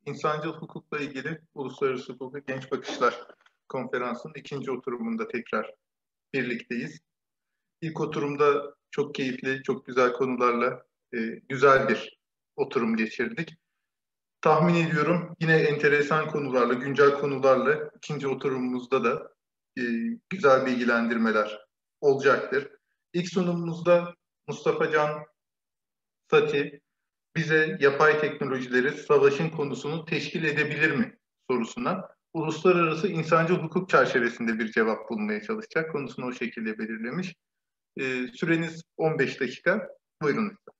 İnsancıl hukukla ilgili Uluslararası Hukuka Genç Bakışlar Konferansı'nın ikinci oturumunda tekrar birlikteyiz. İlk oturumda çok keyifli, çok güzel konularla güzel bir oturum geçirdik. Tahmin ediyorum yine enteresan konularla, güncel konularla ikinci oturumumuzda da güzel bilgilendirmeler olacaktır. İlk sunumumuzda Mustafa Can Sati bize yapay teknolojileri savaşın konusunu teşkil edebilir mi sorusuna uluslararası insancıl hukuk çerçevesinde bir cevap bulmaya çalışacak. Konusunu o şekilde belirlemiş. Süreniz 15 dakika. Buyurun lütfen.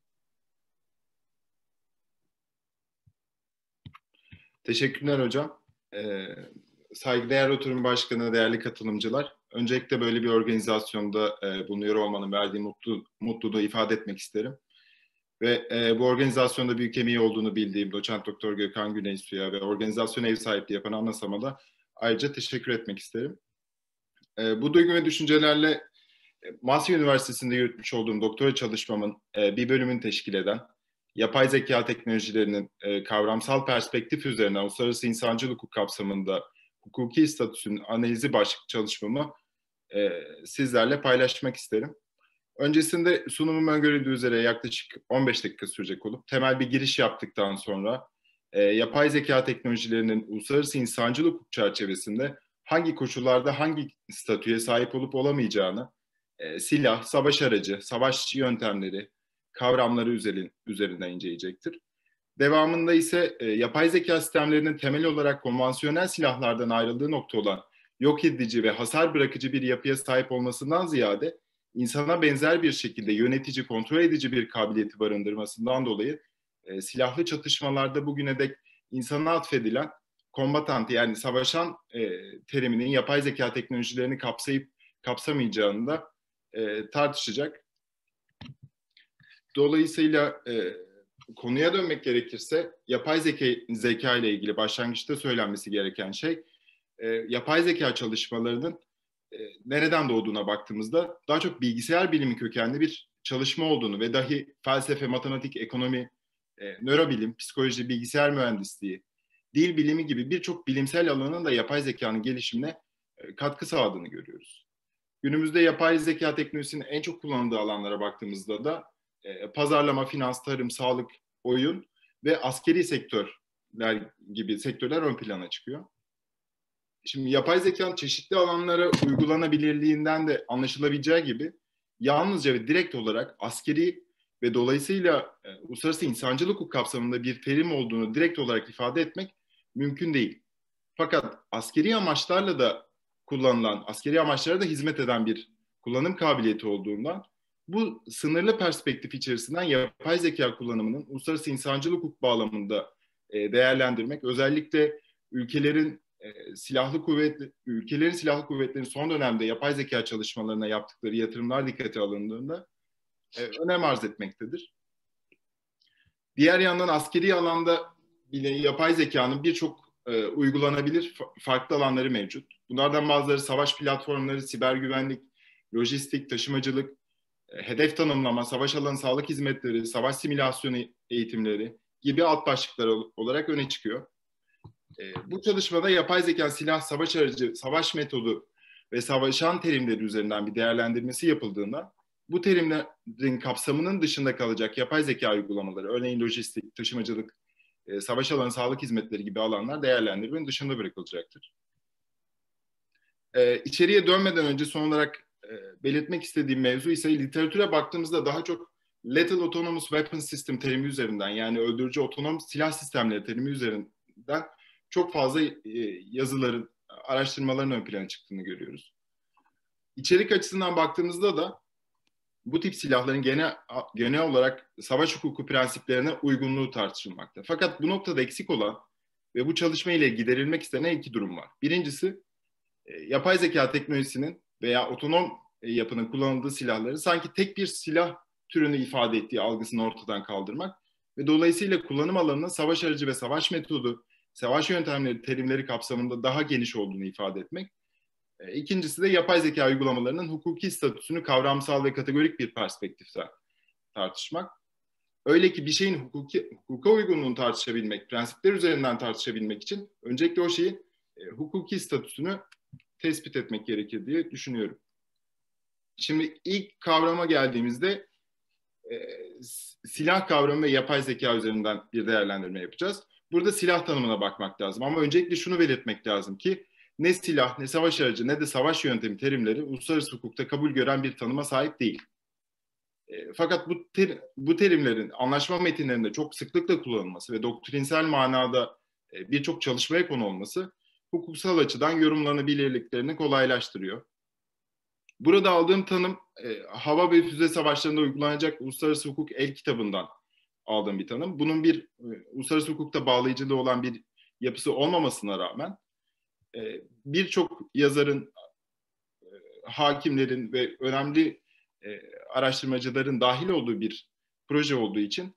Teşekkürler hocam. Saygıdeğer oturum başkanı, değerli katılımcılar. Öncelikle böyle bir organizasyonda bulunuyor olmanın verdiği mutluluğu ifade etmek isterim. Ve bu organizasyonda büyük emeği olduğunu bildiğim Doçent Doktor Gökhan Güneysu'ya ve organizasyon ev sahipliği yapan Anlasam'a da ayrıca teşekkür etmek isterim. Bu duygu ve düşüncelerle Masya Üniversitesi'nde yürütmüş olduğum doktora çalışmamın bir bölümünü teşkil eden yapay zeka teknolojilerinin kavramsal perspektif üzerinden uluslararası insancıl hukuk kapsamında hukuki statüsünün analizi başlıklı çalışmamı sizlerle paylaşmak isterim. Öncesinde sunumum öngörüldüğü üzere yaklaşık 15 dakika sürecek olup temel bir giriş yaptıktan sonra yapay zeka teknolojilerinin uluslararası insancıl hukuk çerçevesinde hangi koşullarda hangi statüye sahip olup olamayacağını, silah, savaş aracı, savaş yöntemleri, kavramları üzerinden inceleyecektir. Devamında ise yapay zeka sistemlerinin temel olarak konvansiyonel silahlardan ayrıldığı nokta olan yok edici ve hasar bırakıcı bir yapıya sahip olmasından ziyade insana benzer bir şekilde yönetici, kontrol edici bir kabiliyeti barındırmasından dolayı silahlı çatışmalarda bugüne dek insana atfedilen kombatant yani savaşan teriminin yapay zeka teknolojilerini kapsayıp kapsamayacağını da tartışacak. Dolayısıyla konuya dönmek gerekirse yapay zeka ile ilgili başlangıçta söylenmesi gereken şey yapay zeka çalışmalarının nereden doğduğuna baktığımızda daha çok bilgisayar bilimi kökenli bir çalışma olduğunu ve dahi felsefe, matematik, ekonomi, nörobilim, psikoloji, bilgisayar mühendisliği, dil bilimi gibi birçok bilimsel alanın da yapay zekanın gelişimine katkı sağladığını görüyoruz. Günümüzde yapay zeka teknolojisinin en çok kullanıldığı alanlara baktığımızda da pazarlama, finans, tarım, sağlık, oyun ve askeri sektörler gibi sektörler ön plana çıkıyor. Şimdi yapay zekanın çeşitli alanlara uygulanabilirliğinden de anlaşılabileceği gibi yalnızca ve direkt olarak askeri ve dolayısıyla uluslararası insancıl hukuk kapsamında bir terim olduğunu direkt olarak ifade etmek mümkün değil. Fakat askeri amaçlarla da kullanılan, askeri amaçlara da hizmet eden bir kullanım kabiliyeti olduğundan bu sınırlı perspektif içerisinden yapay zeka kullanımının uluslararası insancıl hukuk bağlamında değerlendirmek, özellikle ülkelerin silahlı kuvvetlerin son dönemde yapay zeka çalışmalarına yaptıkları yatırımlar dikkate alındığında önem arz etmektedir. Diğer yandan askeri alanda bile yapay zekanın birçok uygulanabilir farklı alanları mevcut. Bunlardan bazıları savaş platformları, siber güvenlik, lojistik, taşımacılık, hedef tanımlama, savaş alanı sağlık hizmetleri, savaş simülasyonu eğitimleri gibi alt başlıklar olarak öne çıkıyor. Bu çalışmada yapay zeka, silah, savaş aracı, savaş metodu ve savaşan terimleri üzerinden bir değerlendirmesi yapıldığında bu terimlerin kapsamının dışında kalacak yapay zeka uygulamaları, örneğin lojistik, taşımacılık, savaş alanı sağlık hizmetleri gibi alanlar değerlendirmenin dışında bırakılacaktır. İçeriye dönmeden önce son olarak belirtmek istediğim mevzu ise literatüre baktığımızda daha çok Lethal Autonomous Weapon System terimi üzerinden, yani öldürücü otonom silah sistemleri terimi üzerinden çok fazla yazıların, araştırmaların ön plana çıktığını görüyoruz. İçerik açısından baktığımızda da bu tip silahların genel olarak savaş hukuku prensiplerine uygunluğu tartışılmakta. Fakat bu noktada eksik olan ve bu çalışma ile giderilmek istenen iki durum var. Birincisi, yapay zeka teknolojisinin veya otonom yapının kullanıldığı silahları sanki tek bir silah türünü ifade ettiği algısını ortadan kaldırmak ve dolayısıyla kullanım alanının savaş aracı ve savaş metodu, savaş yöntemleri terimleri kapsamında daha geniş olduğunu ifade etmek. İkincisi de yapay zeka uygulamalarının hukuki statüsünü kavramsal ve kategorik bir perspektiften tartışmak. Öyle ki bir şeyin hukuka uygunluğunu tartışabilmek, prensipler üzerinden tartışabilmek için öncelikle o şeyin hukuki statüsünü tespit etmek gerekir diye düşünüyorum. Şimdi ilk kavrama geldiğimizde silah kavramı ve yapay zeka üzerinden bir değerlendirme yapacağız. Burada silah tanımına bakmak lazım. Ama öncelikle şunu belirtmek lazım ki ne silah, ne savaş aracı, ne de savaş yöntemi terimleri uluslararası hukukta kabul gören bir tanıma sahip değil. Fakat bu terimlerin anlaşma metinlerinde çok sıklıkla kullanılması ve doktrinsel manada birçok çalışmaya konu olması hukuksal açıdan yorumlanabilirliklerini kolaylaştırıyor. Burada aldığım tanım hava ve füze savaşlarında uygulanacak uluslararası hukuk el kitabından aldığım bir tanım. Bunun bir uluslararası hukukta bağlayıcılığı olan bir yapısı olmamasına rağmen birçok yazarın, hakimlerin ve önemli araştırmacıların dahil olduğu bir proje olduğu için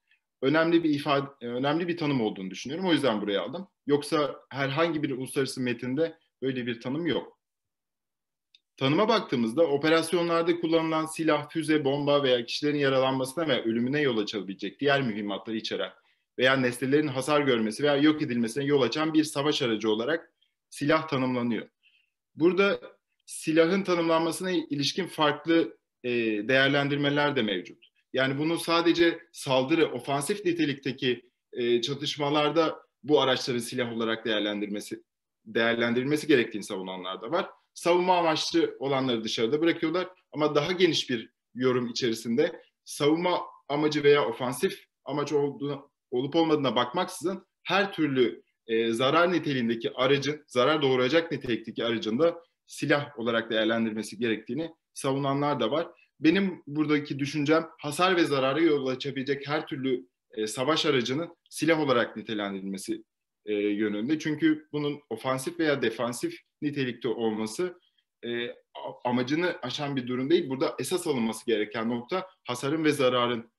önemli bir tanım olduğunu düşünüyorum. O yüzden buraya aldım. Yoksa herhangi bir uluslararası metinde böyle bir tanım yok. Tanıma baktığımızda operasyonlarda kullanılan silah, füze, bomba veya kişilerin yaralanmasına veya ölümüne yol açabilecek diğer mühimmatları içeren veya nesnelerin hasar görmesi veya yok edilmesine yol açan bir savaş aracı olarak silah tanımlanıyor. Burada silahın tanımlanmasına ilişkin farklı değerlendirmeler de mevcut. Yani bunu sadece saldırı, ofansif nitelikteki çatışmalarda bu araçların silah olarak değerlendirilmesi gerektiğini savunanlar da var. Savunma amaçlı olanları dışarıda bırakıyorlar ama daha geniş bir yorum içerisinde savunma amacı veya ofansif amaç olup olmadığına bakmaksızın her türlü zarar niteliğindeki aracın, zarar doğuracak nitelikteki aracın da silah olarak değerlendirmesi gerektiğini savunanlar da var. Benim buradaki düşüncem hasar ve zarara yol açabilecek her türlü savaş aracının silah olarak nitelendirilmesi yönünde. Çünkü bunun ofansif veya defansif nitelikte olması amacını aşan bir durum değil. Burada esas alınması gereken nokta hasarın ve zararın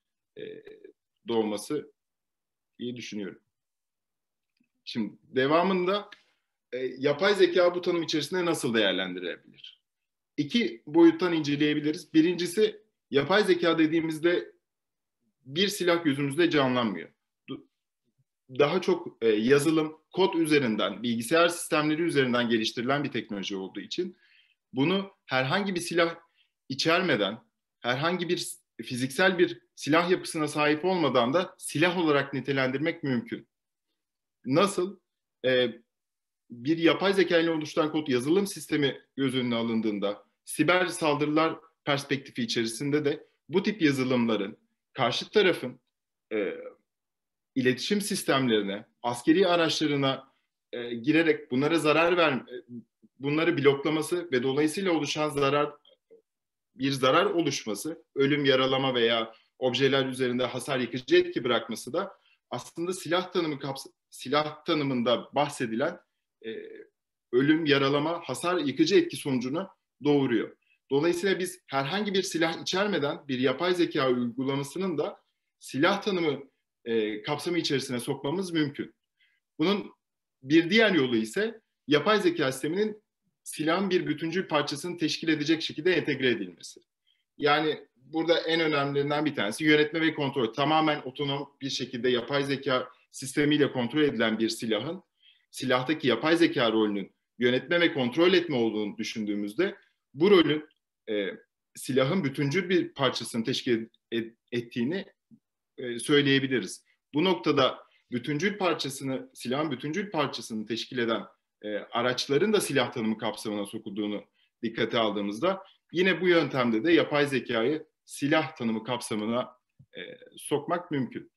doğması diye düşünüyorum. Şimdi devamında yapay zeka bu tanım içerisinde nasıl değerlendirilebilir? İki boyuttan inceleyebiliriz. Birincisi, yapay zeka dediğimizde bir silah gözümüzde canlanmıyor. Daha çok yazılım, kod üzerinden, bilgisayar sistemleri üzerinden geliştirilen bir teknoloji olduğu için bunu herhangi bir silah içermeden, herhangi bir fiziksel bir silah yapısına sahip olmadan da silah olarak nitelendirmek mümkün. Nasıl? Bir yapay zeka ile oluşturan kod yazılım sistemi göz önüne alındığında siber saldırılar perspektifi içerisinde de bu tip yazılımların karşı tarafın iletişim sistemlerine, askeri araçlarına girerek bunlara bunları bloklaması ve dolayısıyla oluşan zarar oluşması, ölüm, yaralama veya objeler üzerinde hasar, yıkıcı etki bırakması da aslında silah tanımında bahsedilen ölüm, yaralama, hasar, yıkıcı etki sonucunu doğuruyor. Dolayısıyla biz herhangi bir silah içermeden bir yapay zeka uygulamasının da silah tanımı kapsamı içerisine sokmamız mümkün. Bunun bir diğer yolu ise yapay zeka sisteminin silahın bir bütüncül parçasını teşkil edecek şekilde entegre edilmesi. Yani burada en önemlilerinden bir tanesi yönetme ve kontrol. Tamamen otonom bir şekilde yapay zeka sistemiyle kontrol edilen bir silahtaki yapay zeka rolünün yönetme ve kontrol etme olduğunu düşündüğümüzde bu rolün silahın bütüncül bir parçasını teşkil ettiğini söyleyebiliriz. Bu noktada silahın bütüncül parçasını teşkil eden araçların da silah tanımı kapsamına sokulduğunu dikkate aldığımızda yine bu yöntemde de yapay zekayı silah tanımı kapsamına sokmak mümkün.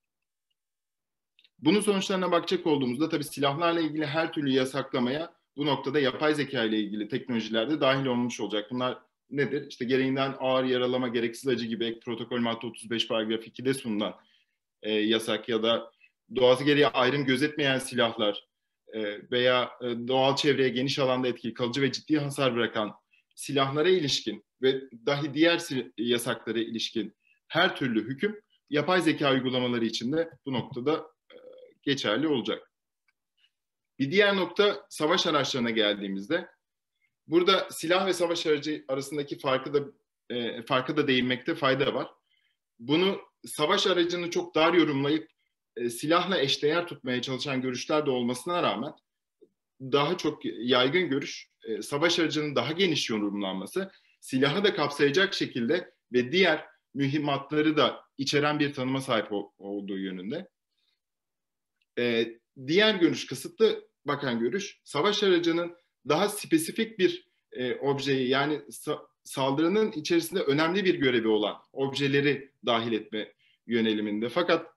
Bunun sonuçlarına bakacak olduğumuzda tabii silahlarla ilgili her türlü yasaklamaya bu noktada yapay zeka ile ilgili teknolojiler de dahil olmuş olacak. Bunlar nedir? İşte gereğinden ağır yaralama, gereksiz acı gibi protokol madde 35 paragraf 2'de sunulan yasak ya da doğası gereği ayrım gözetmeyen silahlar veya doğal çevreye geniş alanda etkili, kalıcı ve ciddi hasar bırakan silahlara ilişkin ve dahi diğer yasaklara ilişkin her türlü hüküm yapay zeka uygulamaları için de bu noktada geçerli olacak. Bir diğer nokta savaş araçlarına geldiğimizde burada silah ve savaş aracı arasındaki farkı da değinmekte fayda var. Bunu savaş aracını çok dar yorumlayıp silahla eşdeğer tutmaya çalışan görüşler de olmasına rağmen daha çok yaygın görüş savaş aracının daha geniş yorumlanması, silahı da kapsayacak şekilde ve diğer mühimmatları da içeren bir tanıma sahip olduğu yönünde. Diğer görüş, kısıtlı bakan görüş, savaş aracının daha spesifik bir objeyi, yani saldırının içerisinde önemli bir görevi olan objeleri dahil etme yöneliminde. Fakat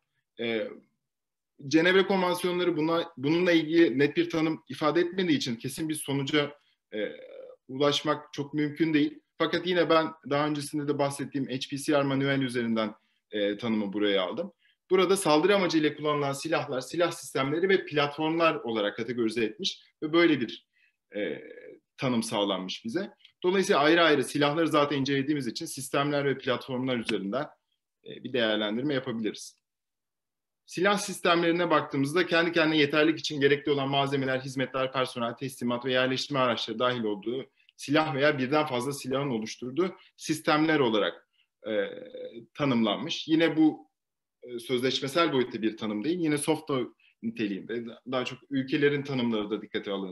Cenevre Konvansiyonları bununla ilgili net bir tanım ifade etmediği için kesin bir sonuca ulaşmak çok mümkün değil. Fakat yine ben daha öncesinde de bahsettiğim HPCR manuel üzerinden tanımı buraya aldım. Burada saldırı amacıyla kullanılan silahlar, silah sistemleri ve platformlar olarak kategorize etmiş ve böyle bir tanım sağlanmış bize. Dolayısıyla ayrı ayrı silahları zaten incelediğimiz için sistemler ve platformlar üzerinden bir değerlendirme yapabiliriz. Silah sistemlerine baktığımızda kendi kendine yeterlilik için gerekli olan malzemeler, hizmetler, personel, teslimat ve yerleştirme araçları dahil olduğu silah veya birden fazla silahın oluşturduğu sistemler olarak tanımlanmış. Yine bu sözleşmesel boyutta bir tanım değil, yine soft law niteliğinde, daha çok ülkelerin tanımları da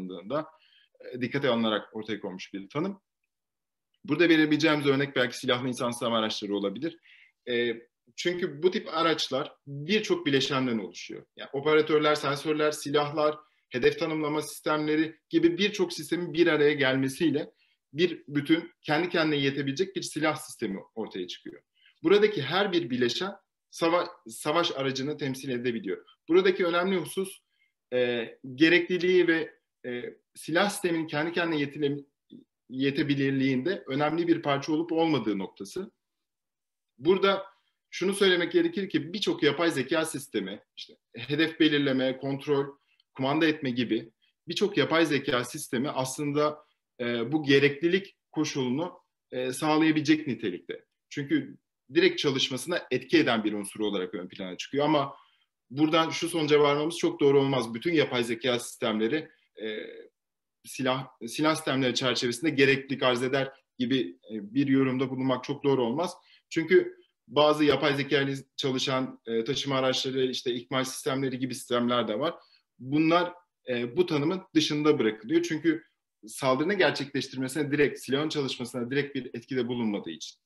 dikkate alınarak ortaya konmuş bir tanım. Burada verebileceğimiz örnek belki silahlı insansız hava araçları olabilir. Çünkü bu tip araçlar birçok bileşenden oluşuyor. Yani operatörler, sensörler, silahlar, hedef tanımlama sistemleri gibi birçok sistemin bir araya gelmesiyle bir bütün, kendi kendine yetebilecek bir silah sistemi ortaya çıkıyor. Buradaki her bir bileşen savaş aracını temsil edebiliyor. Buradaki önemli husus gerekliliği ve silah sisteminin kendi kendine yetebilirliğinde önemli bir parça olup olmadığı noktası. Burada şunu söylemek gerekir ki birçok yapay zeka sistemi, işte hedef belirleme, kontrol, kumanda etme gibi birçok yapay zeka sistemi aslında bu gereklilik koşulunu sağlayabilecek nitelikte. Çünkü direkt çalışmasına etki eden bir unsur olarak ön plana çıkıyor. Ama buradan şu sonuca varmamız çok doğru olmaz. Bütün yapay zeka sistemleri silah sistemleri çerçevesinde gereklilik arz eder gibi bir yorumda bulunmak çok doğru olmaz. Çünkü bazı yapay zeka ile çalışan taşıma araçları, işte ikmal sistemleri gibi sistemler de var. Bunlar bu tanımın dışında bırakılıyor. Çünkü saldırını gerçekleştirmesine direkt, silahın çalışmasına direkt bir etkide bulunmadığı için.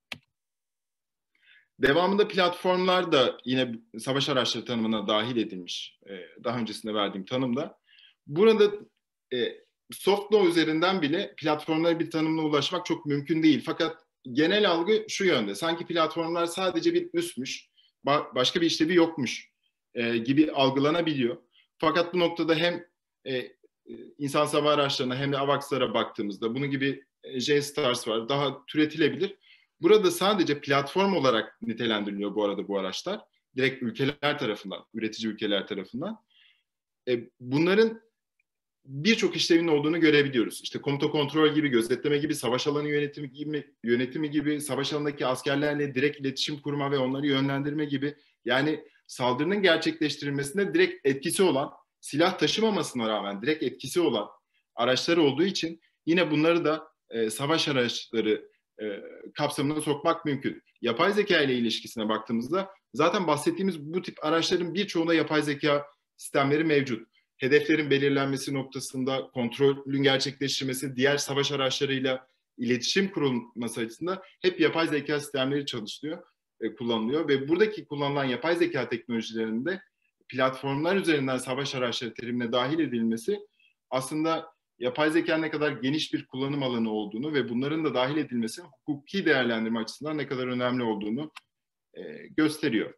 Devamında platformlar da yine savaş araçları tanımına dahil edilmiş. Daha öncesinde verdiğim tanımda. Burada soft law üzerinden bile platformlara bir tanımına ulaşmak çok mümkün değil. Fakat genel algı şu yönde. Sanki platformlar sadece bir üsmüş, başka bir işlevi yokmuş gibi algılanabiliyor. Fakat bu noktada hem insansız hava araçlarına hem de AVAX'lara baktığımızda bunun gibi J-Stars var, daha türetilebilir. Burada sadece platform olarak nitelendiriliyor bu arada bu araçlar. Direkt ülkeler tarafından, üretici ülkeler tarafından. Bunların birçok işlevinin olduğunu görebiliyoruz. İşte komuta kontrol gibi, gözetleme gibi, savaş alanı yönetimi gibi, savaş alanındaki askerlerle direkt iletişim kurma ve onları yönlendirme gibi. Yani saldırının gerçekleştirilmesinde direkt etkisi olan, silah taşımamasına rağmen direkt etkisi olan araçlar olduğu için yine bunları da savaş araçları kapsamına sokmak mümkün. Yapay zeka ile ilişkisine baktığımızda zaten bahsettiğimiz bu tip araçların birçoğunda yapay zeka sistemleri mevcut. Hedeflerin belirlenmesi noktasında kontrolün gerçekleştirilmesi, diğer savaş araçlarıyla iletişim kurulması açısından hep yapay zeka sistemleri kullanılıyor ve buradaki kullanılan yapay zeka teknolojilerinde platformlar üzerinden savaş araçları terimine dahil edilmesi aslında yapay zeka ne kadar geniş bir kullanım alanı olduğunu ve bunların da dahil edilmesi hukuki değerlendirme açısından ne kadar önemli olduğunu gösteriyor.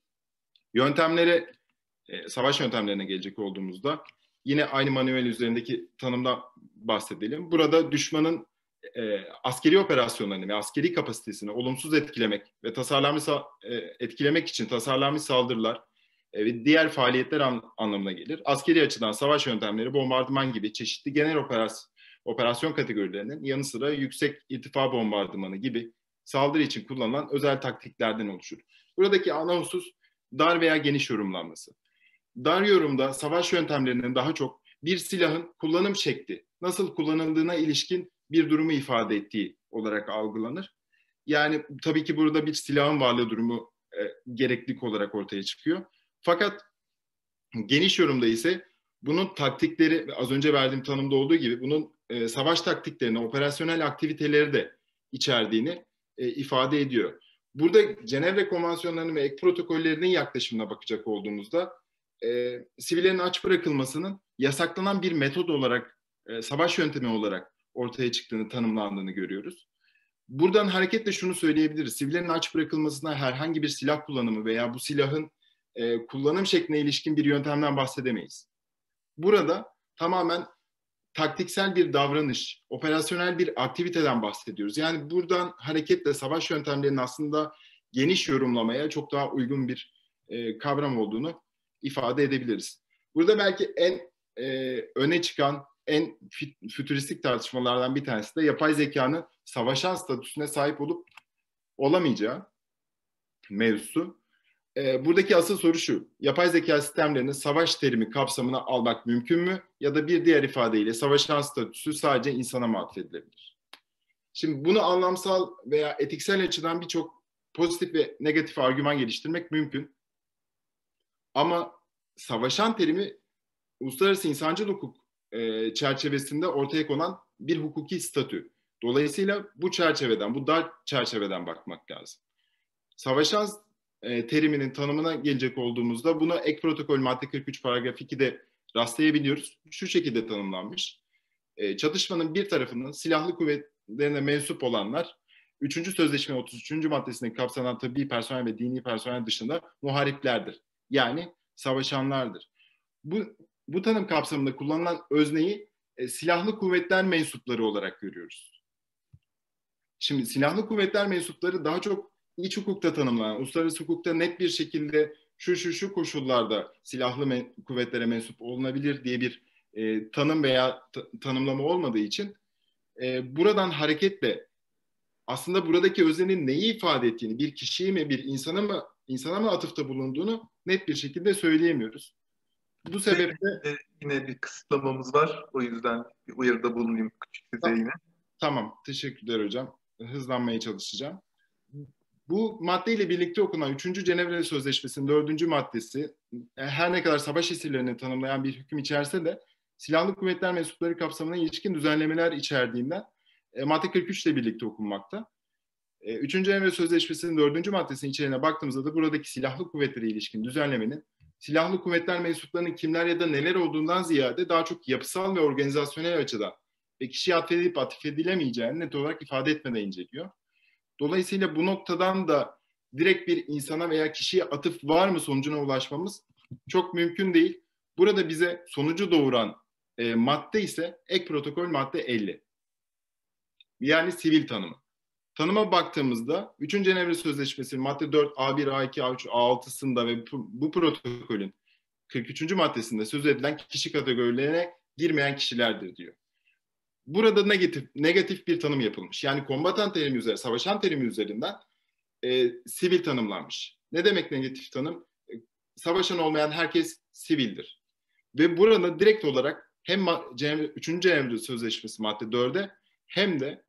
Savaş yöntemlerine gelecek olduğumuzda yine aynı manuel üzerindeki tanımdan bahsedelim. Burada düşmanın askeri operasyonlarını ve askeri kapasitesini olumsuz etkilemek ve etkilemek için tasarlanmış saldırılar ve diğer faaliyetler anlamına gelir. Askeri açıdan savaş yöntemleri, bombardıman gibi çeşitli genel operasyon kategorilerinin yanı sıra yüksek irtifa bombardımanı gibi saldırı için kullanılan özel taktiklerden oluşur. Buradaki ana husus dar veya geniş yorumlanması. Dar yorumda savaş yöntemlerinin daha çok bir silahın kullanım şekli, nasıl kullanıldığına ilişkin bir durumu ifade ettiği olarak algılanır. Yani tabii ki burada bir silahın varlığı durumu gereklilik olarak ortaya çıkıyor. Fakat geniş yorumda ise bunun taktikleri, az önce verdiğim tanımda olduğu gibi bunun savaş taktiklerini, operasyonel aktiviteleri de içerdiğini ifade ediyor. Burada Cenevre Konvansiyonlarının ve ek protokollerinin yaklaşımına bakacak olduğumuzda sivillerin aç bırakılmasının yasaklanan bir metod olarak, savaş yöntemi olarak ortaya çıktığını, tanımlandığını görüyoruz. Buradan hareketle şunu söyleyebiliriz. Sivillerin aç bırakılmasına herhangi bir silah kullanımı veya bu silahın kullanım şekline ilişkin bir yöntemden bahsedemeyiz. Burada tamamen taktiksel bir davranış, operasyonel bir aktiviteden bahsediyoruz. Yani buradan hareketle savaş yöntemlerinin aslında geniş yorumlamaya çok daha uygun bir kavram olduğunu ifade edebiliriz. Burada belki en öne çıkan, en fütüristik tartışmalardan bir tanesi de yapay zekanın savaşan statüsüne sahip olup olamayacağı mevzusu. Buradaki asıl soru şu: yapay zeka sistemlerinin savaş terimi kapsamına almak mümkün mü? Ya da bir diğer ifadeyle savaşan statüsü sadece insana mı atfedilebilir? Şimdi bunu anlamsal veya etiksel açıdan birçok pozitif ve negatif argüman geliştirmek mümkün. Ama savaşan terimi uluslararası insancıl hukuk çerçevesinde ortaya konan bir hukuki statü. Dolayısıyla bu çerçeveden, bu dar çerçeveden bakmak lazım. Savaşan teriminin tanımına gelecek olduğumuzda buna ek protokol madde 43 paragraf 2'de rastlayabiliyoruz. Şu şekilde tanımlanmış: çatışmanın bir tarafının silahlı kuvvetlerine mensup olanlar 3. Sözleşme 33. maddesinde kapsanan tabbi personel ve dini personel dışında muhariplerdir. Yani savaşanlardır. Bu tanım kapsamında kullanılan özneyi silahlı kuvvetler mensupları olarak görüyoruz. Şimdi silahlı kuvvetler mensupları daha çok iç hukukta tanımlanan, uluslararası hukukta net bir şekilde şu koşullarda silahlı kuvvetlere mensup olunabilir diye bir tanım veya tanımlama olmadığı için buradan hareketle aslında buradaki öznenin neyi ifade ettiğini, bir kişiyi mi, bir insana mı atıfta bulunduğunu net bir şekilde söyleyemiyoruz. Bu sebeple yine bir kısıtlamamız var. O yüzden bir uyarıda bulunayım küçük size yine. Tamam, teşekkürler hocam. Hızlanmaya çalışacağım. Bu maddeyle birlikte okunan 3. Cenevre Sözleşmesi'nin 4. maddesi her ne kadar savaş esirlerini tanımlayan bir hüküm içerse de silahlı kuvvetler mensupları kapsamına ilişkin düzenlemeler içerdiğinden madde 43 ile birlikte okunmakta. 3. Cenevre Sözleşmesi'nin 4. maddesinin içeriğine baktığımızda da buradaki silahlı kuvvetlere ilişkin düzenlemenin silahlı kuvvetler mensuplarının kimler ya da neler olduğundan ziyade daha çok yapısal ve organizasyonel açıdan ve kişiye atfedilip atfedilemeyeceğini net olarak ifade etmeden inceliyor. Dolayısıyla bu noktadan da direkt bir insana veya kişiye atıf var mı sonucuna ulaşmamız çok mümkün değil. Burada bize sonucu doğuran madde ise ek protokol madde 50. Yani sivil tanımı. Tanıma baktığımızda 3. Cenevre Sözleşmesi madde 4 A1, A2, A3, A6'sında ve bu protokolün 43. maddesinde söz edilen kişi kategorilerine girmeyen kişilerdir diyor. Burada negatif bir tanım yapılmış. Yani kombatan terimi üzerinden, savaşan terimi üzerinden sivil tanımlanmış. Ne demek negatif tanım? Savaşan olmayan herkes sivildir. Ve burada direkt olarak hem 3. Cenevre Sözleşmesi madde 4'e hem de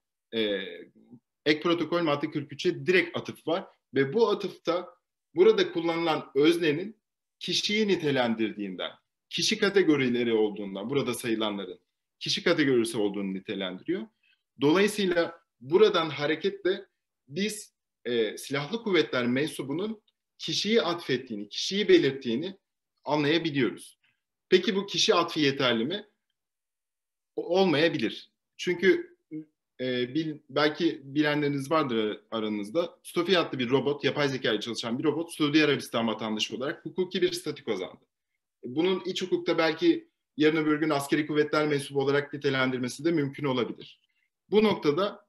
ek protokol madde 43'e direkt atıf var. Ve bu atıfta burada kullanılan öznenin kişiyi nitelendirdiğinden, kişi kategorileri olduğundan, burada sayılanların kişi kategorisi olduğunu nitelendiriyor. Dolayısıyla buradan hareketle biz silahlı kuvvetler mensubunun kişiyi atfettiğini, kişiyi belirttiğini anlayabiliyoruz. Peki bu kişi atfı yeterli mi? Olmayabilir. Çünkü belki bilenleriniz vardır aranızda. Sofia adlı bir robot, yapay zeka ile çalışan bir robot, Suudi Arabistan vatandaşı olarak hukuki bir statü kazandı. Bunun iç hukukta belki yarın öbür gün askeri kuvvetler mensubu olarak nitelendirmesi de mümkün olabilir. Bu noktada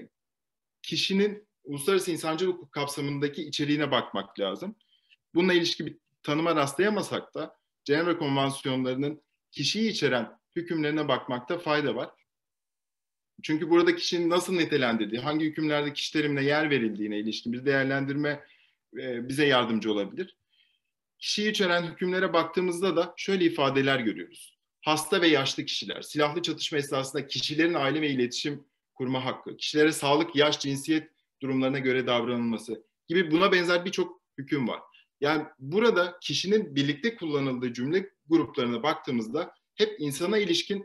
kişinin uluslararası insancıl hukuk kapsamındaki içeriğine bakmak lazım. Bununla ilişkin bir tanıma rastlayamasak da Cenevre Konvansiyonlarının kişiyi içeren hükümlerine bakmakta fayda var. Çünkü burada kişinin nasıl nitelendirdiği, hangi hükümlerde kişi terimine yer verildiğine ilişkin bir değerlendirme bize yardımcı olabilir. Kişiyi içeren hükümlere baktığımızda da şöyle ifadeler görüyoruz. Hasta ve yaşlı kişiler, silahlı çatışma esnasında kişilerin aile ve iletişim kurma hakkı, kişilere sağlık, yaş, cinsiyet durumlarına göre davranılması gibi buna benzer birçok hüküm var. Yani burada kişinin birlikte kullanıldığı cümle gruplarına baktığımızda hep insana ilişkin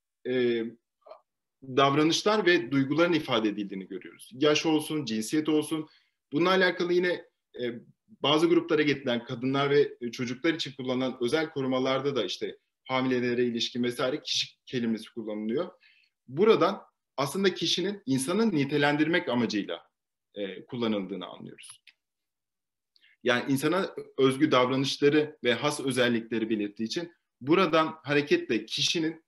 davranışlar ve duyguların ifade edildiğini görüyoruz. Yaş olsun, cinsiyet olsun. Bununla alakalı yine bazı gruplara getirilen kadınlar ve çocuklar için kullanılan özel korumalarda da işte hamilelere ilişkin vesaire kişi kelimesi kullanılıyor. Buradan aslında kişinin insanı nitelendirmek amacıyla kullanıldığını anlıyoruz. Yani insana özgü davranışları ve has özellikleri belirttiği için buradan hareketle kişinin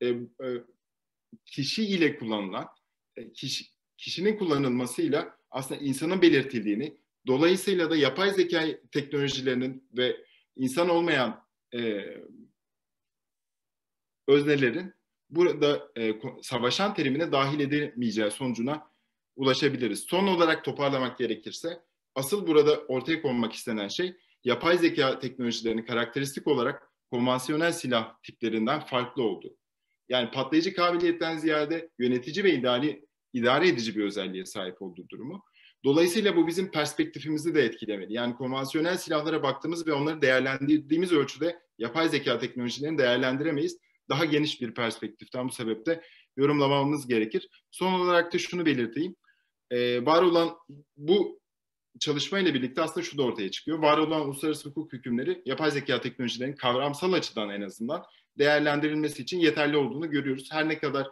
kişi ile kullanılan kişinin kullanılmasıyla aslında insanın belirtildiğini, dolayısıyla da yapay zeka teknolojilerinin ve insan olmayan öznelerin burada savaşan terimine dahil edilmeyeceği sonucuna ulaşabiliriz. Son olarak toparlamak gerekirse asıl burada ortaya konmak istenen şey yapay zeka teknolojilerinin karakteristik olarak konvansiyonel silah tiplerinden farklı olduğu. Yani patlayıcı kabiliyetten ziyade yönetici ve idare edici bir özelliğe sahip olduğu durumu. Dolayısıyla bu bizim perspektifimizi de etkilemeli. Yani konvansiyonel silahlara baktığımız ve onları değerlendirdiğimiz ölçüde yapay zeka teknolojilerini değerlendiremeyiz. Daha geniş bir perspektiften bu sebeple yorumlamamız gerekir. Son olarak da şunu belirteyim. Var olan bu çalışmayla birlikte aslında şu da ortaya çıkıyor. Var olan uluslararası hukuk hükümleri yapay zeka teknolojilerinin kavramsal açıdan en azından değerlendirilmesi için yeterli olduğunu görüyoruz. Her ne kadar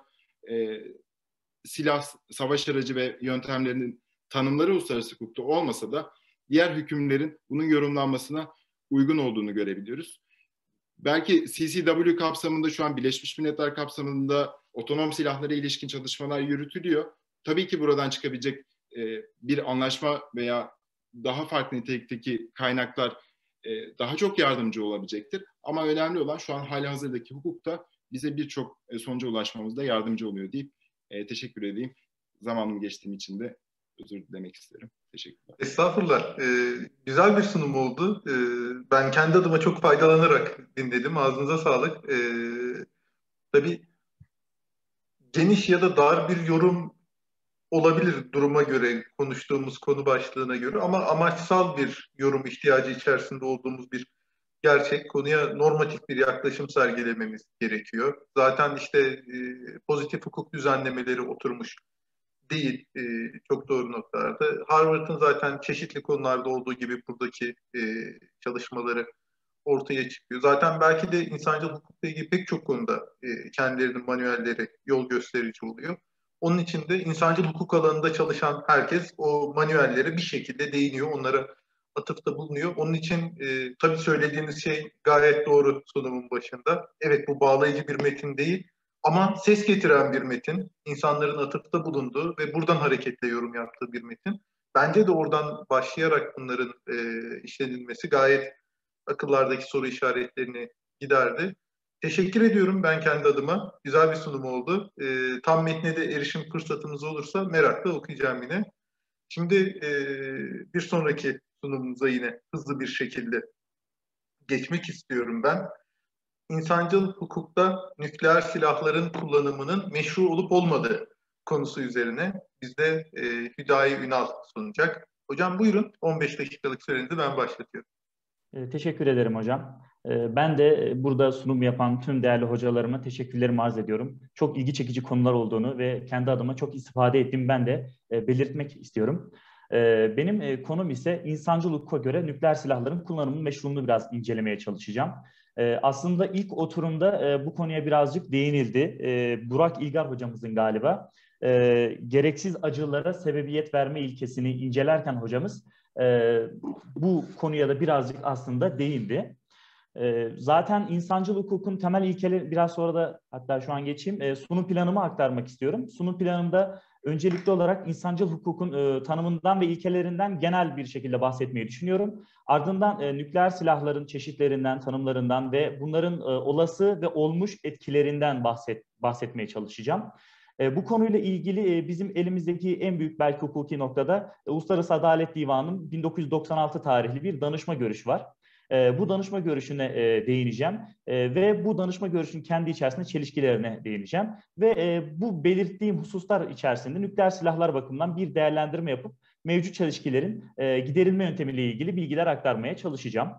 silah, savaş aracı ve yöntemlerinin tanımları uluslararası hukukta olmasa da diğer hükümlerin bunun yorumlanmasına uygun olduğunu görebiliyoruz. Belki CCW kapsamında şu an Birleşmiş Milletler kapsamında otonom silahlara ilişkin çalışmalar yürütülüyor. Tabii ki buradan çıkabilecek bir anlaşma veya daha farklı nitelikteki kaynaklar daha çok yardımcı olabilecektir. Ama önemli olan şu an halihazırdaki hukukta bize birçok sonuca ulaşmamızda yardımcı oluyor deyip teşekkür edeyim. Zamanım geçtiğim için de özür dilemek isterim. Teşekkürler. Estağfurullah. Güzel bir sunum oldu. Ben kendi adıma çok faydalanarak dinledim. Ağzınıza sağlık. Tabii geniş ya da dar bir yorum olabilir duruma göre, konuştuğumuz konu başlığına göre, ama amaçsal bir yorum ihtiyacı içerisinde olduğumuz bir gerçek. Konuya normatif bir yaklaşım sergilememiz gerekiyor. Zaten işte pozitif hukuk düzenlemeleri oturmuş değil çok doğru noktalarda. Harvard'ın zaten çeşitli konularda olduğu gibi buradaki çalışmaları ortaya çıkıyor. Zaten belki de insancıl hukukla ilgili pek çok konuda kendilerinin manuelleri yol gösterici oluyor. Onun için de insancıl hukuk alanında çalışan herkes o manuellere bir şekilde değiniyor, onlara atıfta bulunuyor. Onun için tabii söylediğiniz şey gayet doğru sunumun başında. Evet, bu bağlayıcı bir metin değil ama ses getiren bir metin, insanların atıfta bulunduğu ve buradan hareketle yorum yaptığı bir metin. Bence de oradan başlayarak bunların işlenilmesi gayet akıllardaki soru işaretlerini giderdi. Teşekkür ediyorum ben kendi adıma. Güzel bir sunum oldu. Tam metne de erişim fırsatımız olursa merakla okuyacağım yine. Şimdi bir sonraki sunumumuza yine hızlı bir şekilde geçmek istiyorum ben. İnsancıl hukukta nükleer silahların kullanımının meşru olup olmadığı konusu üzerine bizde Hüdayi Ünal sunacak. Hocam buyurun, 15 dakikalık sürenizi ben başlatıyorum. Teşekkür ederim hocam. Ben de burada sunum yapan tüm değerli hocalarıma teşekkürlerimi arz ediyorum. Çok ilgi çekici konular olduğunu ve kendi adıma çok istifade ettiğimi ben de belirtmek istiyorum. Benim konum ise insancıl hukuka göre nükleer silahların kullanımının meşruluğunu biraz incelemeye çalışacağım. Aslında ilk oturumda bu konuya birazcık değinildi. Burak İlgar hocamızın galiba gereksiz acılara sebebiyet verme ilkesini incelerken hocamız bu konuya da birazcık aslında değindi. Zaten insancıl hukukun temel ilkeleri biraz sonra da hatta şu an geçeyim. Sunum planımı aktarmak istiyorum. Sunum planımda öncelikli olarak insancıl hukukun tanımından ve ilkelerinden genel bir şekilde bahsetmeyi düşünüyorum. Ardından nükleer silahların çeşitlerinden, tanımlarından ve bunların olası ve olmuş etkilerinden bahsetmeye çalışacağım. Bu konuyla ilgili bizim elimizdeki en büyük belki hukuki noktada Uluslararası Adalet Divanı'nın 1996 tarihli bir danışma görüşü var. Bu danışma görüşüne değineceğim ve bu danışma görüşünün kendi içerisinde çelişkilerine değineceğim. Ve bu belirttiğim hususlar içerisinde nükleer silahlar bakımından bir değerlendirme yapıp mevcut çelişkilerin giderilme yöntemiyle ilgili bilgiler aktarmaya çalışacağım.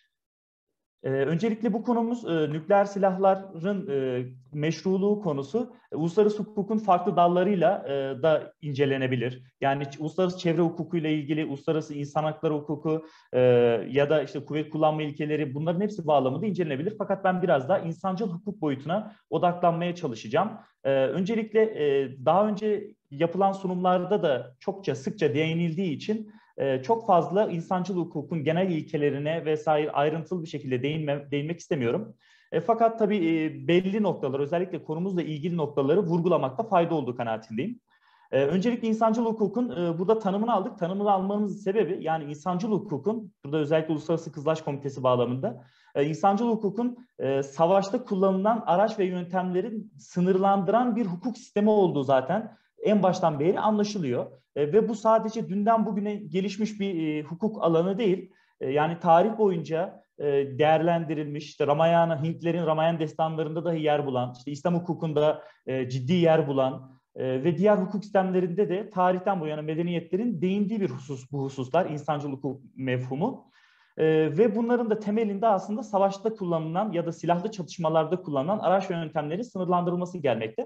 Öncelikle bu konumuz nükleer silahların meşruluğu konusu uluslararası hukukun farklı dallarıyla da incelenebilir. Yani uluslararası çevre hukukuyla ilgili, uluslararası insan hakları hukuku ya da işte kuvvet kullanma ilkeleri, bunların hepsi bağlamında incelenebilir. Fakat ben biraz daha insancıl hukuk boyutuna odaklanmaya çalışacağım. Öncelikle daha önce yapılan sunumlarda da sıkça değinildiği için çok fazla insancıl hukukun genel ilkelerine vesaire ayrıntılı bir şekilde değinmek istemiyorum. Fakat tabii belli noktalar, özellikle konumuzla ilgili noktaları vurgulamakta fayda olduğu kanaatindeyim. Öncelikle insancıl hukukun burada tanımını aldık. Tanımını almamızın sebebi, yani insancıl hukukun, burada özellikle Uluslararası Kızılaç Komitesi bağlamında, insancıl hukukun savaşta kullanılan araç ve yöntemlerin sınırlandıran bir hukuk sistemi olduğu zaten en baştan beri anlaşılıyor. Ve bu sadece dünden bugüne gelişmiş bir hukuk alanı değil. Yani tarih boyunca değerlendirilmiş, işte Ramayana, Hintlerin Ramayana destanlarında dahi yer bulan, işte İslam hukukunda ciddi yer bulan ve diğer hukuk sistemlerinde de tarihten bu yana medeniyetlerin değindiği bir husus, bu hususlar, insancıl hukuk mefhumu. Ve bunların da temelinde aslında savaşta kullanılan ya da silahlı çatışmalarda kullanılan araç ve yöntemlerin sınırlandırılması gelmekte.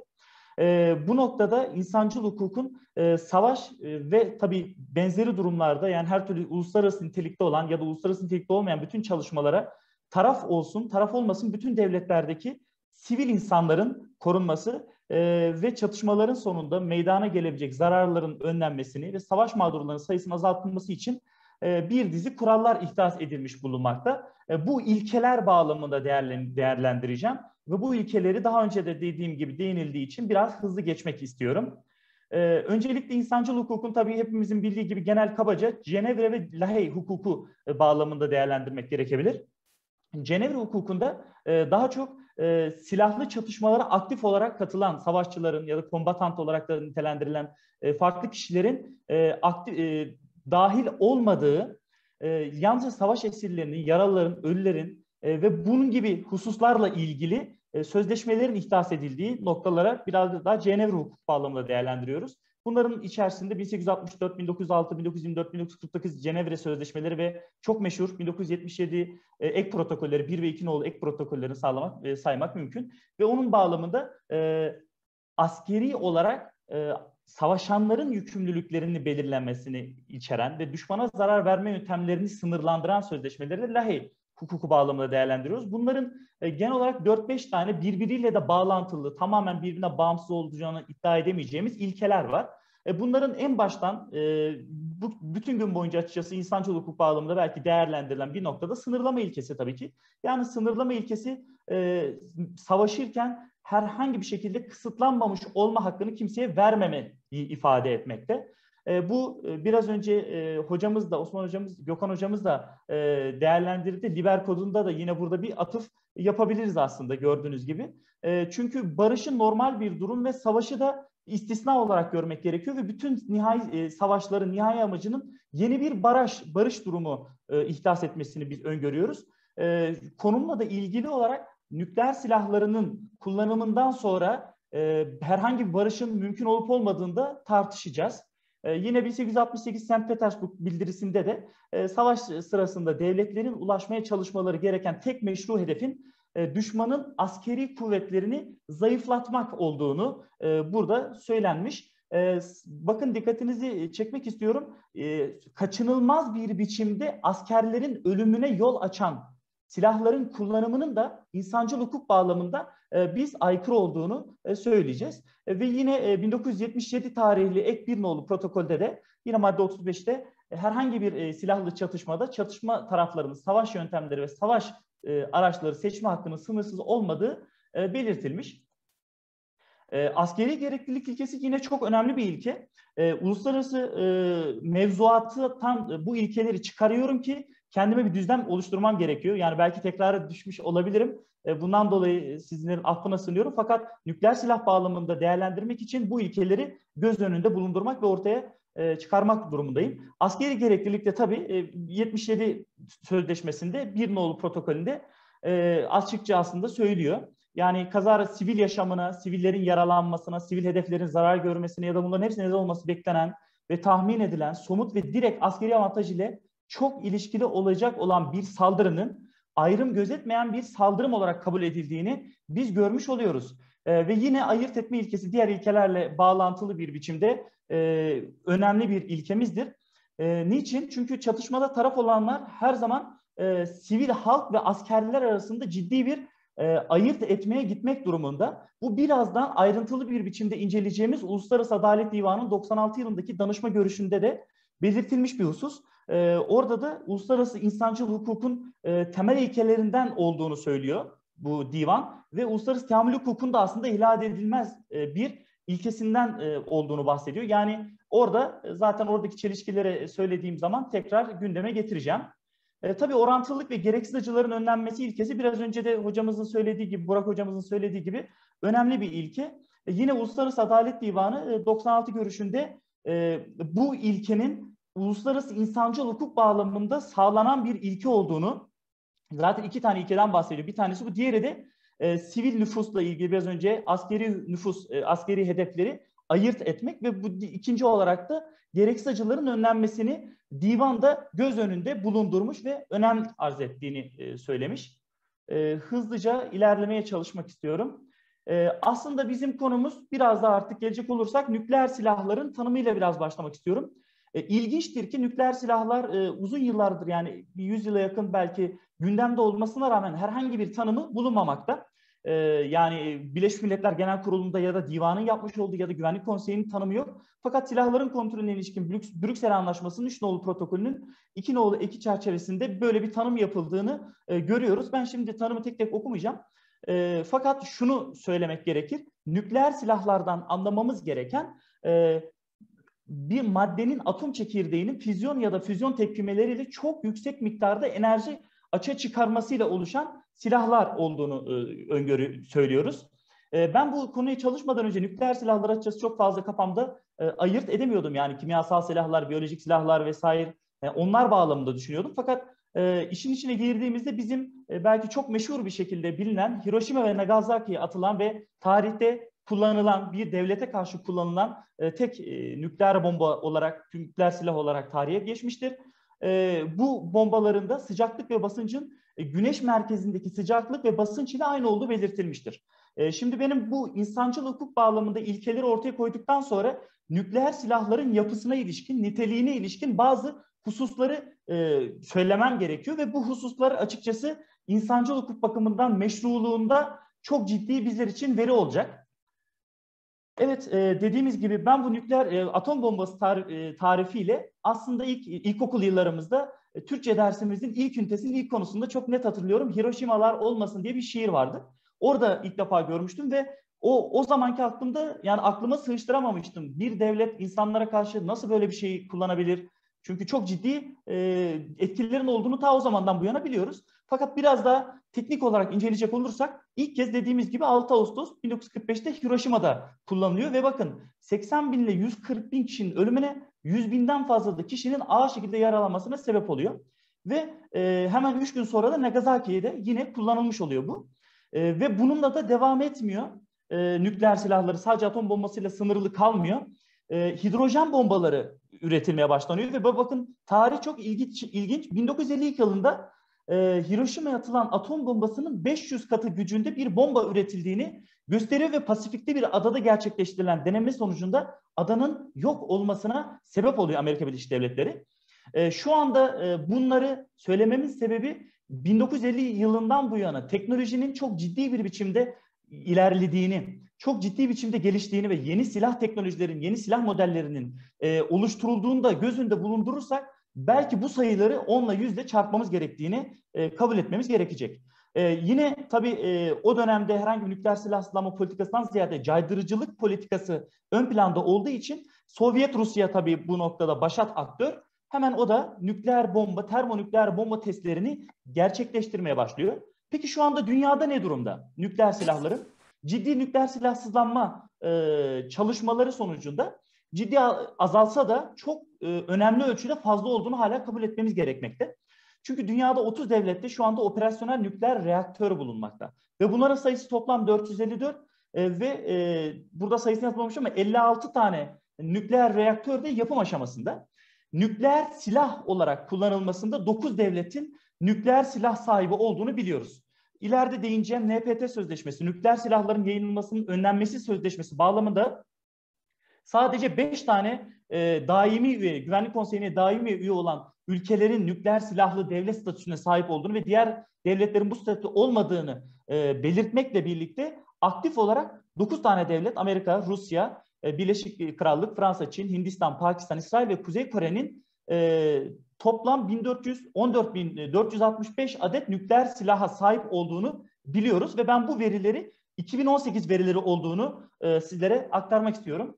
Bu noktada insancıl hukukun savaş ve tabii benzeri durumlarda, yani her türlü uluslararası nitelikte olan ya da uluslararası nitelikte olmayan bütün çalışmalara taraf olsun, taraf olmasın bütün devletlerdeki sivil insanların korunması ve çatışmaların sonunda meydana gelebilecek zararların önlenmesini ve savaş mağdurlarının sayısının azaltılması için bir dizi kurallar ihdas edilmiş bulunmakta. Bu ilkeler bağlamında değerlendireceğim. Ve bu ilkeleri daha önce de dediğim gibi değinildiği için biraz hızlı geçmek istiyorum. Öncelikle insancıl hukukun tabii hepimizin bildiği gibi genel kabaca Cenevre ve Lahey hukuku bağlamında değerlendirmek gerekebilir. Cenevre hukukunda daha çok silahlı çatışmalara aktif olarak katılan savaşçıların ya da kombatant olarak da nitelendirilen farklı kişilerin dahil olmadığı, yalnızca savaş esirlerinin, yaralıların, ölülerin ve bunun gibi hususlarla ilgili sözleşmelerin ihdas edildiği noktalara biraz daha Cenevre hukuk bağlamında değerlendiriyoruz. Bunların içerisinde 1864, 1906, 1924, 1949 Cenevre Sözleşmeleri ve çok meşhur 1977 ek protokolleri, 1 ve 2 nolu ek protokollerini saymak mümkün. Ve onun bağlamında askeri olarak savaşanların yükümlülüklerini belirlenmesini içeren ve düşmana zarar verme yöntemlerini sınırlandıran sözleşmeleri de Lahey hukuku bağlamında değerlendiriyoruz. Bunların genel olarak 4-5 tane birbiriyle de bağlantılı, tamamen birbirine bağımsız olacağını iddia edemeyeceğimiz ilkeler var. Bunların en baştan bütün gün boyunca açıkçası insancıl hukuk bağlamında belki değerlendirilen bir noktada sınırlama ilkesi tabii ki. Yani sınırlama ilkesi savaşırken herhangi bir şekilde kısıtlanmamış olma hakkını kimseye vermemeyi ifade etmekte. Bu biraz önce hocamız da, Osman hocamız, Gökhan hocamız da değerlendirdi. Liber Kodu'nda da yine burada bir atıf yapabiliriz aslında gördüğünüz gibi. Çünkü barışın normal bir durum ve savaşı da istisna olarak görmek gerekiyor ve bütün savaşların nihai amacının yeni bir barış durumu ihdas etmesini biz öngörüyoruz. Konumla da ilgili olarak nükleer silahlarının kullanımından sonra herhangi bir barışın mümkün olup olmadığını da tartışacağız. Yine 1868 St. Petersburg bildirisinde de savaş sırasında devletlerin ulaşmaya çalışmaları gereken tek meşru hedefin düşmanın askeri kuvvetlerini zayıflatmak olduğunu burada söylenmiş. Bakın dikkatinizi çekmek istiyorum. Kaçınılmaz bir biçimde askerlerin ölümüne yol açan silahların kullanımının da insancıl hukuk bağlamında biz aykırı olduğunu söyleyeceğiz. Ve yine 1977 tarihli ek 1 nolu protokolde de yine madde 35'te herhangi bir silahlı çatışmada çatışma taraflarının savaş yöntemleri ve savaş araçları seçme hakkının sınırsız olmadığı belirtilmiş. Askeri gereklilik ilkesi yine çok önemli bir ilke. Uluslararası mevzuattan bu ilkeleri çıkarıyorum ki kendime bir düzlem oluşturmam gerekiyor. Yani belki tekrara düşmüş olabilirim. Bundan dolayı sizlerin affına sığınıyorum. Fakat nükleer silah bağlamında değerlendirmek için bu ilkeleri göz önünde bulundurmak ve ortaya çıkarmak durumundayım. Askeri gereklilik de tabii 77 sözleşmesinde 1 nolu protokolünde açıkça aslında söylüyor. Yani kazara sivil yaşamına, sivillerin yaralanmasına, sivil hedeflerin zarar görmesine ya da bunların hepsine neden olması beklenen ve tahmin edilen somut ve direkt askeri avantaj ile çok ilişkili olacak olan bir saldırının ayrım gözetmeyen bir saldırım olarak kabul edildiğini biz görmüş oluyoruz. Ve yine ayırt etme ilkesi diğer ilkelerle bağlantılı bir biçimde önemli bir ilkemizdir. Niçin? Çünkü çatışmada taraf olanlar her zaman sivil halk ve askerler arasında ciddi bir ayırt etmeye gitmek durumunda. Bu birazdan ayrıntılı bir biçimde inceleyeceğimiz Uluslararası Adalet Divanı'nın 96 yılındaki danışma görüşünde de belirtilmiş bir husus. Orada da uluslararası insancıl hukukun temel ilkelerinden olduğunu söylüyor bu divan ve uluslararası teamül hukukun da aslında ihlal edilmez bir ilkesinden olduğunu bahsediyor. Yani orada zaten oradaki çelişkileri söylediğim zaman tekrar gündeme getireceğim. Tabii orantılılık ve gereksiz acıların önlenmesi ilkesi biraz önce de hocamızın söylediği gibi, Burak hocamızın söylediği gibi önemli bir ilke. Yine Uluslararası Adalet Divanı 96 görüşünde bu ilkenin uluslararası insancıl hukuk bağlamında sağlanan bir ilke olduğunu, zaten iki tane ilkeden bahsediyor. Bir tanesi bu, diğeri de sivil nüfusla ilgili biraz önce askeri nüfus, askeri hedefleri ayırt etmek ve bu ikinci olarak da gereksiz acıların önlenmesini divanda göz önünde bulundurmuş ve önem arz ettiğini söylemiş. Hızlıca ilerlemeye çalışmak istiyorum. Aslında bizim konumuz biraz da artık gelecek olursak nükleer silahların tanımıyla biraz başlamak istiyorum. İlginçtir ki nükleer silahlar uzun yıllardır, yani bir 100 yıla yakın belki gündemde olmasına rağmen herhangi bir tanımı bulunmamakta. Yani Birleşmiş Milletler Genel Kurulu'nda ya da divanın yapmış olduğu ya da Güvenlik Konseyi'nin tanımı yok. Fakat silahların kontrolüne ilişkin Brüksel Anlaşması'nın 3 nolu protokolünün 2 nolu eki çerçevesinde böyle bir tanım yapıldığını görüyoruz. Ben şimdi tanımı tek tek okumayacağım. Fakat şunu söylemek gerekir. Nükleer silahlardan anlamamız gereken bir maddenin atom çekirdeğinin füzyon ya da füzyon tepkimeleriyle çok yüksek miktarda enerji açığa çıkarmasıyla oluşan silahlar olduğunu söylüyoruz. Ben bu konuya çalışmadan önce nükleer silahlar açıkçası çok fazla kafamda ayırt edemiyordum. Yani kimyasal silahlar, biyolojik silahlar vesaire onlar bağlamında düşünüyordum. Fakat işin içine girdiğimizde bizim belki çok meşhur bir şekilde bilinen Hiroşima ve Nagasaki'ye atılan ve tarihte kullanılan, bir devlete karşı kullanılan tek nükleer bomba olarak, nükleer silah olarak tarihe geçmiştir. Bu bombaların da sıcaklık ve basıncın güneş merkezindeki sıcaklık ve basınç ile aynı olduğu belirtilmiştir. Şimdi benim bu insancıl hukuk bağlamında ilkeleri ortaya koyduktan sonra nükleer silahların yapısına ilişkin, niteliğine ilişkin bazı hususları söylemem gerekiyor ve bu hususlar açıkçası insancıl hukuk bakımından meşruluğunda çok ciddi bizler için veri olacak. Evet, dediğimiz gibi ben bu nükleer atom bombası tarifiyle aslında ilkokul yıllarımızda Türkçe dersimizin ilk ünitesinin ilk konusunda çok net hatırlıyorum. Hiroşimalar olmasın diye bir şiir vardı. Orada ilk defa görmüştüm ve o zamanki aklımda, yani aklıma sığıştıramamıştım. Bir devlet insanlara karşı nasıl böyle bir şeyi kullanabilir? Çünkü çok ciddi etkilerin olduğunu ta o zamandan bu yana biliyoruz. Fakat biraz daha teknik olarak inceleyecek olursak ilk kez dediğimiz gibi 6 Ağustos 1945'te Hiroşima'da kullanılıyor ve bakın 80 bin ile 140 bin kişinin ölümüne 100 binden fazla da kişinin ağır şekilde yaralanmasına sebep oluyor. Ve hemen 3 gün sonra da Nagasaki'ye de yine kullanılmış oluyor bu. Ve bununla da devam etmiyor. Nükleer silahları sadece atom bombasıyla sınırlı kalmıyor. Hidrojen bombaları üretilmeye başlanıyor ve bakın tarih çok ilginç. 1952 yılında Hiroşima'ya atılan atom bombasının 500 katı gücünde bir bomba üretildiğini gösteriyor ve Pasifik'te bir adada gerçekleştirilen deneme sonucunda adanın yok olmasına sebep oluyor Amerika Birleşik Devletleri. Şu anda bunları söylememin sebebi 1950 yılından bu yana teknolojinin çok ciddi bir biçimde ilerlediğini, çok ciddi biçimde geliştiğini ve yeni silah teknolojilerin, yeni silah modellerinin oluşturulduğunu da göz önünde bulundurursak belki bu sayıları 10'la 100'le çarpmamız gerektiğini kabul etmemiz gerekecek. Yine tabii o dönemde herhangi bir nükleer silahsızlanma politikasından ziyade caydırıcılık politikası ön planda olduğu için Sovyet Rusya tabii bu noktada başat aktör. Hemen o da nükleer bomba, termonükleer bomba testlerini gerçekleştirmeye başlıyor. Peki şu anda dünyada ne durumda nükleer silahların? Ciddi nükleer silahsızlanma çalışmaları sonucunda ciddi azalsa da çok önemli ölçüde fazla olduğunu hala kabul etmemiz gerekmekte. Çünkü dünyada 30 devlette şu anda operasyonel nükleer reaktör bulunmakta. Ve bunların sayısı toplam 454 ve burada sayısını yazmamışım ama 56 tane nükleer reaktör de yapım aşamasında. Nükleer silah olarak kullanılmasında 9 devletin nükleer silah sahibi olduğunu biliyoruz. İleride değineceğim NPT Sözleşmesi, nükleer silahların yayınlanmasının önlenmesi sözleşmesi bağlamında sadece 5 tane daimi üye, Güvenlik Konseyi'ne daimi üye olan ülkelerin nükleer silahlı devlet statüsüne sahip olduğunu ve diğer devletlerin bu statü olmadığını belirtmekle birlikte aktif olarak 9 tane devlet, Amerika, Rusya, Birleşik Krallık, Fransa, Çin, Hindistan, Pakistan, İsrail ve Kuzey Kore'nin toplam 14.465 adet nükleer silaha sahip olduğunu biliyoruz ve ben bu verileri 2018 verileri olduğunu sizlere aktarmak istiyorum.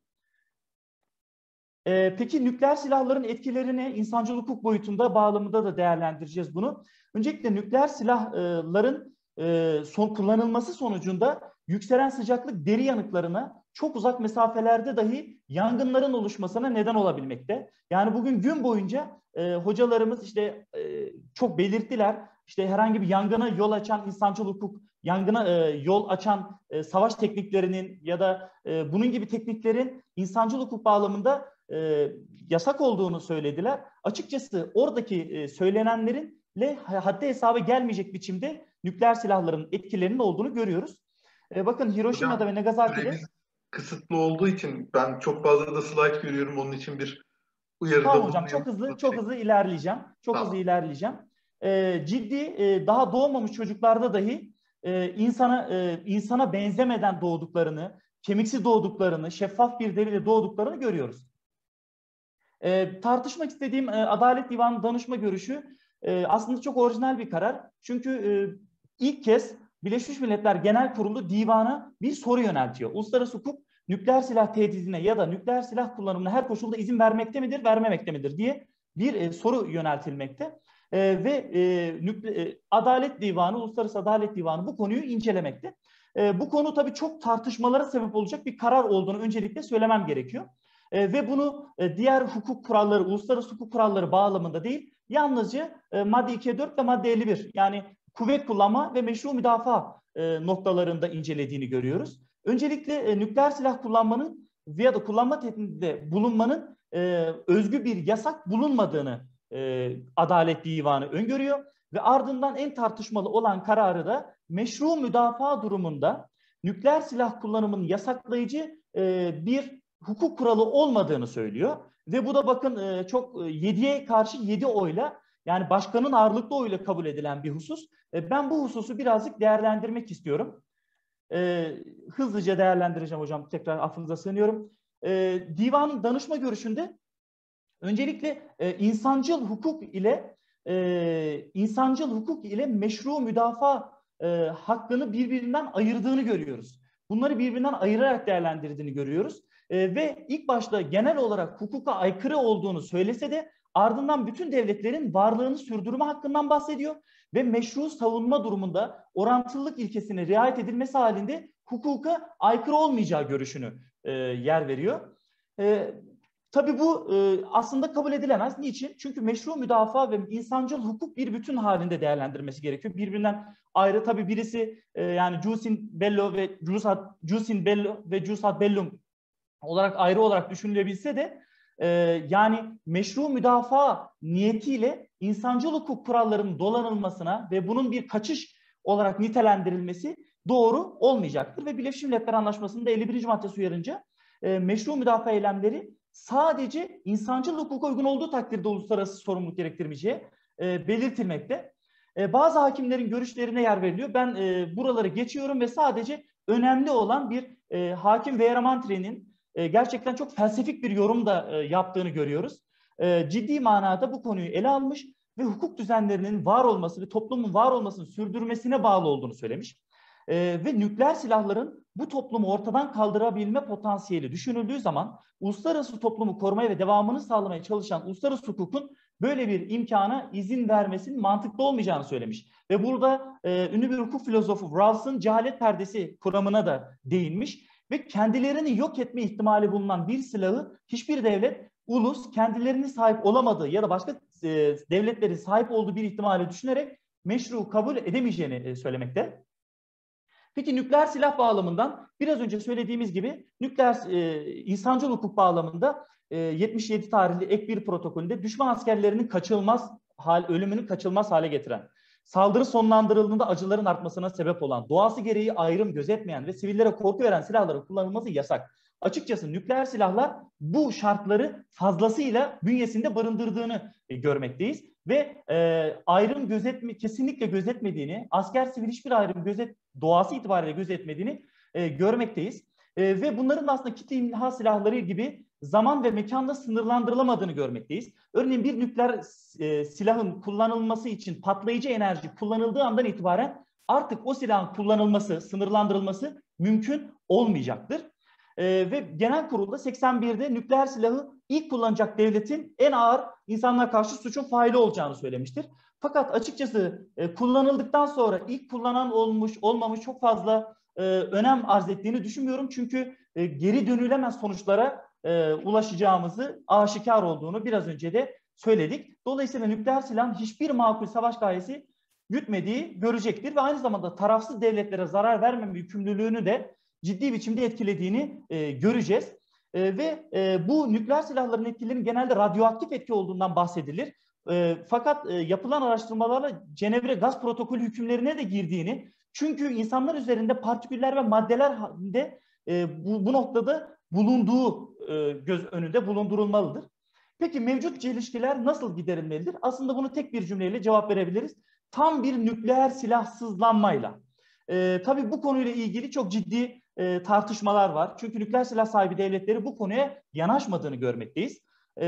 Peki nükleer silahların etkilerini insancıl hukuk boyutunda bağlamında da değerlendireceğiz bunu. Öncelikle nükleer silahların kullanılması sonucunda yükselen sıcaklık deri yanıklarına çok uzak mesafelerde dahi yangınların oluşmasına neden olabilmekte. Yani bugün gün boyunca hocalarımız işte çok belirttiler. İşte herhangi bir yangına yol açan insancıl hukuk, yangına yol açan savaş tekniklerinin ya da bunun gibi tekniklerin insancıl hukuk bağlamında yasak olduğunu söylediler. Açıkçası oradaki söylenenlerinle haddi hesaba gelmeyecek biçimde nükleer silahların etkilerinin olduğunu görüyoruz. Bakın Hiroşima'da Hocam, ve Nagasaki'de süremiz kısıtlı olduğu için ben çok fazla da slide görüyorum. Onun için bir uyarıda tamam hocam, bulunayım. çok hızlı ilerleyeceğim. Hızlı ilerleyeceğim. Ciddi daha doğmamış çocuklarda dahi insana benzemeden doğduklarını, kemiksiz doğduklarını, şeffaf bir deriyle doğduklarını görüyoruz. Tartışmak istediğim Adalet Divanı danışma görüşü aslında çok orijinal bir karar. Çünkü ilk kez Birleşmiş Milletler Genel Kurulu divana bir soru yöneltiyor. Uluslararası hukuk nükleer silah tehdidine ya da nükleer silah kullanımına her koşulda izin vermekte midir, vermemekte midir diye bir soru yöneltilmekte. Adalet Divanı, Uluslararası Adalet Divanı bu konuyu incelemekte. Bu konu tabii çok tartışmalara sebep olacak bir karar olduğunu öncelikle söylemem gerekiyor. Ve bunu diğer hukuk kuralları, uluslararası hukuk kuralları bağlamında değil, yalnızca madde 2.4 ve madde 51 yani kuvvet kullanma ve meşru müdafaa noktalarında incelediğini görüyoruz. Öncelikle nükleer silah kullanmanın veya da kullanma tehdidinde bulunmanın özgü bir yasak bulunmadığını Adalet Divanı öngörüyor ve ardından en tartışmalı olan kararı da meşru müdafaa durumunda nükleer silah kullanımının yasaklayıcı bir hukuk kuralı olmadığını söylüyor. Ve bu da bakın çok 7'ye karşı 7 oyla yani başkanın ağırlıklı oyla kabul edilen bir husus. Ben bu hususu birazcık değerlendirmek istiyorum. Hızlıca değerlendireceğim hocam. Tekrar affınıza sığınıyorum. Divanın danışma görüşünde öncelikle insancıl hukuk ile meşru müdafaa hakkını birbirinden ayırdığını görüyoruz. Bunları birbirinden ayırarak değerlendirdiğini görüyoruz. Ve ilk başta genel olarak hukuka aykırı olduğunu söylese de ardından bütün devletlerin varlığını sürdürme hakkından bahsediyor ve meşru savunma durumunda orantılılık ilkesine riayet edilmesi halinde hukuka aykırı olmayacağı görüşünü yer veriyor. Tabii bu aslında kabul edilemez. Niçin? Çünkü meşru müdafaa ve insancıl hukuk bir bütün halinde değerlendirmesi gerekiyor. Birbirinden ayrı tabii birisi yani jus in bello ve jusat bellum olarak ayrı olarak düşünülebilse de yani meşru müdafaa niyetiyle insancıl hukuk kurallarının dolanılmasına ve bunun bir kaçış olarak nitelendirilmesi doğru olmayacaktır. Ve Birleşmiş Milletler Anlaşması'nda 51. maddesi uyarınca meşru müdafaa eylemleri sadece insancıl hukuka uygun olduğu takdirde uluslararası sorumluluk gerektirmeyeceği belirtilmekte. Bazı hakimlerin görüşlerine yer veriliyor. Ben buraları geçiyorum ve sadece önemli olan bir hakim Veeramantri'nin gerçekten çok felsefik bir yorum da yaptığını görüyoruz. Ciddi manada bu konuyu ele almış ve hukuk düzenlerinin var olması ve toplumun var olmasını sürdürmesine bağlı olduğunu söylemiş. Ve nükleer silahların bu toplumu ortadan kaldırabilme potansiyeli düşünüldüğü zaman uluslararası toplumu korumaya ve devamını sağlamaya çalışan uluslararası hukukun böyle bir imkana izin vermesinin mantıklı olmayacağını söylemiş. Ve burada ünlü bir hukuk filozofu Rawls'ın cehalet perdesi kuramına da değinmiş ve kendilerini yok etme ihtimali bulunan bir silahı hiçbir devlet, ulus kendilerinin sahip olamadığı ya da başka devletlerin sahip olduğu bir ihtimali düşünerek meşru kabul edemeyeceğini söylemekte. Peki nükleer silah bağlamından biraz önce söylediğimiz gibi nükleer insancıl hukuk bağlamında 77 tarihli ek 1 protokolünde düşman askerlerinin ölümünü kaçınılmaz hale getiren, saldırı sonlandırıldığında acıların artmasına sebep olan, doğası gereği ayrım gözetmeyen ve sivillere korku veren silahların kullanılması yasak. Açıkçası nükleer silahlar bu şartları fazlasıyla bünyesinde barındırdığını görmekteyiz ve ayrım kesinlikle gözetmediğini, asker sivil hiçbir ayrım doğası itibariyle gözetmediğini görmekteyiz. Ve bunların aslında kitle imha silahları gibi zaman ve mekanda sınırlandırılamadığını görmekteyiz. Örneğin bir nükleer silahın kullanılması için patlayıcı enerji kullanıldığı andan itibaren artık o silahın kullanılması, sınırlandırılması mümkün olmayacaktır. Ve genel kurulda 81'de nükleer silahı ilk kullanacak devletin en ağır insanlığa karşı suçun faili olacağını söylemiştir. Fakat açıkçası kullanıldıktan sonra ilk kullanan olmuş olmamış çok fazla önem arz ettiğini düşünmüyorum. Çünkü geri dönülemez sonuçlara ulaşacağımızı aşikar olduğunu biraz önce de söyledik. Dolayısıyla nükleer silahın hiçbir makul savaş gayesi gütmediği görecektir ve aynı zamanda tarafsız devletlere zarar vermeme yükümlülüğünü de ciddi biçimde etkilediğini göreceğiz. Ve bu nükleer silahların etkilerinin genelde radyoaktif etki olduğundan bahsedilir. Fakat yapılan araştırmalarla Cenevre Gaz Protokolü hükümlerine de girdiğini, çünkü insanlar üzerinde partiküller ve maddeler de bu noktada bulunduğu göz önünde bulundurulmalıdır. Peki mevcut çelişkiler nasıl giderilmelidir? Aslında bunu tek bir cümleyle cevap verebiliriz. Tam bir nükleer silahsızlanmayla. Tabii bu konuyla ilgili çok ciddi tartışmalar var. Çünkü nükleer silah sahibi devletleri bu konuya yanaşmadığını görmekteyiz.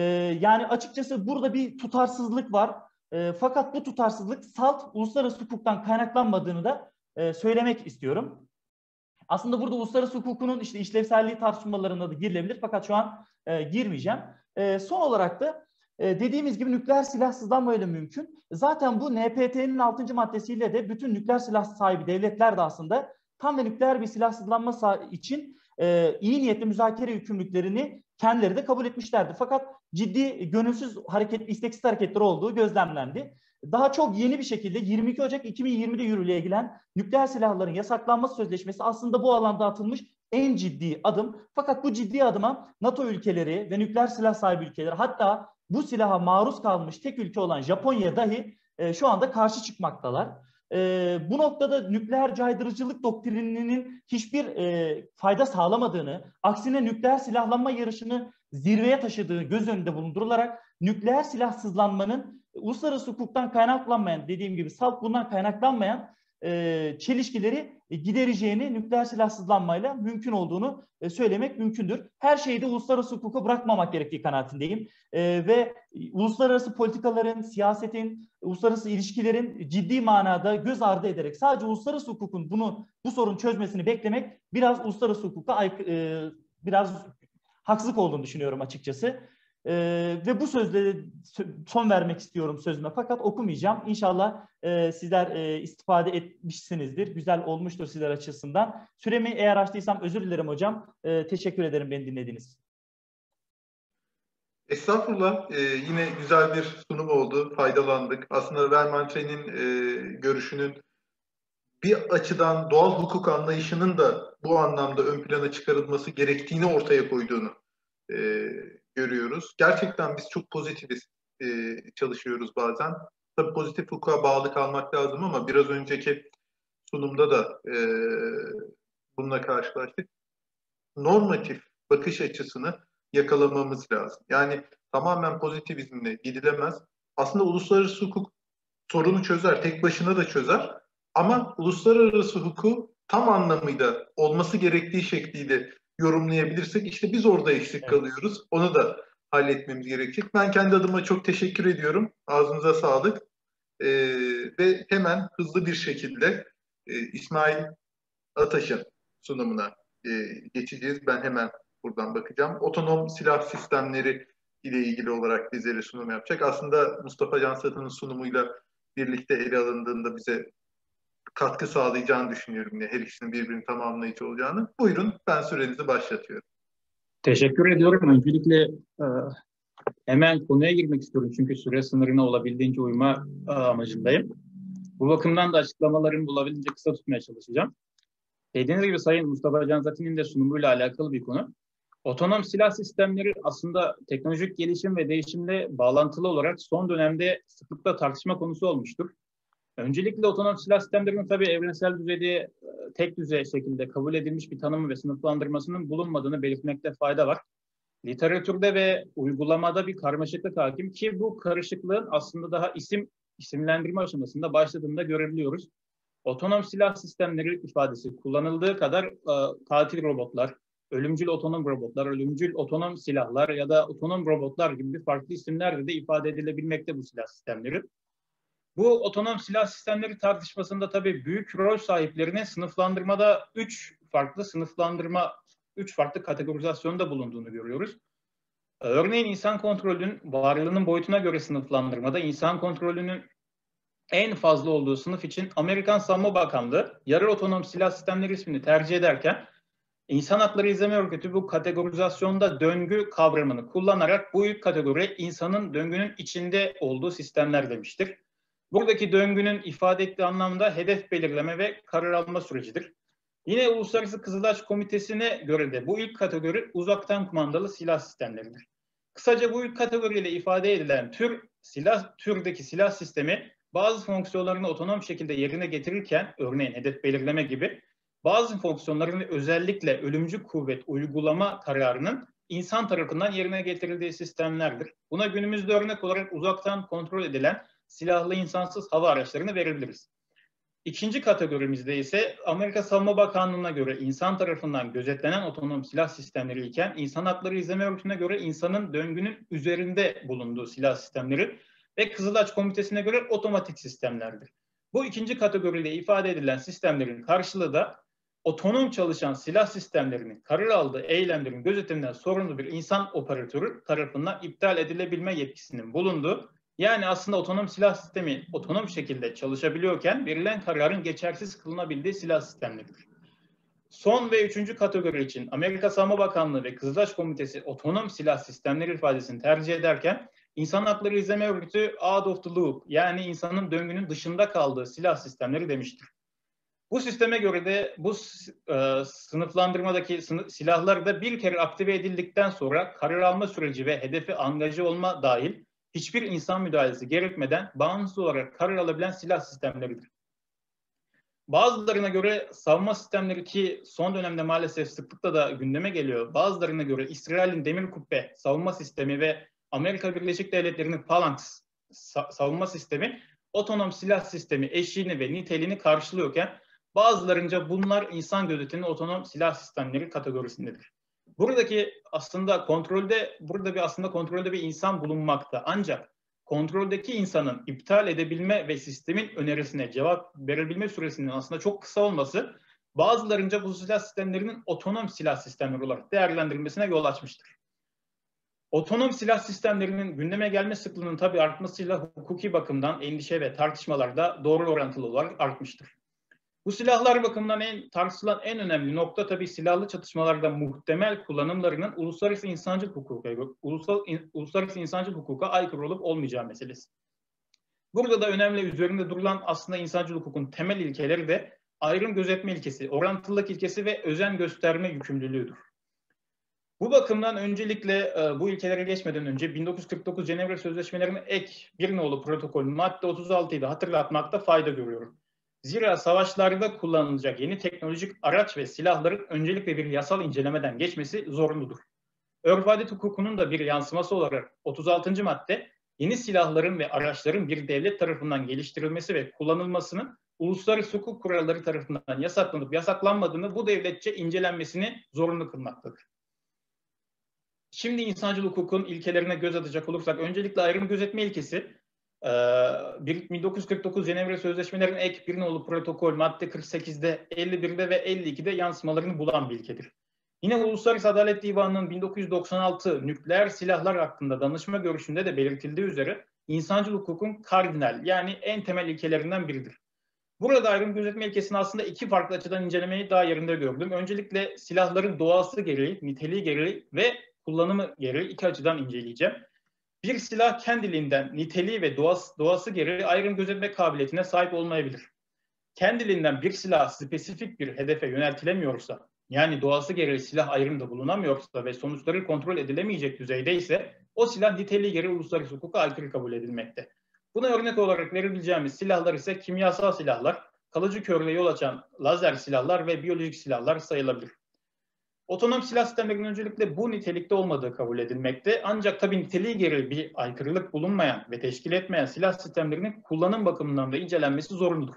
Yani açıkçası burada bir tutarsızlık var. Fakat bu tutarsızlık salt uluslararası hukuktan kaynaklanmadığını da söylemek istiyorum. Aslında burada uluslararası hukukunun işte işlevselliği tartışmalarına da girilebilir. Fakat şu an girmeyeceğim. Son olarak da dediğimiz gibi nükleer silahsızlanmayla mümkün. Zaten bu NPT'nin 6. maddesiyle de bütün nükleer silah sahibi devletler de aslında tam ve nükleer bir silahsızlanma için iyi niyetli müzakere yükümlülüklerini kendileri de kabul etmişlerdi. Fakat ciddi gönülsüz isteksiz hareketler olduğu gözlemlendi. Daha çok yeni bir şekilde 22 Ocak 2020'de yürürlüğe giren nükleer silahların yasaklanması sözleşmesi aslında bu alanda atılmış en ciddi adım. Fakat bu ciddi adıma NATO ülkeleri ve nükleer silah sahibi ülkeler, hatta bu silaha maruz kalmış tek ülke olan Japonya dahi şu anda karşı çıkmaktalar. Bu noktada nükleer caydırıcılık doktrininin hiçbir fayda sağlamadığını, aksine nükleer silahlanma yarışını zirveye taşıdığı göz önünde bulundurularak nükleer silahsızlanmanın uluslararası hukuktan kaynaklanmayan, dediğim gibi salt bundan kaynaklanmayan çelişkileri gidereceğini, nükleer silahsızlanmayla mümkün olduğunu söylemek mümkündür. Her şeyi de uluslararası hukuka bırakmamak gerektiği kanaatindeyim. Ve uluslararası politikaların, siyasetin, uluslararası ilişkilerin ciddi manada göz ardı ederek sadece uluslararası hukukun bu sorunu çözmesini beklemek biraz uluslararası hukuka biraz haksızlık olduğunu düşünüyorum açıkçası. Ve bu sözle son vermek istiyorum sözüme, fakat okumayacağım. İnşallah sizler istifade etmişsinizdir. Güzel olmuştur sizler açısından. Süremi eğer açtıysam özür dilerim hocam. Teşekkür ederim beni dinlediğiniz. Estağfurullah. Yine güzel bir sunum oldu. Faydalandık. Aslında Vermançay'ın görüşünün bir açıdan doğal hukuk anlayışının da bu anlamda ön plana çıkarılması gerektiğini ortaya koyduğunu görüyoruz. Gerçekten biz çok pozitifiz, çalışıyoruz bazen. Tabii pozitif hukuka bağlı kalmak lazım ama biraz önceki sunumda da bununla karşılaştık. Normatif bakış açısını yakalamamız lazım. Yani tamamen pozitivizmle gidilemez. Aslında uluslararası hukuk sorunu çözer, tek başına da çözer. Ama uluslararası hukuku tam anlamıyla olması gerektiği şekliyle yorumlayabilirsek işte biz orada eksik kalıyoruz. Onu da halletmemiz gerekecek. Ben kendi adıma çok teşekkür ediyorum. Ağzınıza sağlık. Ve hemen hızlı bir şekilde İsmail Ataş'ın sunumuna geçeceğiz. Ben hemen buradan bakacağım. Otonom silah sistemleri ile ilgili olarak bizlere sunum yapacak. Aslında Mustafa Cansat'ın sunumuyla birlikte ele alındığında bize katkı sağlayacağını düşünüyorum. Her ikisinin birbirini tamamlayıcı olacağını. Buyurun, ben sürenizi başlatıyorum. Teşekkür ediyorum. Öncelikle hemen konuya girmek istiyorum. Çünkü süre sınırına olabildiğince uyma amacındayım. Bu bakımdan da açıklamalarımı olabildiğince kısa tutmaya çalışacağım. Dediğiniz gibi Sayın Mustafa Canzatin'in de sunumuyla alakalı bir konu. Otonom silah sistemleri aslında teknolojik gelişim ve değişimle bağlantılı olarak son dönemde sıklıkla tartışma konusu olmuştur. Öncelikle otonom silah sistemlerinin tabii evrensel düzeyde tek düzey şekilde kabul edilmiş bir tanımı ve sınıflandırmasının bulunmadığını belirtmekte fayda var. Literatürde ve uygulamada bir karmaşıklık hakim ki bu karışıklığın aslında daha isimlendirme aşamasında başladığında görebiliyoruz. Otonom silah sistemleri ifadesi kullanıldığı kadar katil robotlar, ölümcül otonom robotlar, ölümcül otonom silahlar ya da otonom robotlar gibi farklı isimlerle de ifade edilebilmekte bu silah sistemleri. Bu otonom silah sistemleri tartışmasında tabii büyük rol sahiplerine sınıflandırmada 3 farklı kategorizasyonda bulunduğunu görüyoruz. Örneğin insan kontrolünün varlığının boyutuna göre sınıflandırmada insan kontrolünün en fazla olduğu sınıf için Amerikan Savunma Bakanlığı yarı otonom silah sistemleri ismini tercih ederken İnsan Hakları İzleme Örgütü bu kategorizasyonda döngü kavramını kullanarak bu ilk kategori insanın döngünün içinde olduğu sistemler demiştir. Buradaki döngünün ifade ettiği anlamda hedef belirleme ve karar alma sürecidir. Yine Uluslararası Kızılaç Komitesi'ne göre de bu ilk kategori uzaktan kumandalı silah sistemleridir. Kısaca bu ilk kategoriyle ifade edilen türdeki silah sistemi bazı fonksiyonlarını otonom şekilde yerine getirirken, örneğin hedef belirleme gibi, bazı fonksiyonlarını özellikle ölümcül kuvvet uygulama kararının insan tarafından yerine getirildiği sistemlerdir. Buna günümüzde örnek olarak uzaktan kontrol edilen silahlı insansız hava araçlarını verebiliriz. İkinci kategorimizde ise Amerika Savunma Bakanlığı'na göre insan tarafından gözetlenen otonom silah sistemleri iken İnsan Hakları İzleme Örgütü'ne göre insanın döngünün üzerinde bulunduğu silah sistemleri ve Kızılaç Komitesi'ne göre otomatik sistemlerdir. Bu ikinci kategoride ifade edilen sistemlerin karşılığı da otonom çalışan silah sistemlerinin karar aldığı eylemlerin gözetiminden sorumlu bir insan operatörü tarafından iptal edilebilme yetkisinin bulunduğu, yani aslında otonom silah sistemi otonom şekilde çalışabiliyorken verilen kararın geçersiz kılınabildiği silah sistemleridir. Son ve üçüncü kategori için Amerika Savunma Bakanlığı ve Kızılaç Komitesi otonom silah sistemleri ifadesini tercih ederken İnsan Hakları İzleme Örgütü out of the loop, yani insanın döngünün dışında kaldığı silah sistemleri demiştir. Bu sisteme göre de bu sınıflandırmadaki silahlar da bir kere aktive edildikten sonra karar alma süreci ve hedefe angaje olma dahil hiçbir insan müdahalesi gerekmeden bağımsız olarak karar alabilen silah sistemleridir. Bazılarına göre savunma sistemleri, ki son dönemde maalesef sıklıkla da gündeme geliyor, bazılarına göre İsrail'in Demir Kubbe savunma sistemi ve Amerika Birleşik Devletleri'nin Phalanx savunma sistemi otonom silah sistemi eşiğini ve niteliğini karşılıyorken bazılarınca bunlar insan gözetimli otonom silah sistemleri kategorisindedir. Buradaki aslında kontrolde bir insan bulunmakta. Ancak kontroldeki insanın iptal edebilme ve sistemin önerisine cevap verebilme süresinin aslında çok kısa olması bazılarınca bu silah sistemlerinin otonom silah sistemleri olarak değerlendirilmesine yol açmıştır. Otonom silah sistemlerinin gündeme gelme sıklığının tabii artmasıyla hukuki bakımdan endişe ve tartışmalar da doğru orantılı olarak artmıştır. Bu silahlar bakımından tartışılan en önemli nokta tabii silahlı çatışmalarda muhtemel kullanımlarının uluslararası insancıl hukuka aykırı olup olmayacağı meselesi. Burada da önemli üzerinde durulan aslında insancıl hukukun temel ilkeleri de ayrım gözetme ilkesi, orantılılık ilkesi ve özen gösterme yükümlülüğüdür. Bu bakımdan öncelikle bu ilkelere geçmeden önce 1949 Cenevre Sözleşmelerine ek 1 nolu protokolün madde 36'yı da hatırlatmakta fayda görüyorum. Zira savaşlarda kullanılacak yeni teknolojik araç ve silahların öncelikle bir yasal incelemeden geçmesi zorunludur. Örf adet hukukunun da bir yansıması olarak 36. madde, yeni silahların ve araçların bir devlet tarafından geliştirilmesi ve kullanılmasının uluslararası hukuk kuralları tarafından yasaklanıp yasaklanmadığını bu devletçe incelenmesini zorunlu kılmaktadır. Şimdi insancıl hukukun ilkelerine göz atacak olursak öncelikle ayrım gözetme ilkesi 1949 Cenevre Sözleşmelerinin ek 1 nolu protokol madde 48'de, 51'de ve 52'de yansımalarını bulan bir ilkedir. Yine Uluslararası Adalet Divanı'nın 1996 nükleer silahlar hakkında danışma görüşünde de belirtildiği üzere insancıl hukukun kardinal, yani en temel ilkelerinden biridir. Burada ayrım gözetme ilkesini aslında iki farklı açıdan incelemeyi daha yerinde gördüm. Öncelikle silahların doğası gereği, niteliği gereği ve kullanımı gereği iki açıdan inceleyeceğim. Bir silah kendiliğinden niteliği ve doğası gereği ayrım gözetme kabiliyetine sahip olmayabilir. kendiliğinden bir silah spesifik bir hedefe yöneltilemiyorsa, yani doğası gereği silah ayrımında bulunamıyorsa ve sonuçları kontrol edilemeyecek düzeydeyse o silah niteliği gereği uluslararası hukuka aykırı kabul edilmekte. Buna örnek olarak verebileceğimiz silahlar ise kimyasal silahlar, kalıcı körlüğe yol açan lazer silahlar ve biyolojik silahlar sayılabilir. Otonom silah sistemlerinin öncelikle bu nitelikte olmadığı kabul edilmekte. Ancak tabii niteliği gereği bir aykırılık bulunmayan ve teşkil etmeyen silah sistemlerinin kullanım bakımından da incelenmesi zorunludur.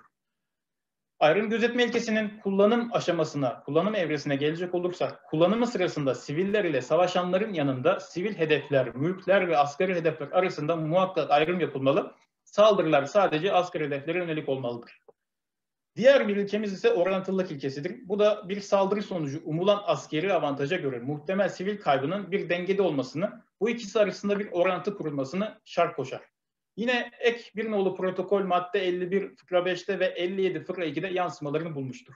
Ayrım gözetme ilkesinin kullanım aşamasına, kullanım evresine gelecek olursak, kullanımı sırasında siviller ile savaşanların yanında sivil hedefler, mülkler ve asgari hedefler arasında muhakkak ayrım yapılmalı. Saldırılar sadece asgari hedeflere yönelik olmalıdır. Diğer bir ilkemiz ise orantılılık ilkesidir. Bu da bir saldırı sonucu umulan askeri avantaja göre muhtemel sivil kaybının bir dengede olmasını, bu ikisi arasında bir orantı kurulmasını şart koşar. Yine ek bir nolu protokol madde 51 fıkra 5'te ve 57 fıkra 2'de yansımalarını bulmuştur.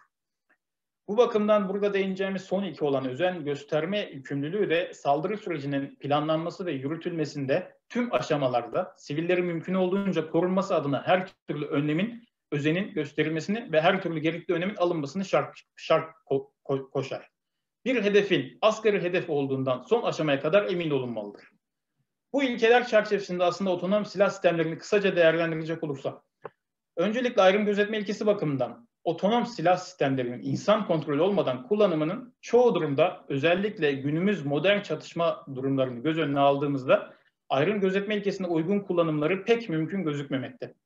Bu bakımdan burada değineceğimiz son iki olan özen gösterme yükümlülüğü de saldırı sürecinin planlanması ve yürütülmesinde tüm aşamalarda sivillerin mümkün olduğunca korunması adına her türlü önlemin, özenin gösterilmesini ve her türlü gerekli önlemin alınmasını şart koşar. Bir hedefin asgari hedef olduğundan son aşamaya kadar emin olunmalıdır. Bu ilkeler çerçevesinde aslında otonom silah sistemlerini kısaca değerlendirecek olursak, öncelikle ayrım gözetme ilkesi bakımından otonom silah sistemlerinin insan kontrolü olmadan kullanımının çoğu durumda, özellikle günümüz modern çatışma durumlarını göz önüne aldığımızda ayrım gözetme ilkesine uygun kullanımları pek mümkün gözükmemekte.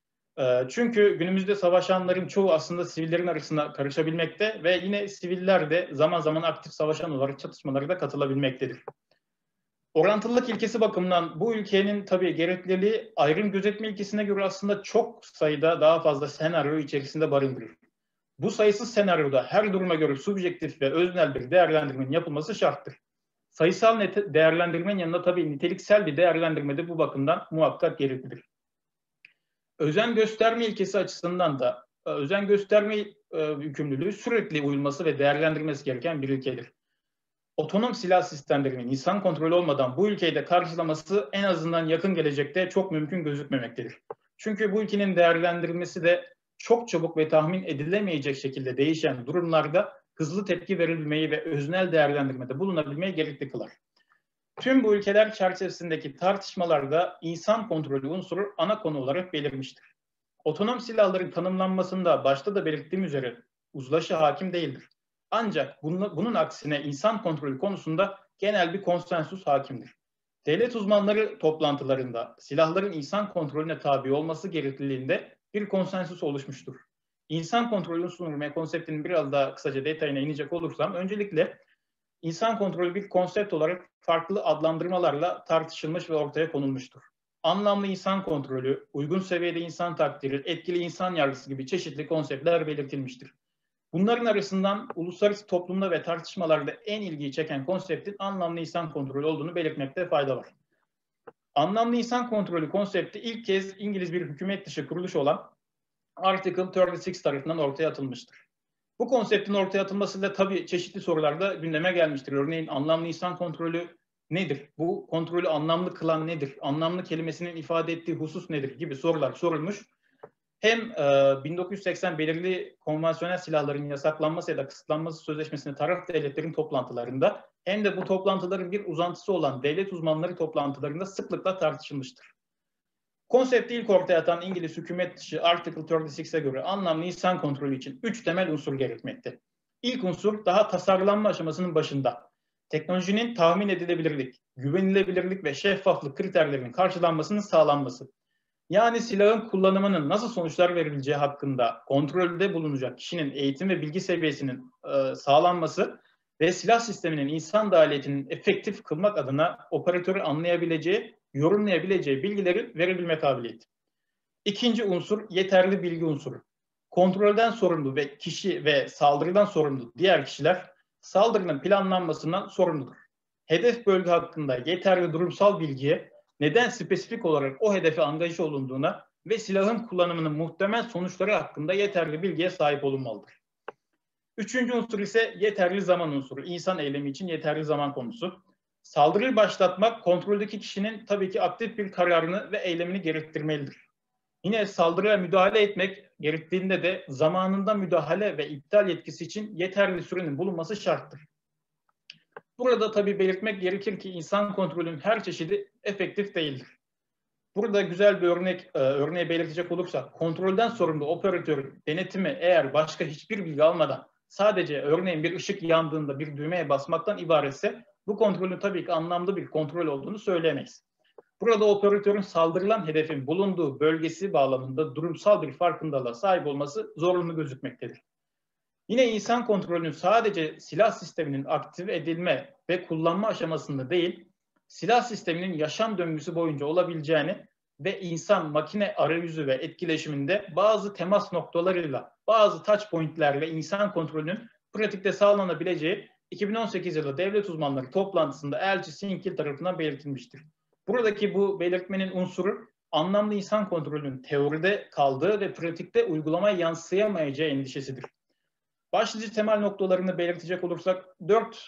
Çünkü günümüzde savaşanların çoğu aslında sivillerin arasında karışabilmekte ve yine siviller de zaman zaman aktif savaşan olarak çatışmalara da katılabilmektedir. Orantılılık ilkesi bakımından bu ülkenin tabii gerekliliği ayrım gözetme ilkesine göre aslında çok sayıda daha fazla senaryo içerisinde barındırır. Bu sayısız senaryoda her duruma göre subjektif ve öznel bir değerlendirmenin yapılması şarttır. Sayısal değerlendirmenin yanında tabii niteliksel bir değerlendirme de bu bakımdan muhakkak gereklidir. Özen gösterme ilkesi açısından da özen gösterme yükümlülüğü sürekli uyulması ve değerlendirilmesi gereken bir ilkedir. Otonom silah sistemlerinin insan kontrolü olmadan bu ülkeyi de karşılaması en azından yakın gelecekte çok mümkün gözükmemektedir. Çünkü bu ülkenin değerlendirilmesi de çok çabuk ve tahmin edilemeyecek şekilde değişen durumlarda hızlı tepki verilmeyi ve öznel değerlendirmede bulunabilmeyi gerekli kılar. Tüm bu ülkeler çerçevesindeki tartışmalarda insan kontrolü unsuru ana konu olarak belirmiştir. Otonom silahların tanımlanmasında başta da belirttiğim üzere uzlaşı hakim değildir. Ancak bunun aksine insan kontrolü konusunda genel bir konsensus hakimdir. Devlet uzmanları toplantılarında silahların insan kontrolüne tabi olması gerekliliğinde bir konsensus oluşmuştur. İnsan kontrolü unsuru ve konseptinin biraz daha kısaca detayına inecek olursam, öncelikle insan kontrolü bir konsept olarak farklı adlandırmalarla tartışılmış ve ortaya konulmuştur. Anlamlı insan kontrolü, uygun seviyede insan takdiri, etkili insan yargısı gibi çeşitli konseptler belirtilmiştir. Bunların arasından uluslararası toplumda ve tartışmalarda en ilgiyi çeken konseptin anlamlı insan kontrolü olduğunu belirtmekte fayda var. Anlamlı insan kontrolü konsepti ilk kez İngiliz bir hükümet dışı kuruluş olan Article 36 tarafından ortaya atılmıştır. Bu konseptin ortaya atılmasıyla tabii çeşitli sorular da gündeme gelmiştir. Örneğin anlamlı insan kontrolü nedir? Bu kontrolü anlamlı kılan nedir? Anlamlı kelimesinin ifade ettiği husus nedir? Gibi sorular sorulmuş. Hem 1980 belirli konvansiyonel silahların yasaklanması ya da kısıtlanması sözleşmesine taraf devletlerin toplantılarında hem de bu toplantıların bir uzantısı olan devlet uzmanları toplantılarında sıklıkla tartışılmıştır. Konsepti ilk ortaya atan İngiliz hükümet dışı Article 36'e göre anlamlı insan kontrolü için 3 temel unsur gerekmekte. İlk unsur daha tasarlanma aşamasının başında. Teknolojinin tahmin edilebilirlik, güvenilebilirlik ve şeffaflık kriterlerinin karşılanmasının sağlanması. Yani silahın kullanımının nasıl sonuçlar verileceği hakkında kontrolde bulunacak kişinin eğitim ve bilgi seviyesinin sağlanması ve silah sisteminin insan dahiliyetinin efektif kılmak adına operatörü anlayabileceği, yorumlayabileceği bilgileri verebilme kabiliyeti. İkinci unsur yeterli bilgi unsuru. Kontrolden sorumlu ve kişi ve saldırıdan sorumlu diğer kişiler saldırının planlanmasından sorumludur. Hedef bölge hakkında yeterli durumsal bilgiye, neden spesifik olarak o hedefe angaje olunduğuna ve silahın kullanımının muhtemel sonuçları hakkında yeterli bilgiye sahip olunmalıdır. Üçüncü unsur ise yeterli zaman unsuru. İnsan eylemi için yeterli zaman konusu. Saldırıyı başlatmak kontroldeki kişinin tabii ki aktif bir kararını ve eylemini gerektirmelidir. Yine saldırıya müdahale etmek gerektiğinde de zamanında müdahale ve iptal yetkisi için yeterli sürenin bulunması şarttır. Burada tabii belirtmek gerekir ki insan kontrolünün her çeşidi efektif değildir. Burada güzel bir örneği belirtecek olursak, kontrolden sorumlu operatörün denetimi eğer başka hiçbir bilgi almadan sadece örneğin bir ışık yandığında bir düğmeye basmaktan ibaretse bu kontrolün tabii ki anlamlı bir kontrol olduğunu söyleyemeyiz. Burada operatörün saldırılan hedefin bulunduğu bölgesi bağlamında durumsal bir farkındalığa sahip olması zorunlu gözükmektedir. Yine insan kontrolünün sadece silah sisteminin aktive edilme ve kullanma aşamasında değil, silah sisteminin yaşam döngüsü boyunca olabileceğini ve insan-makine arayüzü ve etkileşiminde bazı temas noktalarıyla, bazı touch pointlerle insan kontrolünün pratikte sağlanabileceği 2018 yılı devlet uzmanları toplantısında Elçi Sinkil tarafından belirtilmiştir. Buradaki bu belirtmenin unsuru anlamlı insan kontrolünün teoride kaldığı ve pratikte uygulamaya yansıyamayacağı endişesidir. Başlıca temel noktalarını belirtecek olursak, dört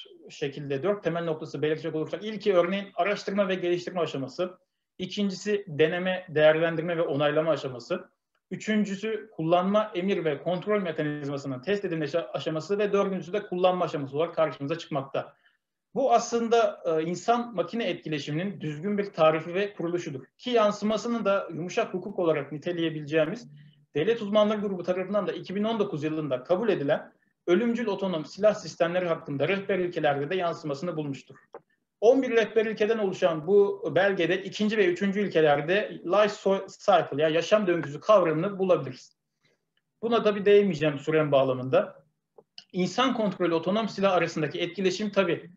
temel noktası belirtecek olursak, ilki örneğin araştırma ve geliştirme aşaması, ikincisi deneme, değerlendirme ve onaylama aşaması, üçüncüsü kullanma, emir ve kontrol mekanizmasının test edilme aşaması ve dördüncüsü de kullanma aşaması olarak karşımıza çıkmakta. Bu aslında insan-makine etkileşiminin düzgün bir tarifi ve kuruluşudur. Ki yansımasını da yumuşak hukuk olarak niteleyebileceğimiz Devlet Uzmanları Grubu tarafından da 2019 yılında kabul edilen ölümcül otonom silah sistemleri hakkında rehber ilkelerde de yansımasını bulmuştur. 11 rehber ilkeden oluşan bu belgede ikinci ve üçüncü ilkelerde life cycle, yani yaşam döngüsü kavramını bulabiliriz. Buna tabii değinmeyeceğim süren bağlamında. İnsan kontrolü otonom silah arasındaki etkileşim tabii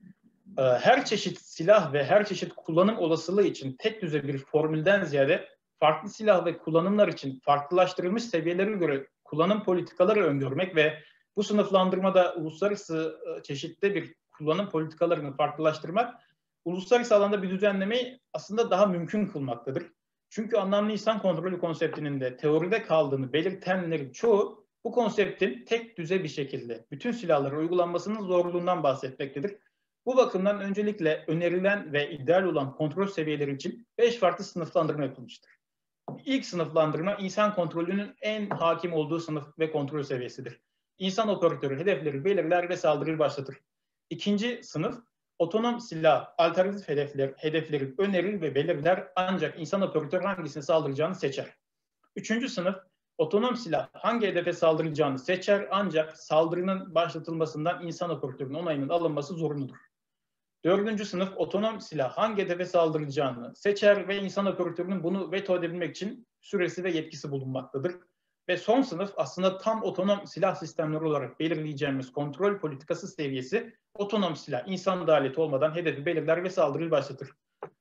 her çeşit silah ve her çeşit kullanım olasılığı için tek düze bir formülden ziyade farklı silah ve kullanımlar için farklılaştırılmış seviyelere göre kullanım politikaları öngörmek ve bu sınıflandırmada uluslararası çeşitli bir kullanım politikalarını farklılaştırmak, uluslararası alanda bir düzenlemeyi aslında daha mümkün kılmaktadır. Çünkü anlamlı insan kontrolü konseptinin de teoride kaldığını belirtenlerin çoğu bu konseptin tek düze bir şekilde bütün silahlara uygulanmasının zorluğundan bahsetmektedir. Bu bakımdan öncelikle önerilen ve ideal olan kontrol seviyeleri için 5 farklı sınıflandırma yapılmıştır. İlk sınıflandırma insan kontrolünün en hakim olduğu sınıf ve kontrol seviyesidir. İnsan operatörü hedefleri belirler ve saldırıyı başlatır. İkinci sınıf otonom silah, alternatif hedefleri önerir ve belirler ancak insan operatörü hangisine saldıracağını seçer. Üçüncü sınıf otonom silah hangi hedefe saldıracağını seçer ancak saldırının başlatılmasından insan operatörünün onayının alınması zorunludur. Dördüncü sınıf otonom silah hangi hedefe saldıracağını seçer ve insan operatörünün bunu veto edebilmek için süresi ve yetkisi bulunmaktadır. Ve son sınıf aslında tam otonom silah sistemleri olarak belirleyeceğimiz kontrol politikası seviyesi otonom silah insan dahiliyeti olmadan hedefi belirler ve saldırıyı başlatır.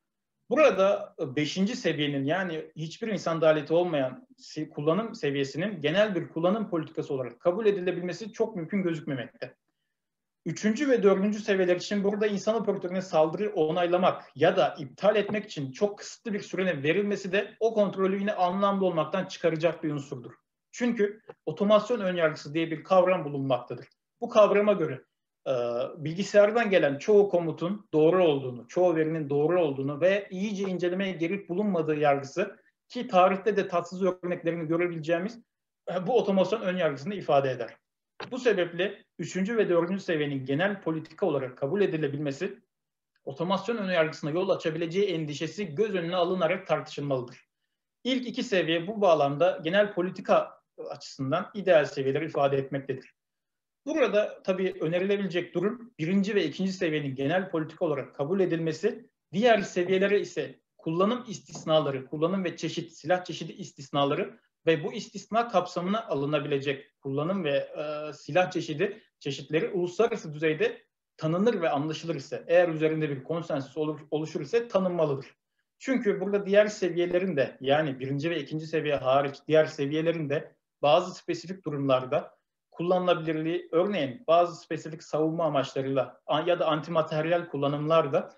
Burada 5. seviyenin yani hiçbir insan dahiliyeti olmayan kullanım seviyesinin genel bir kullanım politikası olarak kabul edilebilmesi çok mümkün gözükmemekte. 3. ve 4. seviyeler için burada insan operatörüne saldırıyı onaylamak ya da iptal etmek için çok kısıtlı bir sürenin verilmesi de o kontrolü yine anlamlı olmaktan çıkaracak bir unsurdur. Çünkü otomasyon önyargısı diye bir kavram bulunmaktadır. Bu kavrama göre bilgisayardan gelen çoğu komutun doğru olduğunu, çoğu verinin doğru olduğunu ve iyice incelemeye gerek bulunmadığı yargısı ki tarihte de tatsız örneklerini görebileceğimiz bu otomasyon önyargısını ifade eder. Bu sebeple 3. ve 4. seviyenin genel politika olarak kabul edilebilmesi, otomasyon önyargısına yol açabileceği endişesi göz önüne alınarak tartışılmalıdır. İlk iki seviye bu bağlamda genel politika açısından ideal seviyeleri ifade etmektedir. Burada tabii önerilebilecek durum 1. ve 2. seviyenin genel politika olarak kabul edilmesi, diğer seviyelere ise kullanım istisnaları, kullanım ve silah çeşidi istisnaları ve bu istisna kapsamına alınabilecek kullanım ve silah çeşitleri uluslararası düzeyde tanınır ve anlaşılır ise, eğer üzerinde bir konsensüs oluşur ise tanınmalıdır. Çünkü burada diğer seviyelerin de yani 1. ve 2. seviye hariç diğer seviyelerin de bazı spesifik durumlarda kullanılabilirliği, örneğin bazı spesifik savunma amaçlarıyla ya da antimateryal kullanımlarda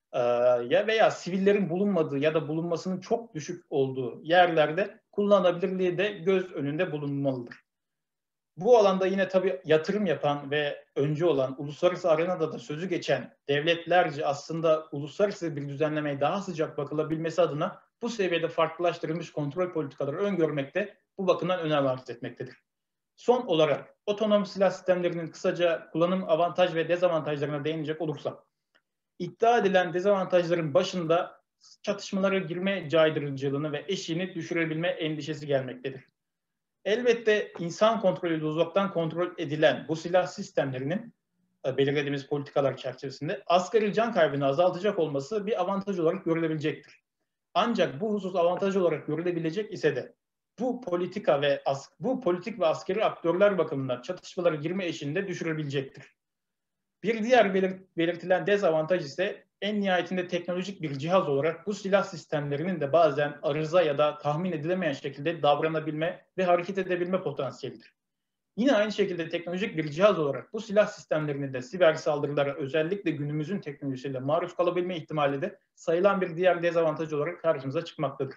ya veya sivillerin bulunmadığı ya da bulunmasının çok düşük olduğu yerlerde kullanılabilirliği de göz önünde bulunmalıdır. Bu alanda yine tabii yatırım yapan ve öncü olan, uluslararası arenada da sözü geçen devletlerce aslında uluslararası bir düzenlemeye daha sıcak bakılabilmesi adına bu seviyede farklılaştırılmış kontrol politikaları öngörmekte bu bakımdan önem arz etmektedir. Son olarak otonom silah sistemlerinin kısaca kullanım avantaj ve dezavantajlarına değinecek olursam, iddia edilen dezavantajların başında çatışmalara girme caydırıcılığını ve eşiğini düşürebilme endişesi gelmektedir. Elbette insan kontrolüyle uzaktan kontrol edilen bu silah sistemlerinin belirlediğimiz politikalar çerçevesinde asgari can kaybını azaltacak olması bir avantaj olarak görülebilecektir. Ancak bu husus avantaj olarak görülebilecek ise de bu politik ve askeri aktörler bakımından çatışmalara girme eşiğini düşürebilecektir. Bir diğer belirtilen dezavantaj ise en nihayetinde teknolojik bir cihaz olarak bu silah sistemlerinin de bazen arıza ya da tahmin edilemeyen şekilde davranabilme ve hareket edebilme potansiyelidir. Yine aynı şekilde teknolojik bir cihaz olarak bu silah sistemlerinin de siber saldırılara özellikle günümüzün teknolojisiyle maruz kalabilme ihtimali de sayılan bir diğer dezavantaj olarak karşımıza çıkmaktadır.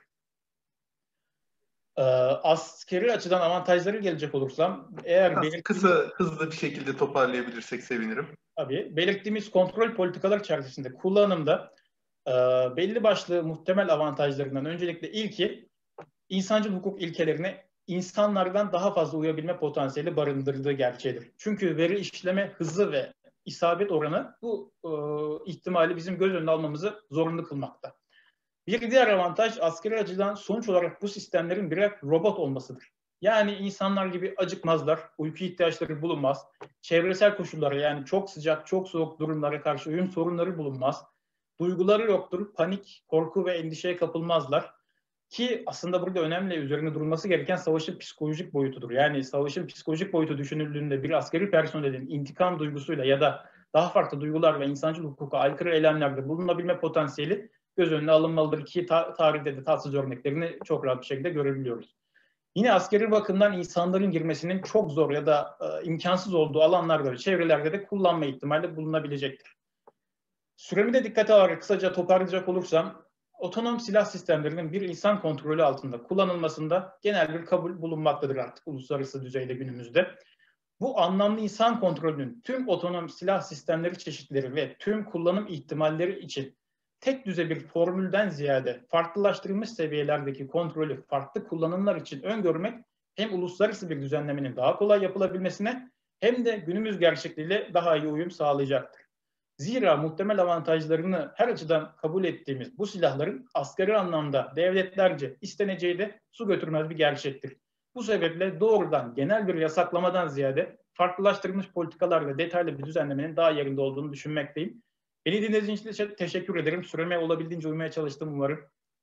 Askeri açıdan avantajları gelecek olursam, eğer kısa hızlı bir şekilde toparlayabilirsek sevinirim. Tabii, belirttiğimiz kontrol politikalar çerçevesinde kullanımda belli başlı muhtemel avantajlarından öncelikle ilki insancıl hukuk ilkelerine insanlardan daha fazla uyabilme potansiyeli barındırdığı gerçeğidir. Çünkü veri işleme hızı ve isabet oranı bu ihtimali bizim göz önüne almamızı zorunlu kılmakta. Bir diğer avantaj askeri açıdan sonuç olarak bu sistemlerin birer robot olmasıdır. Yani insanlar gibi acıkmazlar, uyku ihtiyaçları bulunmaz, çevresel koşullara yani çok sıcak, çok soğuk durumlara karşı uyum sorunları bulunmaz, duyguları yoktur, panik, korku ve endişeye kapılmazlar. Ki aslında burada önemli üzerine durulması gereken savaşın psikolojik boyutudur. Yani savaşın psikolojik boyutu düşünüldüğünde bir askeri personelin intikam duygusuyla ya da daha farklı duygular ve insancıl hukuka aykırı eylemlerde bulunabilme potansiyeli göz önüne alınmalıdır ki tarihte de tatsız örneklerini çok rahat bir şekilde görebiliyoruz. Yine askeri bakımdan insanların girmesinin çok zor ya da imkansız olduğu alanlarda ve çevrelerde de kullanma ihtimali bulunabilecektir. Süremi de dikkate alarak kısaca toparlayacak olursam, otonom silah sistemlerinin bir insan kontrolü altında kullanılmasında genel bir kabul bulunmaktadır artık uluslararası düzeyde günümüzde. Bu anlamlı insan kontrolünün tüm otonom silah sistemleri çeşitleri ve tüm kullanım ihtimalleri için tek düze bir formülden ziyade farklılaştırılmış seviyelerdeki kontrolü farklı kullanımlar için öngörmek hem uluslararası bir düzenlemenin daha kolay yapılabilmesine hem de günümüz gerçekliğiyle daha iyi uyum sağlayacaktır. Zira muhtemel avantajlarını her açıdan kabul ettiğimiz bu silahların askeri anlamda devletlerce isteneceği de su götürmez bir gerçektir. Bu sebeple doğrudan genel bir yasaklamadan ziyade farklılaştırılmış politikalar ve detaylı bir düzenlemenin daha yerinde olduğunu düşünmekteyim. Beni dinlediğiniz için teşekkür ederim. Süreme olabildiğince uymaya çalıştım umarım.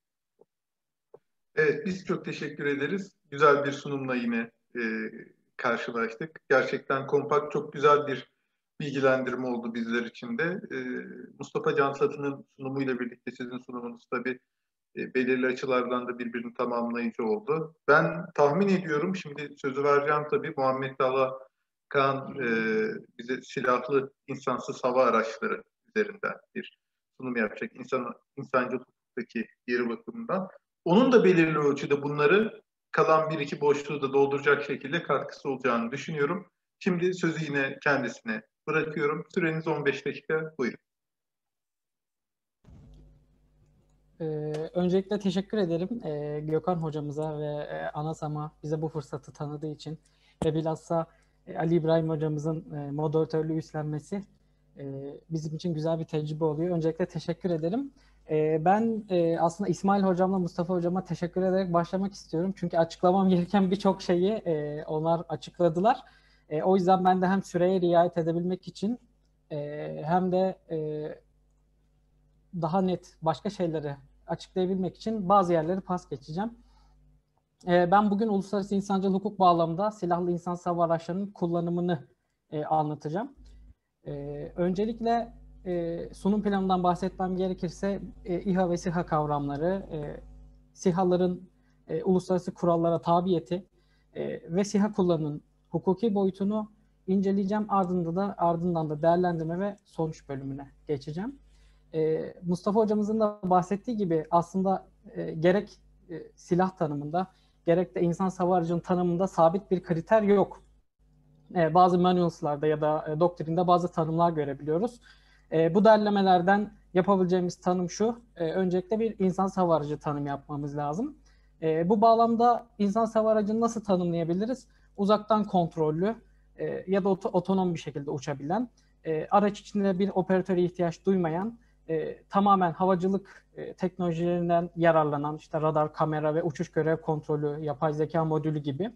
Evet, biz çok teşekkür ederiz. Güzel bir sunumla yine karşılaştık. Gerçekten kompakt, çok güzel bir bilgilendirme oldu bizler için de. Mustafa Cansatı'nın sunumuyla birlikte sizin sunumunuz tabii belirli açılardan da birbirini tamamlayıcı oldu. Ben tahmin ediyorum, şimdi sözü vereceğim tabii, Muhammed Talha Kağan bize silahlı insansız hava araçları üzerinden bir sunum yapacak. İnsancıl hukuktaki yeri bakımından. Onun da belirli ölçüde bunları kalan bir iki boşluğu da dolduracak şekilde katkısı olacağını düşünüyorum. Şimdi sözü yine kendisine bırakıyorum. Süreniz 15 dakika. Buyurun. Öncelikle teşekkür ederim Gökhan hocamıza ve ANASAM'a bize bu fırsatı tanıdığı için ve bilhassa Ali İbrahim hocamızın moderatörlüğü üstlenmesi bizim için güzel bir tecrübe oluyor. Öncelikle teşekkür ederim. Ben aslında İsmail hocamla Mustafa hocama teşekkür ederek başlamak istiyorum. Çünkü açıklamam gereken birçok şeyi onlar açıkladılar. O yüzden ben de hem süreye riayet edebilmek için hem de daha net başka şeyleri açıklayabilmek için bazı yerleri pas geçeceğim. Ben bugün uluslararası insancıl hukuk bağlamında silahlı insansız hava araçlarının kullanımını anlatacağım. Öncelikle sunum planından bahsetmem gerekirse İHA ve SİHA kavramları, SİHA'ların uluslararası kurallara tabiyeti ve SİHA kullanımının hukuki boyutunu inceleyeceğim. Ardından da değerlendirme ve sonuç bölümüne geçeceğim. Mustafa hocamızın da bahsettiği gibi aslında gerek silah tanımında gerek de insan hava aracının tanımında sabit bir kriter yok. bazı manuals'larda ya da doktrinde bazı tanımlar görebiliyoruz. Bu derlemelerden yapabileceğimiz tanım şu: öncelikle bir insansız hava aracı tanım yapmamız lazım. Bu bağlamda insansız hava aracını nasıl tanımlayabiliriz? Uzaktan kontrollü ya da otonom bir şekilde uçabilen, araç içinde bir operatöre ihtiyaç duymayan, tamamen havacılık teknolojilerinden yararlanan, işte radar, kamera ve uçuş görev kontrolü, yapay zeka modülü gibi,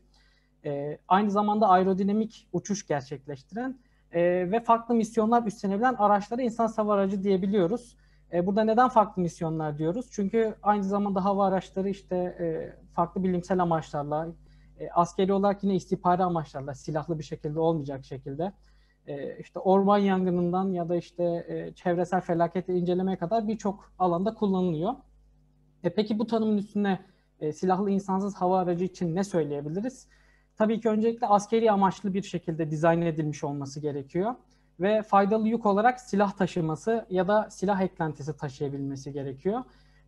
aynı zamanda aerodinamik uçuş gerçekleştiren ve farklı misyonlar üstlenebilen araçlara insansız hava aracı diyebiliyoruz. Burada neden farklı misyonlar diyoruz? Çünkü aynı zamanda hava araçları işte farklı bilimsel amaçlarla, askeri olarak yine istihbari amaçlarla, silahlı bir şekilde olmayacak şekilde, işte orman yangınından ya da işte çevresel felaketi incelemeye kadar birçok alanda kullanılıyor. Peki bu tanımın üstüne silahlı insansız hava aracı için ne söyleyebiliriz? Tabii ki öncelikle askeri amaçlı bir şekilde dizayn edilmiş olması gerekiyor ve faydalı yük olarak silah taşıması ya da silah eklentisi taşıyabilmesi gerekiyor.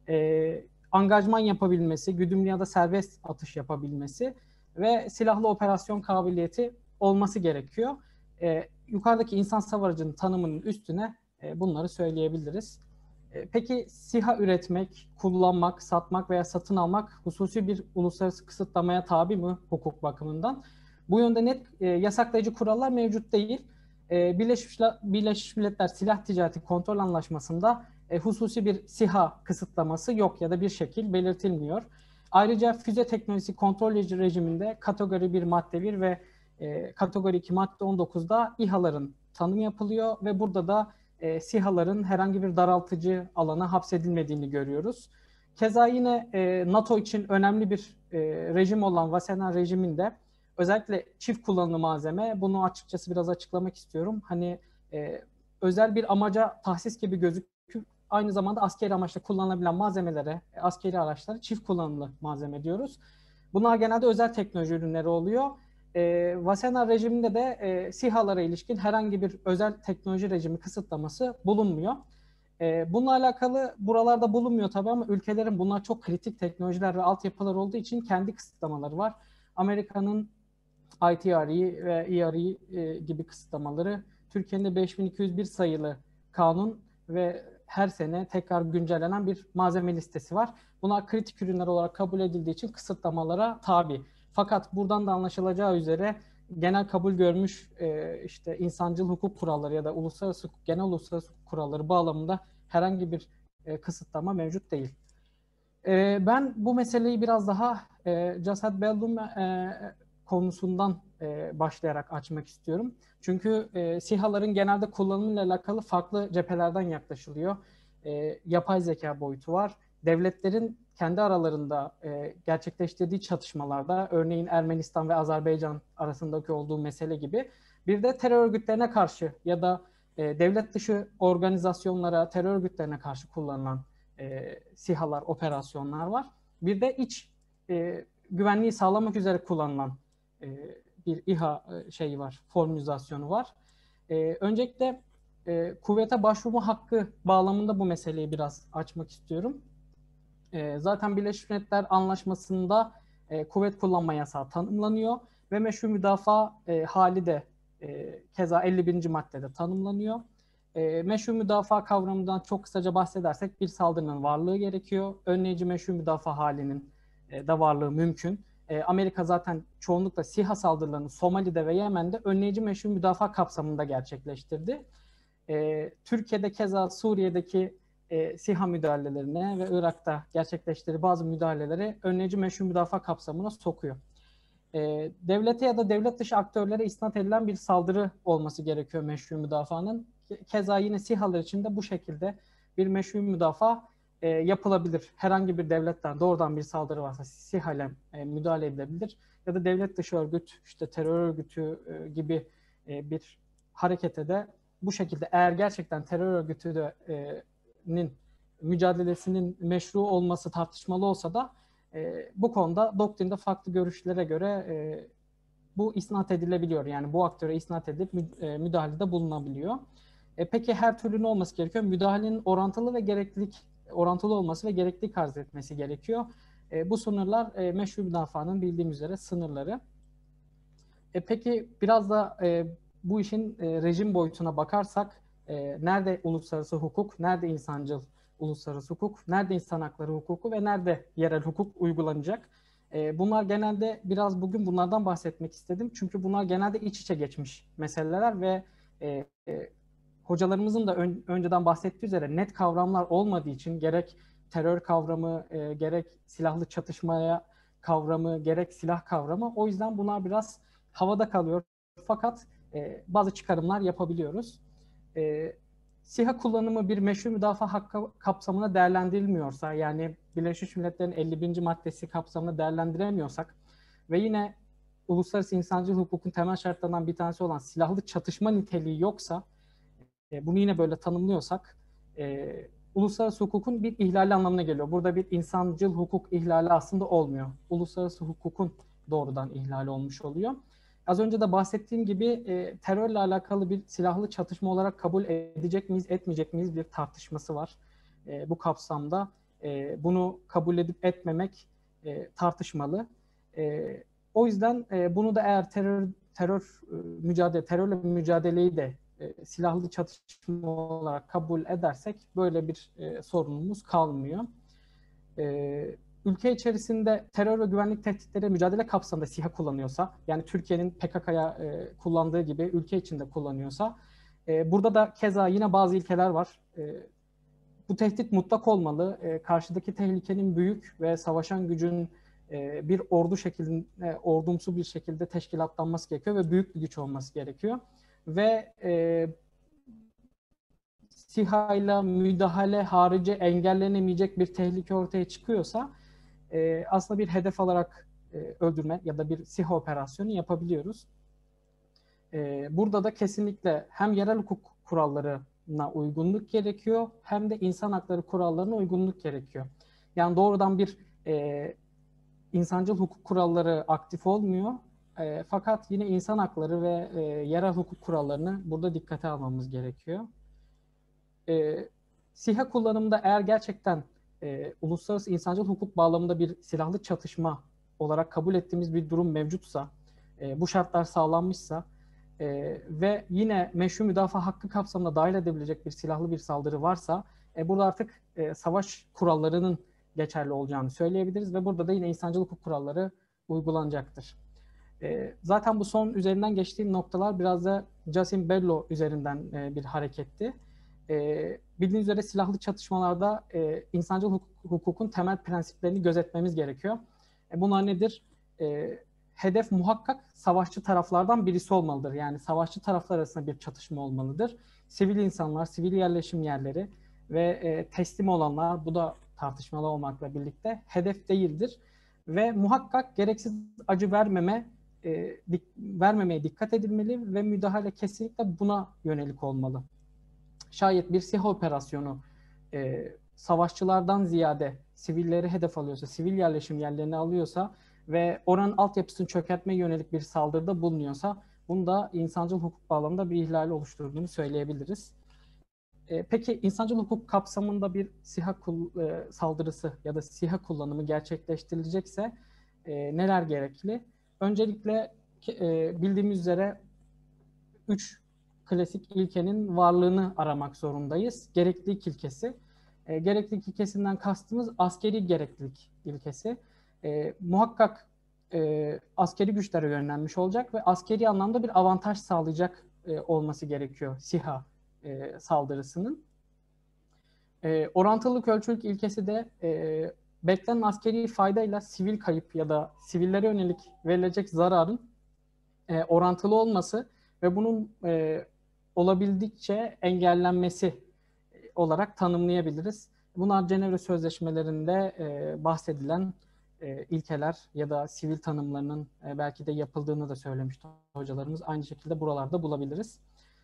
Angajman yapabilmesi, güdümlü ya da serbest atış yapabilmesi ve silahlı operasyon kabiliyeti olması gerekiyor. Yukarıdaki insansız hava aracının tanımının üstüne bunları söyleyebiliriz. Peki SİHA üretmek, kullanmak, satmak veya satın almak hususi bir uluslararası kısıtlamaya tabi mi hukuk bakımından? Bu yönde net yasaklayıcı kurallar mevcut değil. Birleşmiş Milletler Silah Ticareti Kontrol Anlaşması'nda hususi bir SİHA kısıtlaması yok ya da bir şekil belirtilmiyor. Ayrıca füze teknolojisi kontrol rejiminde kategori 1 madde 1 ve kategori 2 madde 19'da İHA'ların tanımı yapılıyor ve burada da SİHA'ların herhangi bir daraltıcı alana hapsedilmediğini görüyoruz. Keza yine NATO için önemli bir rejim olan Wassenaar rejiminde özellikle çift kullanımlı malzeme, bunu açıkçası biraz açıklamak istiyorum. Hani özel bir amaca tahsis gibi gözüküp aynı zamanda askeri amaçla kullanılabilen malzemelere, askeri araçlara çift kullanımlı malzeme diyoruz. Bunlar genelde özel teknoloji ürünleri oluyor. Wassenaar rejiminde de SİHA'lara ilişkin herhangi bir özel teknoloji rejimi kısıtlaması bulunmuyor. Bununla alakalı buralarda bulunmuyor tabii ama ülkelerin bunlar çok kritik teknolojiler ve altyapılar olduğu için kendi kısıtlamaları var. Amerika'nın ITRE ve ERE gibi kısıtlamaları, Türkiye'nin de 5201 sayılı kanun ve her sene tekrar güncellenen bir malzeme listesi var. Bunlar kritik ürünler olarak kabul edildiği için kısıtlamalara tabi. Fakat buradan da anlaşılacağı üzere genel kabul görmüş işte insancıl hukuk kuralları ya da genel uluslararası hukuk kuralları bağlamında herhangi bir kısıtlama mevcut değil. Ben bu meseleyi biraz daha Jasad Bellum konusundan başlayarak açmak istiyorum. Çünkü SİHA'ların genelde kullanımıyla alakalı farklı cephelerden yaklaşılıyor. Yapay zeka boyutu var. Devletlerin kendi aralarında gerçekleştirdiği çatışmalarda, örneğin Ermenistan ve Azerbaycan arasındaki olduğu mesele gibi, bir de terör örgütlerine karşı ya da devlet dışı organizasyonlara, terör örgütlerine karşı kullanılan SİHA'lar, operasyonlar var. Bir de iç güvenliği sağlamak üzere kullanılan bir İHA şeyi var, formülizasyonu var. Öncelikle kuvvete başvurma hakkı bağlamında bu meseleyi biraz açmak istiyorum. Zaten Birleşmiş Milletler Anlaşması'nda kuvvet kullanma yasağı tanımlanıyor ve meşru müdafaa hali de keza 51. maddede tanımlanıyor. Meşru müdafaa kavramından çok kısaca bahsedersek bir saldırının varlığı gerekiyor. Önleyici meşru müdafaa halinin de varlığı mümkün. Amerika zaten çoğunlukla SİHA saldırılarını Somali'de ve Yemen'de önleyici meşru müdafaa kapsamında gerçekleştirdi. Türkiye'de keza Suriye'deki SİHA müdahalelerine ve Irak'ta gerçekleştirdiği bazı müdahaleleri önleyici meşru müdafaa kapsamına sokuyor. Devlete ya da devlet dışı aktörlere isnat edilen bir saldırı olması gerekiyor meşru müdafaanın. Keza yine SİHA'lar için de bu şekilde bir meşru müdafaa yapılabilir. Herhangi bir devletten doğrudan bir saldırı varsa SİHA ile müdahale edilebilir. Ya da devlet dışı örgüt, işte terör örgütü gibi bir harekete de bu şekilde, eğer gerçekten terör örgütünün mücadelesinin meşru olması tartışmalı olsa da bu konuda doktrinde farklı görüşlere göre bu isnat edilebiliyor. Yani bu aktöre isnat edip müdahalede bulunabiliyor. Peki her türlü ne olması gerekiyor? Müdahalenin orantılı olması ve gereklilik arz etmesi gerekiyor. Bu sınırlar meşru müdafaanın bildiğim üzere sınırları. Peki biraz da bu işin rejim boyutuna bakarsak nerede uluslararası hukuk, nerede insancıl uluslararası hukuk, nerede insan hakları hukuku ve nerede yerel hukuk uygulanacak? Bunlar genelde biraz bugün bunlardan bahsetmek istedim. Çünkü bunlar genelde iç içe geçmiş meseleler ve hocalarımızın da önceden bahsettiği üzere net kavramlar olmadığı için gerek terör kavramı, gerek silahlı çatışmaya kavramı, gerek silah kavramı, o yüzden bunlar biraz havada kalıyor. Fakat bazı çıkarımlar yapabiliyoruz. SİHA kullanımı bir meşru müdafaa hakkı kapsamına değerlendirilmiyorsa, yani Birleşmiş Milletler'in 51. maddesi kapsamında değerlendiremiyorsak ve yine uluslararası insancıl hukukun temel şartlarından bir tanesi olan silahlı çatışma niteliği yoksa, bunu yine böyle tanımlıyorsak, uluslararası hukukun bir ihlali anlamına geliyor. Burada bir insancıl hukuk ihlali aslında olmuyor. Uluslararası hukukun doğrudan ihlali olmuş oluyor. Az önce de bahsettiğim gibi terörle alakalı bir silahlı çatışma olarak kabul edecek miyiz, etmeyecek miyiz bir tartışması var. Bu kapsamda bunu kabul edip etmemek tartışmalı. O yüzden bunu da eğer terörle mücadeleyi de silahlı çatışma olarak kabul edersek böyle bir sorunumuz kalmıyor. Ülke içerisinde terör ve güvenlik tehditleriyle mücadele kapsamında SİHA kullanıyorsa, yani Türkiye'nin PKK'ya kullandığı gibi ülke içinde kullanıyorsa, burada da keza yine bazı ilkeler var. Bu tehdit mutlak olmalı. Karşıdaki tehlikenin büyük ve savaşan gücün bir ordumsu bir şekilde teşkilatlanması gerekiyor ve büyük bir güç olması gerekiyor. Ve SİHA'yla müdahale harici engellenemeyecek bir tehlike ortaya çıkıyorsa aslında bir hedef alarak öldürme ya da bir SİHA operasyonu yapabiliyoruz. Burada da kesinlikle hem yerel hukuk kurallarına uygunluk gerekiyor hem de insan hakları kurallarına uygunluk gerekiyor. Yani doğrudan bir insancıl hukuk kuralları aktif olmuyor. Fakat yine insan hakları ve yerel hukuk kurallarını burada dikkate almamız gerekiyor. SİHA kullanımında eğer gerçekten uluslararası insancıl hukuk bağlamında bir silahlı çatışma olarak kabul ettiğimiz bir durum mevcutsa, bu şartlar sağlanmışsa ve yine meşru müdafaa hakkı kapsamında dahil edebilecek bir silahlı bir saldırı varsa, burada artık savaş kurallarının geçerli olacağını söyleyebiliriz ve burada da yine insancıl hukuk kuralları uygulanacaktır. Zaten bu son üzerinden geçtiğim noktalar biraz da Jasim Bello üzerinden bir hareketti. Bildiğiniz üzere silahlı çatışmalarda insancıl hukukun temel prensiplerini gözetmemiz gerekiyor. Bunlar nedir? Hedef muhakkak savaşçı taraflardan birisi olmalıdır. Yani savaşçı taraflar arasında bir çatışma olmalıdır. Sivil insanlar, sivil yerleşim yerleri ve teslim olanlar, bu da tartışmalı olmakla birlikte hedef değildir. Ve muhakkak gereksiz acı vermemeye dikkat edilmeli ve müdahale kesinlikle buna yönelik olmalı. Şayet bir SİHA operasyonu savaşçılardan ziyade sivilleri hedef alıyorsa, sivil yerleşim yerlerini alıyorsa ve oranın altyapısını çökertmeye yönelik bir saldırıda bulunuyorsa, bunu da insancıl hukuk bağlamında bir ihlal oluşturduğunu söyleyebiliriz. Peki insancıl hukuk kapsamında bir SİHA saldırısı ya da SİHA kullanımı gerçekleştirilecekse neler gerekli? Öncelikle bildiğimiz üzere 3 klasik ilkenin varlığını aramak zorundayız. Gereklilik ilkesi. Gereklilik ilkesinden kastımız askeri gereklilik ilkesi. Muhakkak askeri güçlere yönlenmiş olacak ve askeri anlamda bir avantaj sağlayacak olması gerekiyor SİHA saldırısının. Orantılılık ölçülük ilkesi de beklenen askeri faydayla sivil kayıp ya da sivillere yönelik verilecek zararın orantılı olması ve bunun olabildikçe engellenmesi olarak tanımlayabiliriz. Bunlar Cenevre Sözleşmelerinde bahsedilen ilkeler ya da sivil tanımlarının belki de yapıldığını da söylemişti hocalarımız. Aynı şekilde buralarda bulabiliriz.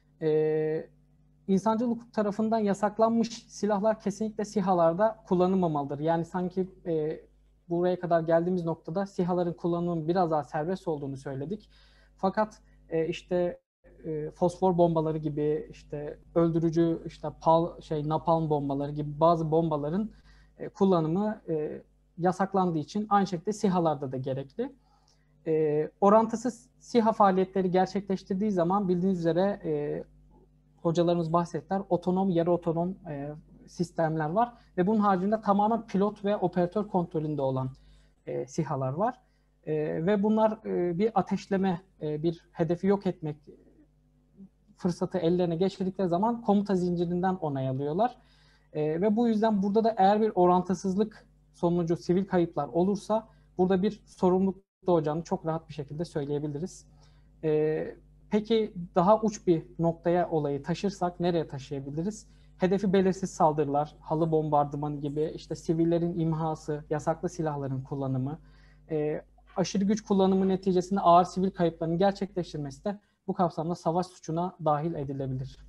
İnsancıl hukuk tarafından yasaklanmış silahlar kesinlikle SİHA'larda kullanılmamalıdır. Yani sanki buraya kadar geldiğimiz noktada SİHA'ların kullanımının biraz daha serbest olduğunu söyledik. Fakat işte fosfor bombaları gibi, işte öldürücü, işte napalm bombaları gibi bazı bombaların kullanımı yasaklandığı için aynı şekilde SİHA'larda da gerekli. Orantısız SİHA faaliyetleri gerçekleştirdiği zaman bildiğiniz üzere hocalarımız bahsettiler. Otonom, yarı otonom sistemler var ve bunun haricinde tamamen pilot ve operatör kontrolünde olan SİHA'lar var. Ve bunlar bir ateşleme, bir hedefi yok etmek fırsatı ellerine geçirdikleri zaman komuta zincirinden onay alıyorlar. Ve bu yüzden burada da eğer bir orantısızlık sonucu sivil kayıplar olursa burada bir sorumluluk doğacağını çok rahat bir şekilde söyleyebiliriz. Peki daha uç bir noktaya olayı taşırsak nereye taşıyabiliriz? Hedefi belirsiz saldırılar, halı bombardımanı gibi, işte sivillerin imhası, yasaklı silahların kullanımı, aşırı güç kullanımı neticesinde ağır sivil kayıplarının gerçekleştirmesi de bu kapsamda savaş suçuna dahil edilebilir.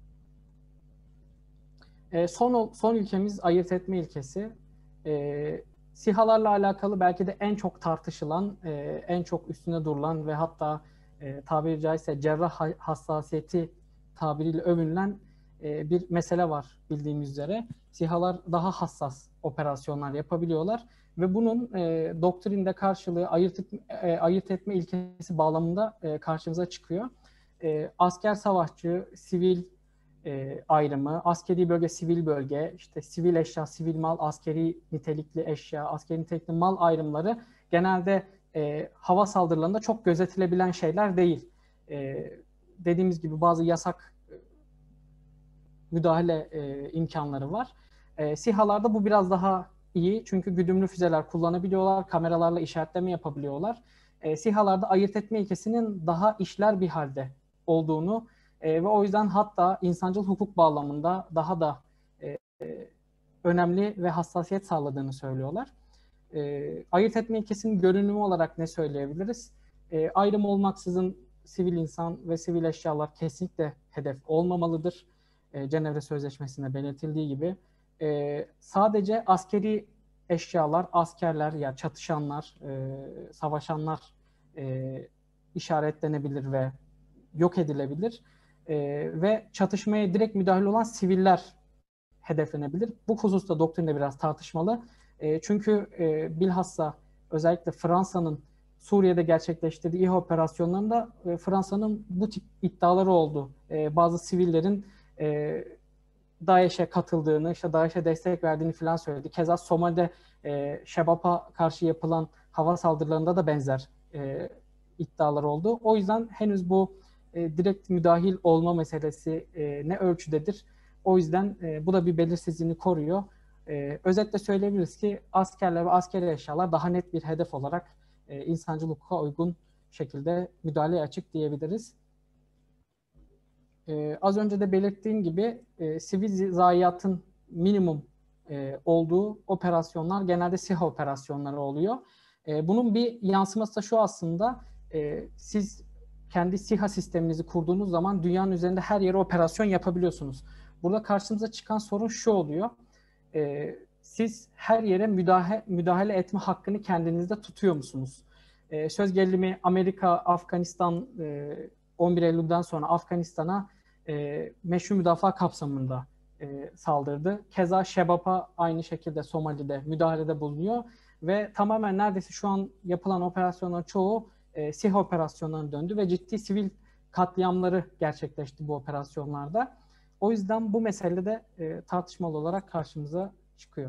Son ilkemiz ayırt etme ilkesi. SİHA'larla alakalı belki de en çok tartışılan, en çok üstüne durulan ve hatta tabiri caizse cerrah hassasiyeti tabiriyle övünülen bir mesele var bildiğimiz üzere. SİHA'lar daha hassas operasyonlar yapabiliyorlar ve bunun doktrinde karşılığı ayırt etme ilkesi bağlamında karşımıza çıkıyor. Asker savaşçı, sivil ayrımı, askeri bölge, sivil bölge, işte sivil eşya, sivil mal, askeri nitelikli eşya, askeri nitelikli mal ayrımları genelde hava saldırılarında çok gözetilebilen şeyler değil. Dediğimiz gibi bazı yasak müdahale imkanları var. SİHA'larda bu biraz daha iyi çünkü güdümlü füzeler kullanabiliyorlar, kameralarla işaretleme yapabiliyorlar. SİHA'larda ayırt etme ilkesinin daha işler bir halde olduğunu ve o yüzden hatta insancıl hukuk bağlamında daha da önemli ve hassasiyet sağladığını söylüyorlar. Ayırt etme ilkesinin görünümü olarak ne söyleyebiliriz? Ayrım olmaksızın sivil insan ve sivil eşyalar kesinlikle hedef olmamalıdır. Cenevre Sözleşmesi'nde belirtildiği gibi. Sadece askeri eşyalar, askerler ya çatışanlar, savaşanlar işaretlenebilir ve yok edilebilir. Ve çatışmaya direkt müdahil olan siviller hedeflenebilir. Bu hususta doktrinde biraz tartışmalı. Çünkü bilhassa özellikle Fransa'nın Suriye'de gerçekleştirdiği İHA operasyonlarında Fransa'nın bu tip iddiaları oldu. Bazı sivillerin DAEŞ'e katıldığını, işte DAEŞ'e destek verdiğini falan söyledi. Keza Somali'de Şebap'a karşı yapılan hava saldırılarında da benzer iddialar oldu. O yüzden henüz bu direkt müdahil olma meselesi ne ölçüdedir? O yüzden bu da bir belirsizliğini koruyor. Özetle söyleyebiliriz ki askerler ve askeri eşyalar daha net bir hedef olarak insancıl hukuka uygun şekilde müdahaleye açık diyebiliriz. Az önce de belirttiğim gibi sivil zayiatın minimum olduğu operasyonlar genelde SİHA operasyonları oluyor. Bunun bir yansıması da şu aslında, siz kendi SİHA sisteminizi kurduğunuz zaman dünyanın üzerinde her yere operasyon yapabiliyorsunuz. Burada karşımıza çıkan sorun şu oluyor. Siz her yere müdahale etme hakkını kendinizde tutuyor musunuz? Söz gelimi Amerika, Afganistan 11 Eylül'den sonra Afganistan'a meşru müdafaa kapsamında saldırdı. Keza Şebap'a aynı şekilde Somali'de müdahalede bulunuyor ve tamamen neredeyse şu an yapılan operasyonların çoğu SİHA operasyonlarına döndü ve ciddi sivil katliamları gerçekleşti bu operasyonlarda. O yüzden bu mesele de tartışmalı olarak karşımıza çıkıyor.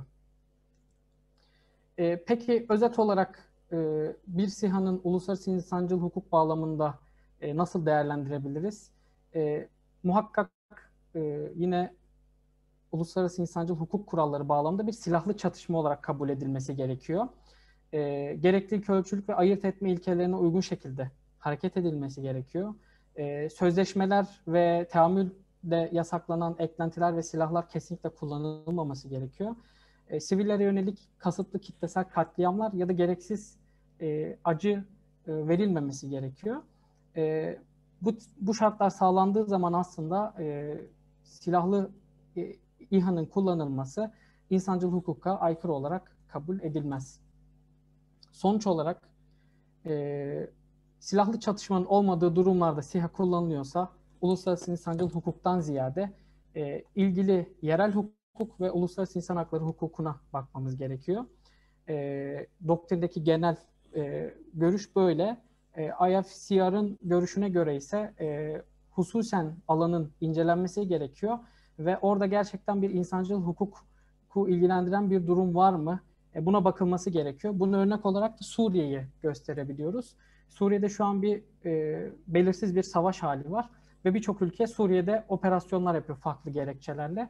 Peki özet olarak bir SİHA'nın uluslararası insancıl hukuk bağlamında nasıl değerlendirebiliriz? Muhakkak yine uluslararası insancıl hukuk kuralları bağlamında bir silahlı çatışma olarak kabul edilmesi gerekiyor. Gerekli ölçülük ve ayırt etme ilkelerine uygun şekilde hareket edilmesi gerekiyor. Sözleşmeler ve teamülde yasaklanan eklentiler ve silahlar kesinlikle kullanılmaması gerekiyor. Sivillere yönelik kasıtlı kitlesel katliamlar ya da gereksiz acı verilmemesi gerekiyor. Bu şartlar sağlandığı zaman aslında silahlı İHA'nın kullanılması insancıl hukuka aykırı olarak kabul edilmez. Sonuç olarak silahlı çatışmanın olmadığı durumlarda SİHA kullanılıyorsa uluslararası insancıl hukuktan ziyade ilgili yerel hukuk ve uluslararası insan hakları hukukuna bakmamız gerekiyor. Doktrindeki genel Görüş böyle. IFCR'ın görüşüne göre ise hususen alanın incelenmesi gerekiyor ve orada gerçekten bir insancıl hukuku ilgilendiren bir durum var mı? Buna bakılması gerekiyor. Bunun örnek olarak da Suriye'yi gösterebiliyoruz. Suriye'de şu an bir belirsiz bir savaş hali var ve birçok ülke Suriye'de operasyonlar yapıyor farklı gerekçelerle.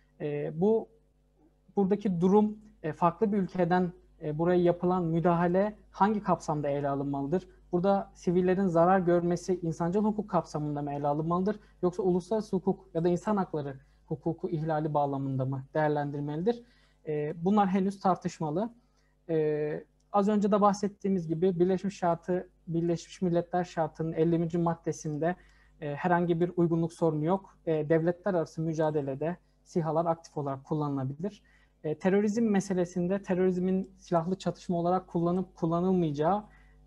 Buradaki durum farklı bir ülkeden buraya yapılan müdahale hangi kapsamda ele alınmalıdır? Burada sivillerin zarar görmesi insancıl hukuk kapsamında mı ele alınmalıdır? Yoksa uluslararası hukuk ya da insan hakları hukuku ihlali bağlamında mı değerlendirmelidir? Bunlar henüz tartışmalı. Az önce de bahsettiğimiz gibi Birleşmiş Milletler Şartı'nın 50. maddesinde herhangi bir uygunluk sorunu yok. Devletler arası mücadelede SİHA'lar aktif olarak kullanılabilir. Terörizm meselesinde terörizmin silahlı çatışma olarak kullanıp kullanılmayacağı,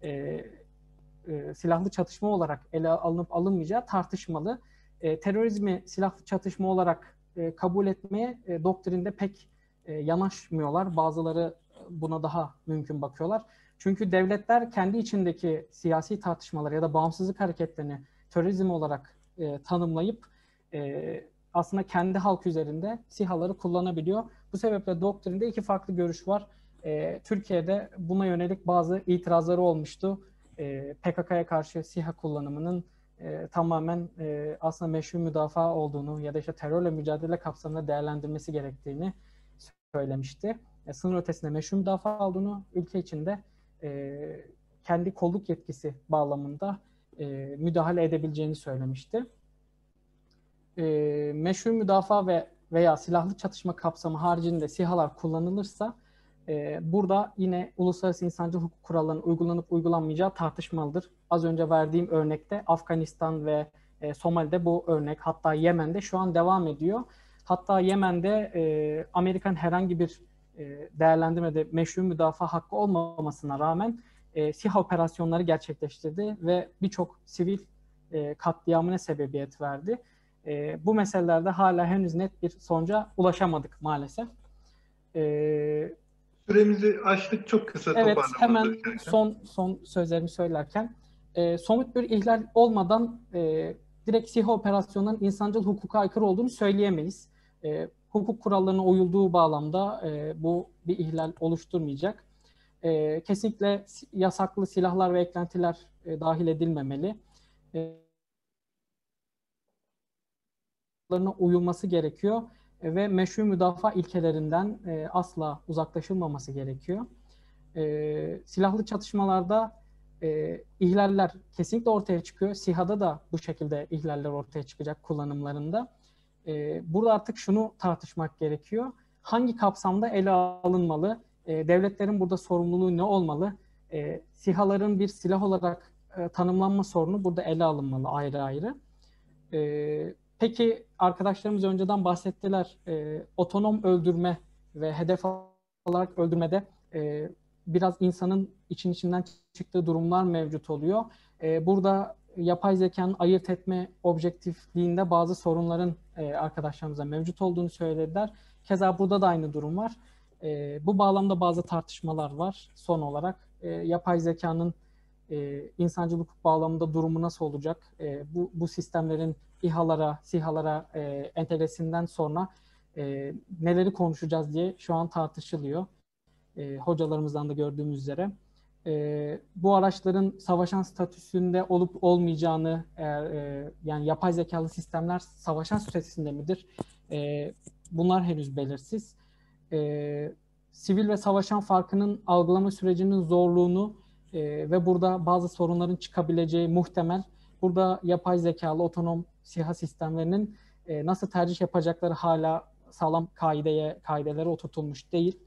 silahlı çatışma olarak ele alınıp alınmayacağı tartışmalı. Terörizmi silahlı çatışma olarak kabul etmeye doktrinde pek yanaşmıyorlar. Bazıları buna daha mümkün bakıyorlar. Çünkü devletler kendi içindeki siyasi tartışmaları ya da bağımsızlık hareketlerini terörizm olarak tanımlayıp aslında kendi halk üzerinde SİHA'ları kullanabiliyor. Bu sebeple doktrinde iki farklı görüş var. Türkiye'de buna yönelik bazı itirazları olmuştu. PKK'ya karşı SİHA kullanımının tamamen aslında meşru müdafaa olduğunu ya da işte terörle mücadele kapsamında değerlendirmesi gerektiğini söylemişti. Sınır ötesinde meşru müdafaa olduğunu, ülke içinde kendi kolluk yetkisi bağlamında müdahale edebileceğini söylemişti. Meşru müdafaa veya silahlı çatışma kapsamı haricinde SİHA'lar kullanılırsa burada yine uluslararası insancıl hukuk kurallarının uygulanıp uygulanmayacağı tartışmalıdır. Az önce verdiğim örnekte Afganistan ve Somali'de bu örnek, hatta Yemen'de şu an devam ediyor. Hatta Yemen'de Amerikan herhangi bir değerlendirmede meşru müdafaa hakkı olmamasına rağmen SİHA operasyonları gerçekleştirdi ve birçok sivil katliamına sebebiyet verdi. Bu meselelerde hala henüz net bir sonuca ulaşamadık maalesef. Süremizi aştık, çok kısa Evet, toparlamamız hemen son sözlerimi söylerken somut bir ihlal olmadan direkt SİHA operasyonlarının insancıl hukuka aykırı olduğunu söyleyemeyiz. Hukuk kurallarına uyulduğu bağlamda bu bir ihlal oluşturmayacak. Kesinlikle yasaklı silahlar ve eklentiler dahil edilmemeli. Uyulması gerekiyor ve meşru müdafaa ilkelerinden asla uzaklaşılmaması gerekiyor. Silahlı çatışmalarda ihlaller kesinlikle ortaya çıkıyor. SİHA'da da bu şekilde ihlaller ortaya çıkacak kullanımlarında. Burada artık şunu tartışmak gerekiyor. Hangi kapsamda ele alınmalı? Devletlerin burada sorumluluğu ne olmalı? SİHA'ların bir silah olarak tanımlanma sorunu burada ele alınmalı ayrı ayrı. Peki arkadaşlarımız önceden bahsettiler. Otonom öldürme ve hedef olarak öldürmede biraz insanın içinden çıktığı durumlar mevcut oluyor. Burada yapay zekanın ayırt etme objektifliğinde bazı sorunların arkadaşlarımıza mevcut olduğunu söylediler. Keza burada da aynı durum var. Bu bağlamda bazı tartışmalar var. Son olarak yapay zekanın insancıl hukuk bağlamında durumu nasıl olacak? Bu sistemlerin İHA'lara, SİHA'lara entegresinden sonra neleri konuşacağız diye şu an tartışılıyor. Hocalarımızdan da gördüğümüz üzere. Bu araçların savaşan statüsünde olup olmayacağını, yani yapay zekalı sistemler savaşan statüsünde midir? Bunlar henüz belirsiz. Sivil ve savaşan farkının algılama sürecinin zorluğunu ve burada bazı sorunların çıkabileceği muhtemel. Burada yapay zekalı otonom SİHA sistemlerinin nasıl tercih yapacakları hala sağlam kaidelere oturtulmuş değil.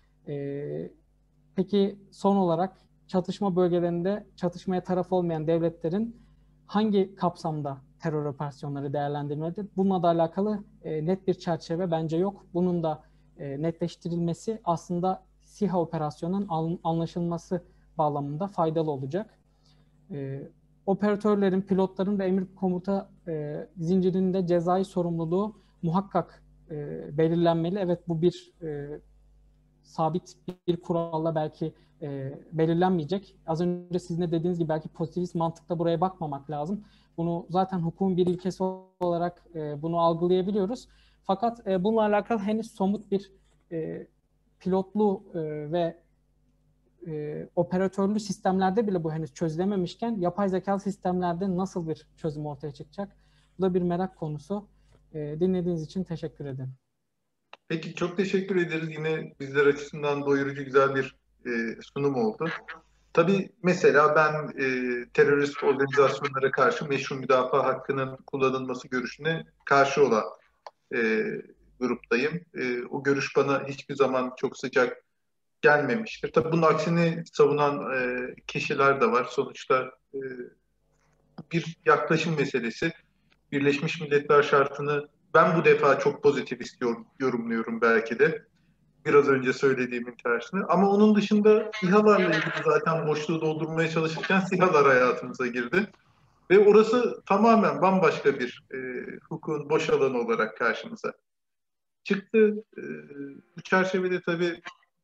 Peki son olarak çatışma bölgelerinde çatışmaya taraf olmayan devletlerin hangi kapsamda terör operasyonları değerlendirmelidir? Bununla da alakalı net bir çerçeve bence yok. Bunun da netleştirilmesi aslında SİHA operasyonunun anlaşılması bağlamında faydalı olacak. Operatörlerin, pilotların ve emir komuta zincirinde cezai sorumluluğu muhakkak belirlenmeli. Evet, bu bir sabit bir kuralla belki belirlenmeyecek. Az önce sizin de dediğiniz gibi belki pozitivist mantıkla buraya bakmamak lazım. Bunu zaten hukukun bir ilkesi olarak bunu algılayabiliyoruz. Fakat bununla alakalı henüz somut bir pilotlu ve operatörlü sistemlerde bile bu henüz çözülememişken yapay zeka sistemlerde nasıl bir çözüm ortaya çıkacak? Bu da bir merak konusu. Dinlediğiniz için teşekkür ederim. Peki çok teşekkür ederiz. Yine bizler açısından doyurucu güzel bir sunum oldu. Tabii mesela ben terörist organizasyonlara karşı meşru müdafaa hakkının kullanılması görüşüne karşı olan gruptayım. O görüş bana hiçbir zaman çok sıcak gelmemiştir. Tabii bunun aksini savunan kişiler de var. Sonuçta bir yaklaşım meselesi. Birleşmiş Milletler şartını ben bu defa çok pozitif yorumluyorum belki de. Biraz önce söylediğimin tersine. Ama onun dışında SİHA'larla ilgili zaten boşluğu doldurmaya çalışırken SİHA'lar hayatımıza girdi. Ve orası tamamen bambaşka bir hukukun boş alanı olarak karşımıza çıktı. Bu çerçevede tabii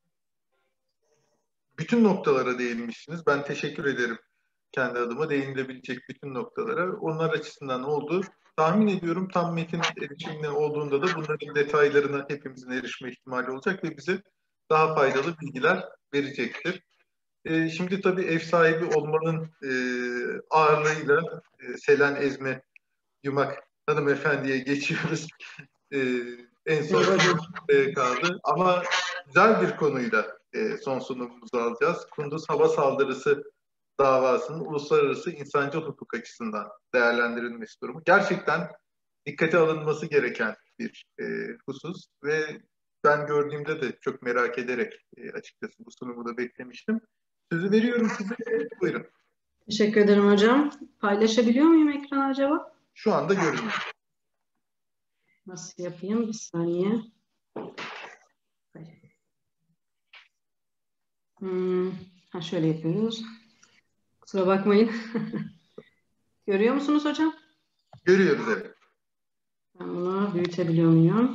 bütün noktalara değinmişsiniz. Ben teşekkür ederim kendi adıma değinilebilecek bütün noktalara. Onlar açısından oldu. Tahmin ediyorum tam metin erişimine olduğunda da bunların detaylarına hepimizin erişme ihtimali olacak ve bize daha faydalı bilgiler verecektir. Şimdi tabii ev sahibi olmanın ağırlığıyla Selen Ezme Yumak hanımefendiye geçiyoruz. En son kaldı. Ama güzel bir konuyla son sunumumuzu alacağız. Kunduz Hava Saldırısı davasının uluslararası insancıl hukuk açısından değerlendirilmesi durumu. Gerçekten dikkate alınması gereken bir husus ve ben gördüğümde de çok merak ederek açıkçası bu sunumu da beklemiştim. Sözü veriyorum size. Buyurun. Teşekkür ederim hocam. Paylaşabiliyor muyum ekranı acaba? Şu anda görünüyor. Nasıl yapayım? Bir saniye. Şöyle yapıyoruz. Kusura bakmayın. Görüyor musunuz hocam? Görüyoruz, evet. Ben bunu büyütebiliyor muyum?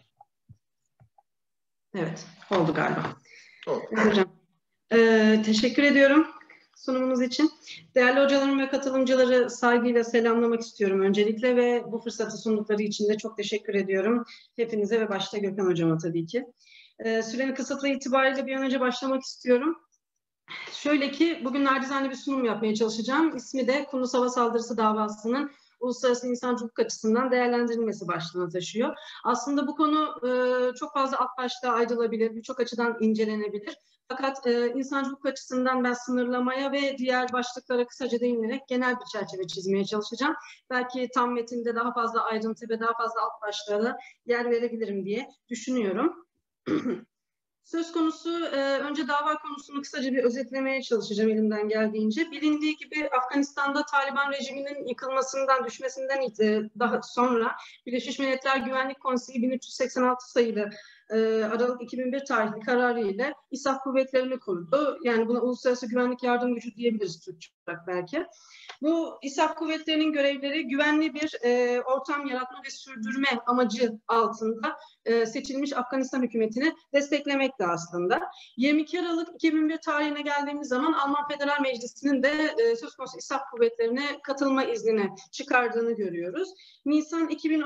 Evet, oldu galiba. Oldu. Evet, hocam. Teşekkür ediyorum sunumunuz için. Değerli hocalarım ve katılımcıları saygıyla selamlamak istiyorum öncelikle ve bu fırsatı sundukları için de çok teşekkür ediyorum. Hepinize ve başta Gökhan hocama tabii ki. Sürenin kısıtlı itibariyle bir an önce başlamak istiyorum. Şöyle ki bugün nacizane bir sunum yapmaya çalışacağım. İsmi de Kunduz Hava Saldırısı davasının uluslararası insancıl hukuk açısından değerlendirilmesi başlığını taşıyor. Aslında bu konu çok fazla alt başlığa ayrılabilir, birçok açıdan incelenebilir. Fakat insancıl hukuk açısından ben sınırlamaya ve diğer başlıklara kısaca değinerek genel bir çerçeve çizmeye çalışacağım. Belki tam metinde daha fazla ayrıntı ve daha fazla alt başlığa yer verebilirim diye düşünüyorum. Söz konusu, önce dava konusunu kısaca bir özetlemeye çalışacağım elimden geldiğince. Bilindiği gibi Afganistan'da Taliban rejiminin yıkılmasından, düşmesinden daha sonra Birleşmiş Milletler Güvenlik Konseyi 1386 sayılı Aralık 2001 tarihli kararı ile İSAF kuvvetlerini kurdu. Yani buna Uluslararası Güvenlik Yardım Gücü diyebiliriz Türkçe olarak belki. Bu İSAF kuvvetlerinin görevleri güvenli bir ortam yaratma ve sürdürme amacı altında seçilmiş Afganistan hükümetini desteklemekti aslında. 22 Aralık 2001 tarihine geldiğimiz zaman Alman Federal Meclisi'nin de söz konusu İSAF kuvvetlerine katılma iznini çıkardığını görüyoruz. Nisan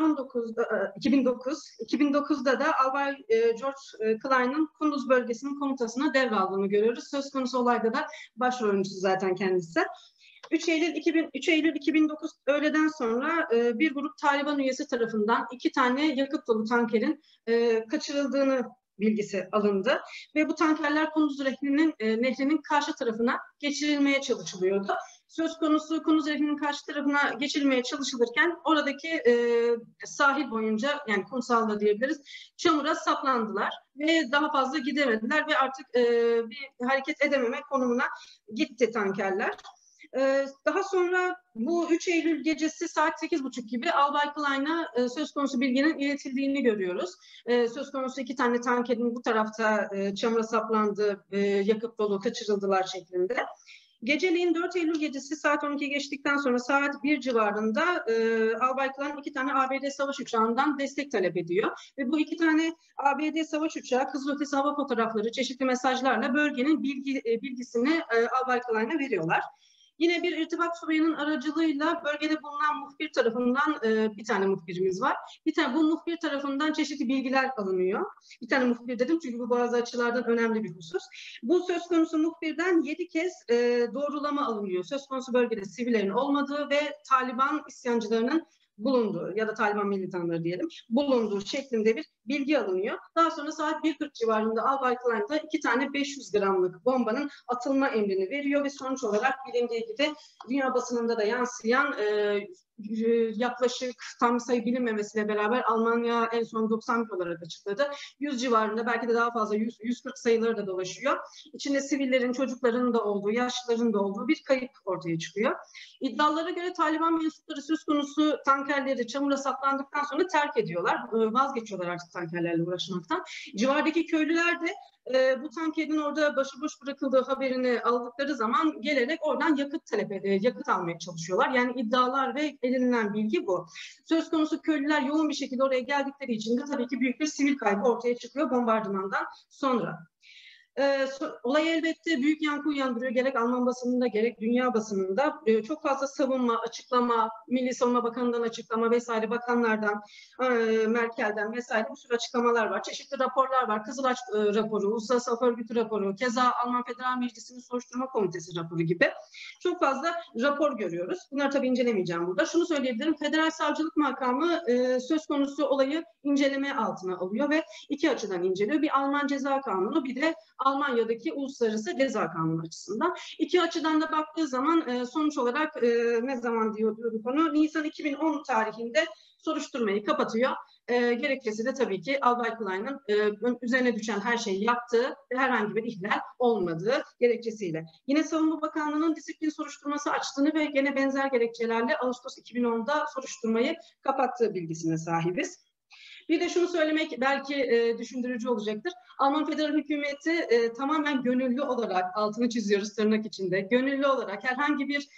2009'da da Albay George Klein'in Kunduz bölgesinin komutasına devraldığını görüyoruz. Söz konusu olayda da başrol oyuncusu zaten kendisi. 3 Eylül 2009 öğleden sonra bir grup Taliban üyesi tarafından 2 tane yakıt dolu tankerin kaçırıldığını bilgisi alındı. Ve bu tankerler Kunduz Nehri'nin karşı tarafına geçirilmeye çalışılıyordu. Söz konusu Kunduz Nehri'nin karşı tarafına geçirilmeye çalışılırken oradaki sahil boyunca, yani kumsalda diyebiliriz, çamura saplandılar ve daha fazla gidemediler ve artık bir hareket edememe konumuna gitti tankerler. Daha sonra bu 3 Eylül gecesi saat 8.30 gibi Albay Klein'a söz konusu bilginin iletildiğini görüyoruz. Söz konusu 2 tane tankerin bu tarafta çamura saplandığı, yakıt dolu kaçırıldılar şeklinde. Geceliğin 4 Eylül gecesi saat 12 geçtikten sonra saat 1 civarında Albay Klein 2 tane ABD savaş uçağından destek talep ediyor. Ve bu 2 tane ABD savaş uçağı kızılötesi hava fotoğrafları, çeşitli mesajlarla bölgenin bilgisini Albay Klein'e veriyorlar. Yine bir irtibat subayının aracılığıyla bölgede bulunan muhbir tarafından bir tane muhbirimiz var. Bu muhbir tarafından çeşitli bilgiler alınıyor. Bir tane muhbir dedim çünkü bu bazı açılardan önemli bir husus. Bu söz konusu muhbirden 7 kez doğrulama alınıyor. Söz konusu bölgede sivillerin olmadığı ve Taliban isyancılarının bulunduğu ya da Taliban militanları diyelim bulunduğu şeklinde bir bilgi alınıyor. Daha sonra saat 1:40 civarında Albay Klein da 2 tane 500 gramlık bombanın atılma emrini veriyor ve sonuç olarak bilindiği gibi dünya basınında da yansıyan yaklaşık tam sayı bilinmemesiyle beraber Almanya en son 91 olarak açıkladı. 100 civarında belki de daha fazla 140 sayıları da dolaşıyor. İçinde sivillerin, çocukların da olduğu, yaşlıların da olduğu bir kayıp ortaya çıkıyor. İddialara göre Taliban mensupları söz konusu tankerleri çamura saplandıktan sonra terk ediyorlar. Vazgeçiyorlar artık tankerlerle uğraşmaktan. Civardaki köylüler de bu tankerin orada başıboş bırakıldığı haberini aldıkları zaman gelerek oradan yakıt almaya çalışıyorlar. Yani iddialar ve edinilen bilgi bu. Söz konusu köylüler yoğun bir şekilde oraya geldikleri için de tabii ki büyük bir sivil kaybı ortaya çıkıyor bombardımandan sonra. Olay elbette büyük yankı uyandırıyor. Gerek Alman basınında gerek dünya basınında. Çok fazla savunma, açıklama, Milli Savunma Bakanı'ndan açıklama vesaire, bakanlardan, Merkel'den vesaire bir sürü açıklamalar var. Çeşitli raporlar var. Kızılaç raporu, Uluslararası Af Örgütü raporu, keza Alman Federal Meclisi'nin Soruşturma Komitesi raporu gibi çok fazla rapor görüyoruz. Bunları tabii incelemeyeceğim burada. Şunu söyleyebilirim. Federal Savcılık Makamı söz konusu olayı inceleme altına alıyor ve 2 açıdan inceliyor. Bir Alman Ceza Kanunu, bir de Almanya'daki Uluslararası Ceza Kanunu açısından. 2 açıdan da baktığı zaman sonuç olarak ne zaman diyorduk onu? Nisan 2010 tarihinde soruşturmayı kapatıyor. Gerekçesi de tabii ki Albay Klein'in üzerine düşen her şeyi yaptığı ve herhangi bir ihlal olmadığı gerekçesiyle. Yine Savunma Bakanlığı'nın disiplin soruşturması açtığını ve gene benzer gerekçelerle Ağustos 2010'da soruşturmayı kapattığı bilgisine sahibiz. Bir de şunu söylemek belki düşündürücü olacaktır. Alman federal hükümeti tamamen gönüllü olarak, altını çiziyoruz tırnak içinde, gönüllü olarak herhangi bir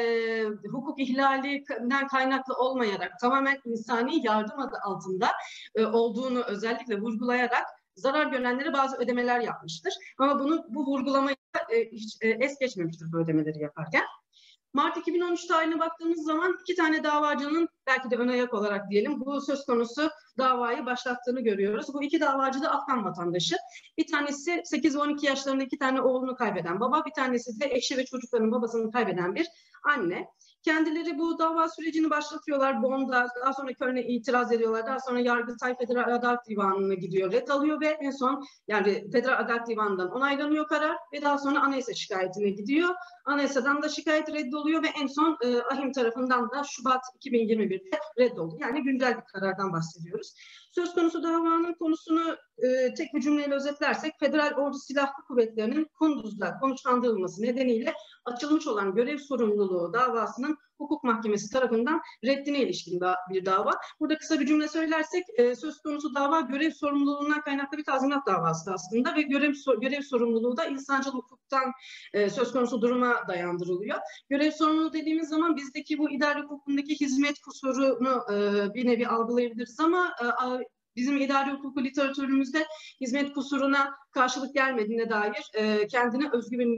hukuk ihlalinden kaynaklı olmayarak tamamen insani yardım adı altında olduğunu özellikle vurgulayarak zarar görenlere bazı ödemeler yapmıştır. Ama bu vurgulamayı hiç es geçmemiştir bu ödemeleri yaparken. Mart 2013 tarihine baktığımız zaman 2 tane davacının belki de ön ayak olarak diyelim bu söz konusu davayı başlattığını görüyoruz. Bu 2 davacı da Afgan vatandaşı. Bir tanesi 8 ve 12 yaşlarında 2 tane oğlunu kaybeden baba, bir tanesi de eşi ve çocuklarının babasını kaybeden bir anne. Kendileri bu dava sürecini başlatıyorlar. Bond'a, daha sonra Köln'e itiraz ediyorlar. Daha sonra Yargıtay Federal Adalet Divanı'na gidiyor, ret alıyor ve en son yani Federal Adalet Divanı'ndan onaylanıyor karar ve daha sonra anayasa şikayetine gidiyor. Anayasadan da şikayet reddoluyor ve en son AHİM tarafından da Şubat 2021'de reddoldu. Yani güncel bir karardan bahsediyoruz. Söz konusu davanın konusunu tek bir cümleyle özetlersek, Federal Ordu Silahlı Kuvvetleri'nin Kunduz'da konuşlandırılması nedeniyle açılmış olan görev sorumluluğu davasının hukuk mahkemesi tarafından reddine ilişkin bir dava. Burada kısa bir cümle söylersek, söz konusu dava görev sorumluluğundan kaynaklı bir tazminat davası aslında ve görev sorumluluğu da insancıl hukuktan söz konusu duruma dayandırılıyor. Görev sorumluluğu dediğimiz zaman bizdeki bu idare hukukundaki hizmet kusurunu bir nevi algılayabiliriz ama bizim idari hukuku literatürümüzde hizmet kusuruna karşılık gelmediğine dair kendine özgü bir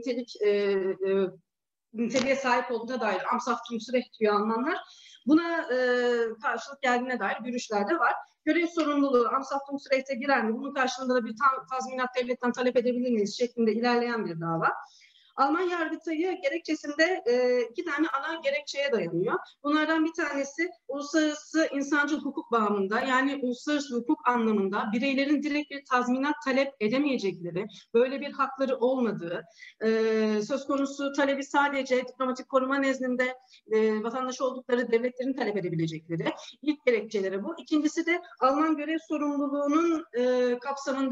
niteliğe sahip olduğuna dair Amtshaftungsrecht diyor Almanlar. Buna karşılık geldiğine dair görüşler de var. Görev sorumluluğu Amtshaftungsrecht'e girer mi? Bunun karşılığında da bir tazminat devletten talep edebilir miyiz şeklinde ilerleyen bir dava. Alman Yargıtay'ı gerekçesinde 2 tane ana gerekçeye dayanıyor. Bunlardan bir tanesi uluslararası insancıl hukuk bağlamında, yani uluslararası hukuk anlamında bireylerin direkt bir tazminat talep edemeyecekleri, böyle bir hakları olmadığı, söz konusu talebi sadece diplomatik koruma nezdinde vatandaşı oldukları devletlerin talep edebilecekleri ilk gerekçeleri bu. İkincisi de Alman görev sorumluluğunun kapsamında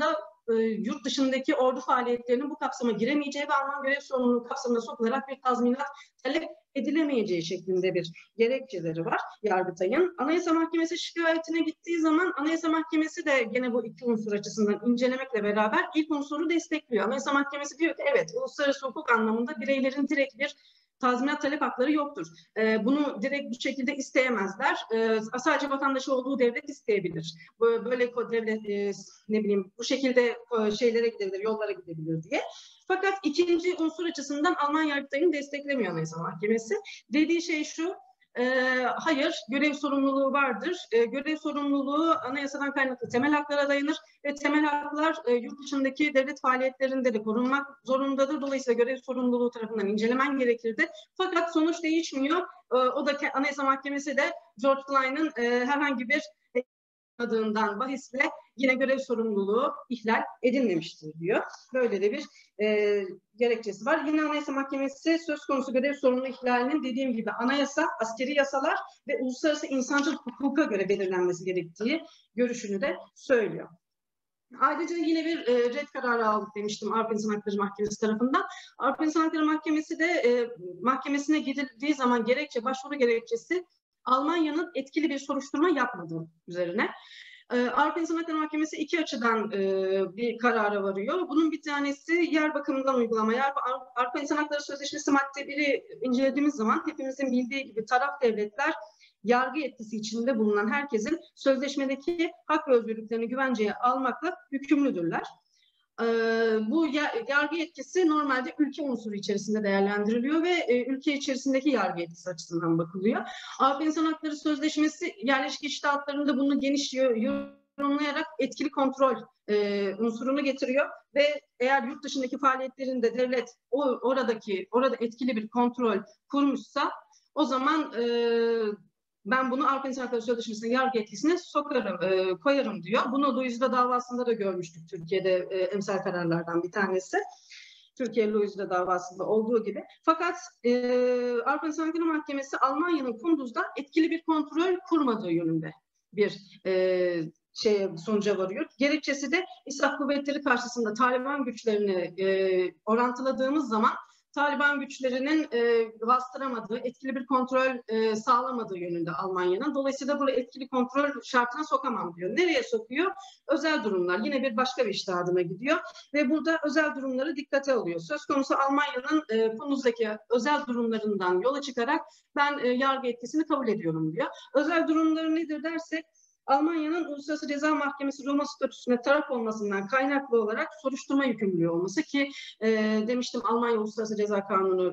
yurt dışındaki ordu faaliyetlerinin bu kapsama giremeyeceği ve Alman görev sorumluluğu kapsamına sokularak bir tazminat talep edilemeyeceği şeklinde bir gerekçeleri var Yargıtay'ın. Anayasa Mahkemesi şikayetine gittiği zaman Anayasa Mahkemesi de gene bu iki unsur açısından incelemekle beraber ilk unsuru destekliyor. Anayasa Mahkemesi diyor ki evet, uluslararası hukuk anlamında bireylerin direkt bir tazminat talep hakları yoktur. Bunu direkt bu şekilde isteyemezler. Sadece vatandaşı olduğu devlet isteyebilir. Böyle devlet ne bileyim bu şekilde şeylere gidebilir, yollara gidebilir diye. Fakat ikinci unsur açısından Alman Yargıtay'ın desteklemiyor Anayasa Mahkemesi. Dediği şey şu: hayır, görev sorumluluğu vardır. Görev sorumluluğu anayasadan kaynaklı temel haklara dayanır ve temel haklar yurt dışındaki devlet faaliyetlerinde de korunmak zorundadır. Dolayısıyla görev sorumluluğu tarafından incelemen gerekirdi. Fakat sonuç değişmiyor. O da Anayasa Mahkemesi de George Klein'in herhangi bir adından bahisle yine görev sorumluluğu ihlal edilmemiştir diyor. Böyle de bir gerekçesi var. Yine Anayasa Mahkemesi söz konusu görev sorumluluğu ihlalinin dediğim gibi anayasa, askeri yasalar ve uluslararası insancıl hukuka göre belirlenmesi gerektiği görüşünü de söylüyor. Ayrıca yine bir red kararı aldık demiştim Avrupa İnsan Hakları Mahkemesi tarafından. Avrupa İnsan Hakları Mahkemesi de mahkemesine gidildiği zaman başvuru gerekçesi Almanya'nın etkili bir soruşturma yapmadığı üzerine. Avrupa İnsan Hakları Mahkemesi iki açıdan bir karara varıyor. Bunun bir tanesi yer bakımından uygulamaya. Avrupa İnsan Hakları Sözleşmesi madde 1'i incelediğimiz zaman hepimizin bildiği gibi taraf devletler yargı yetkisi içinde bulunan herkesin sözleşmedeki hak ve özgürlüklerini güvenceye almakla yükümlüdürler. Bu yargı yetkisi normalde ülke unsuru içerisinde değerlendiriliyor ve ülke içerisindeki yargı yetkisi açısından bakılıyor. Avrupa İnsan Hakları Sözleşmesi yerleşik iştahatlarında bunu geniş yorumlayarak etkili kontrol unsurunu getiriyor ve eğer yurt dışındaki faaliyetlerinde devlet orada etkili bir kontrol kurmuşsa o zaman ben bunu Avrupa İnsan Hakları Sözleşmesi'nin yargı etkisine koyarım diyor. Bunu Louisville davasında da görmüştük Türkiye'de emsal kararlardan bir tanesi. Türkiye Louisville davasında olduğu gibi. Fakat Avrupa İnsan Hakları Mahkemesi Almanya'nın Kunduz'da etkili bir kontrol kurmadığı yönünde bir sonuca varıyor. Gerekçesi de İslah kuvvetleri karşısında Taliban güçlerini orantıladığımız zaman Taliban güçlerinin bastıramadığı, etkili bir kontrol sağlamadığı yönünde Almanya'nın. Dolayısıyla buraya etkili kontrol şartına sokamam diyor. Nereye sokuyor? Özel durumlar. Yine başka bir iştihadına gidiyor ve burada özel durumları dikkate alıyor. Söz konusu Almanya'nın Kunduz'daki özel durumlarından yola çıkarak ben yargı etkisini kabul ediyorum diyor. Özel durumları nedir dersek, Almanya'nın Uluslararası Ceza Mahkemesi Roma statüsüne taraf olmasından kaynaklı olarak soruşturma yükümlülüğü olması ki demiştim Almanya Uluslararası Ceza Kanunu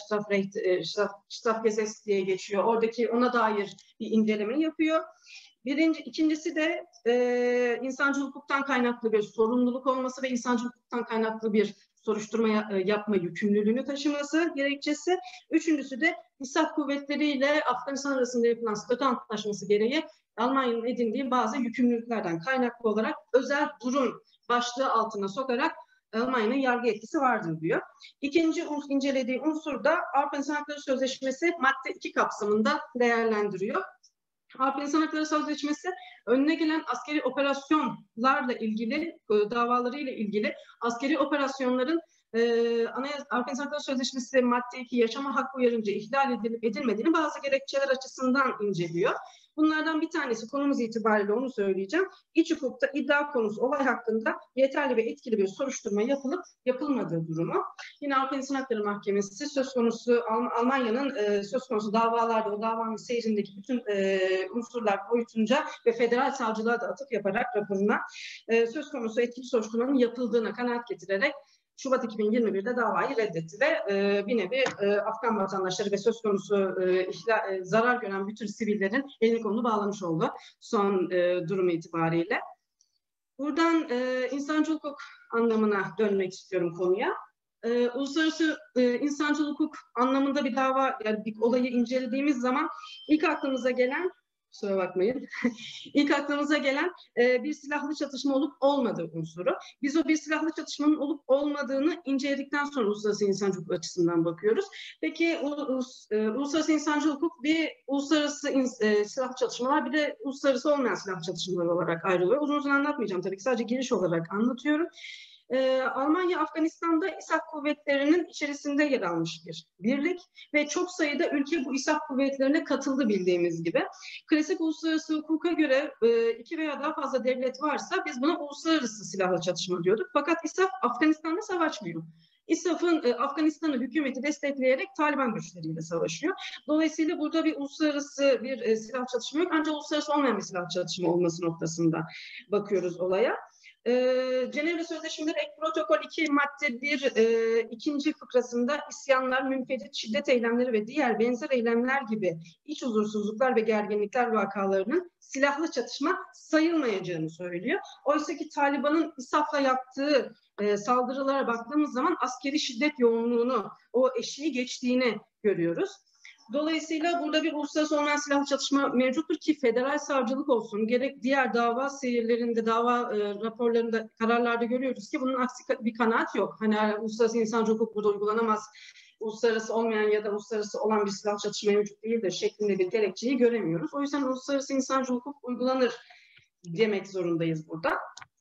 Strafgesetz diye geçiyor. Oradaki ona dair bir inceleme yapıyor. İkincisi de insancıl hukuktan kaynaklı bir sorumluluk olması ve insancıl hukuktan kaynaklı bir soruşturma yapma yükümlülüğünü taşıması gerekçesi. Üçüncüsü de İslah kuvvetleriyle Afganistan arasında yapılan statü antlaşması gereği Almanya'nın edindiği bazı yükümlülüklerden kaynaklı olarak özel durum başlığı altına sokarak Almanya'nın yargı etkisi vardır diyor. İkinci incelediği unsur da Avrupa İnsan Hakları Sözleşmesi madde 2 kapsamında değerlendiriyor. Avrupa İnsan Hakları Sözleşmesi önüne gelen askeri operasyonlarla ilgili, davalarıyla ilgili askeri operasyonların Avrupa İnsan Hakları Sözleşmesi madde 2 yaşama hakkı uyarınca ihlal edilip edilmediğini bazı gerekçeler açısından inceliyor. Bunlardan bir tanesi konumuz itibariyle onu söyleyeceğim. İç hukukta iddia konusu olay hakkında yeterli ve etkili bir soruşturma yapılıp yapılmadığı durumu. Yine Avrupa İnsan Hakları Mahkemesi söz konusu Almanya'nın söz konusu davalarda o davanın seyrindeki bütün unsurlar boyutunca ve federal savcılığa da atıf yaparak raporuna söz konusu etkili soruşturmanın yapıldığına kanaat getirerek Şubat 2021'de davayı reddetti ve bir nevi Afgan vatandaşları ve söz konusu zarar gören bütün sivillerin elini kolunu bağlamış oldu son durumu itibariyle. Buradan insancıl hukuk anlamına dönmek istiyorum konuya. Uluslararası insancıl hukuk anlamında bir dava, yani bir olayı incelediğimiz zaman ilk aklımıza gelen kusura bakmayın. İlk aklımıza gelen bir silahlı çatışma olup olmadığı unsuru. Biz o bir silahlı çatışmanın olup olmadığını inceledikten sonra uluslararası insancı hukuk açısından bakıyoruz. Peki uluslararası insancı hukuk bir uluslararası silahlı çatışmalar bir de uluslararası olmayan silahlı çatışmalar olarak ayrılıyor. Uzun uzun anlatmayacağım tabii ki, sadece giriş olarak anlatıyorum. Almanya, Afganistan'da İSAF kuvvetlerinin içerisinde yer almış bir birlik ve çok sayıda ülke bu İSAF kuvvetlerine katıldı bildiğimiz gibi. Klasik uluslararası hukuka göre 2 veya daha fazla devlet varsa biz buna uluslararası silahlı çatışma diyorduk. Fakat İSAF Afganistan'da savaşmıyor. İSAF'ın Afganistan'ı hükümeti destekleyerek Taliban güçleriyle savaşıyor. Dolayısıyla burada bir uluslararası bir silah çatışma yok. Ancak uluslararası olmayan bir silah çatışma olması noktasında bakıyoruz olaya. Cenevre Sözleşmeleri Ek Protokol 2 madde 1 ikinci fıkrasında isyanlar, münfecit şiddet eylemleri ve diğer benzer eylemler gibi iç huzursuzluklar ve gerginlikler vakalarının silahlı çatışma sayılmayacağını söylüyor. Oysa ki Taliban'ın İSAF'la yaptığı saldırılara baktığımız zaman askeri şiddet yoğunluğunu, o eşiği geçtiğini görüyoruz. Dolayısıyla burada bir uluslararası olmayan silahlı çatışma mevcuttur ki federal savcılık olsun, gerek diğer dava seyirlerinde, dava raporlarında, kararlarda görüyoruz ki bunun aksi bir kanaat yok. Hani uluslararası insancı hukuk burada uygulanamaz, uluslararası olmayan ya da uluslararası olan bir silahlı çatışma mevcut değildir şeklinde bir gerekçeyi göremiyoruz. O yüzden uluslararası insancı hukuk uygulanır demek zorundayız burada.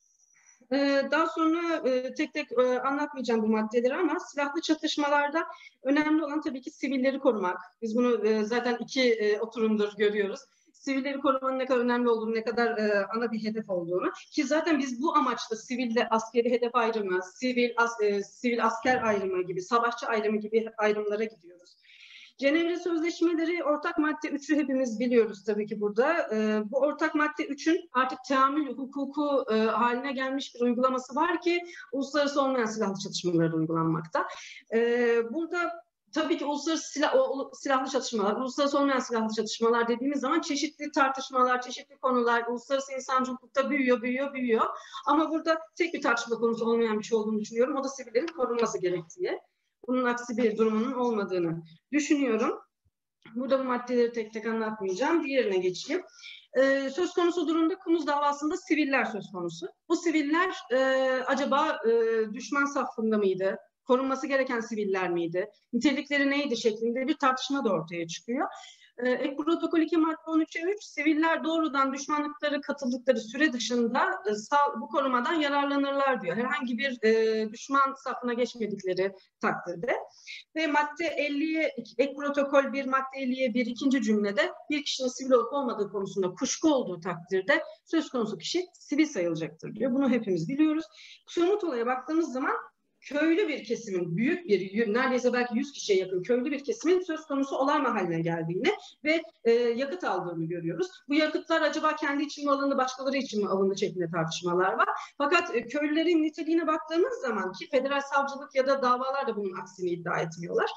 Daha sonra tek tek anlatmayacağım bu maddeleri ama silahlı çatışmalarda önemli olan tabii ki sivilleri korumak. Biz bunu zaten 2 oturumdur görüyoruz. Sivilleri korumanın ne kadar önemli olduğunu, ne kadar ana bir hedef olduğunu. Ki zaten biz bu amaçla sivilde askeri hedef ayrımı, sivil asker ayrımı gibi, savaşçı ayrımı gibi ayrımlara gidiyoruz. Cenevre Sözleşmeleri ortak madde 3'ü hepimiz biliyoruz tabii ki burada. Bu ortak madde 3'ün artık teamül hukuku haline gelmiş bir uygulaması var ki uluslararası olmayan silahlı çatışmaları uygulanmakta. Burada tabii ki uluslararası silahlı çatışmalar, uluslararası olmayan silahlı çatışmalar dediğimiz zaman çeşitli tartışmalar, çeşitli konular uluslararası insancı hukukta büyüyor. Ama burada tek bir tartışma konusu olmayan bir şey olduğunu düşünüyorum. O da sivillerin korunması gerektiği. Bunun aksi bir durumunun olmadığını düşünüyorum. Burada bu maddeleri tek tek anlatmayacağım. Diğerine geçeyim. Söz konusu durumda Kunuz davasında siviller söz konusu. Bu siviller acaba düşman safında mıydı? Korunması gereken siviller miydi? Nitelikleri neydi şeklinde bir tartışma da ortaya çıkıyor. Ek Protokol 2 madde 13'e 3, siviller doğrudan düşmanlıkları katıldıkları süre dışında bu korumadan yararlanırlar diyor. Herhangi bir düşman safına geçmedikleri takdirde. Ve madde 50'ye, Ek Protokol 1 madde 50'ye 1 ikinci cümlede bir kişinin sivil olup olmadığı konusunda kuşku olduğu takdirde söz konusu kişi sivil sayılacaktır diyor. Bunu hepimiz biliyoruz. Somut olaya baktığımız zaman köylü bir kesimin, büyük bir, neredeyse belki 100 kişiye yakın köylü bir kesimin söz konusu olay mahalline geldiğini ve yakıt aldığını görüyoruz. Bu yakıtlar acaba kendi için mi alındı, başkaları için mi alındı şeklinde tartışmalar var. Fakat köylülerin niteliğine baktığımız zaman ki federal savcılık ya da davalar da bunun aksini iddia etmiyorlar.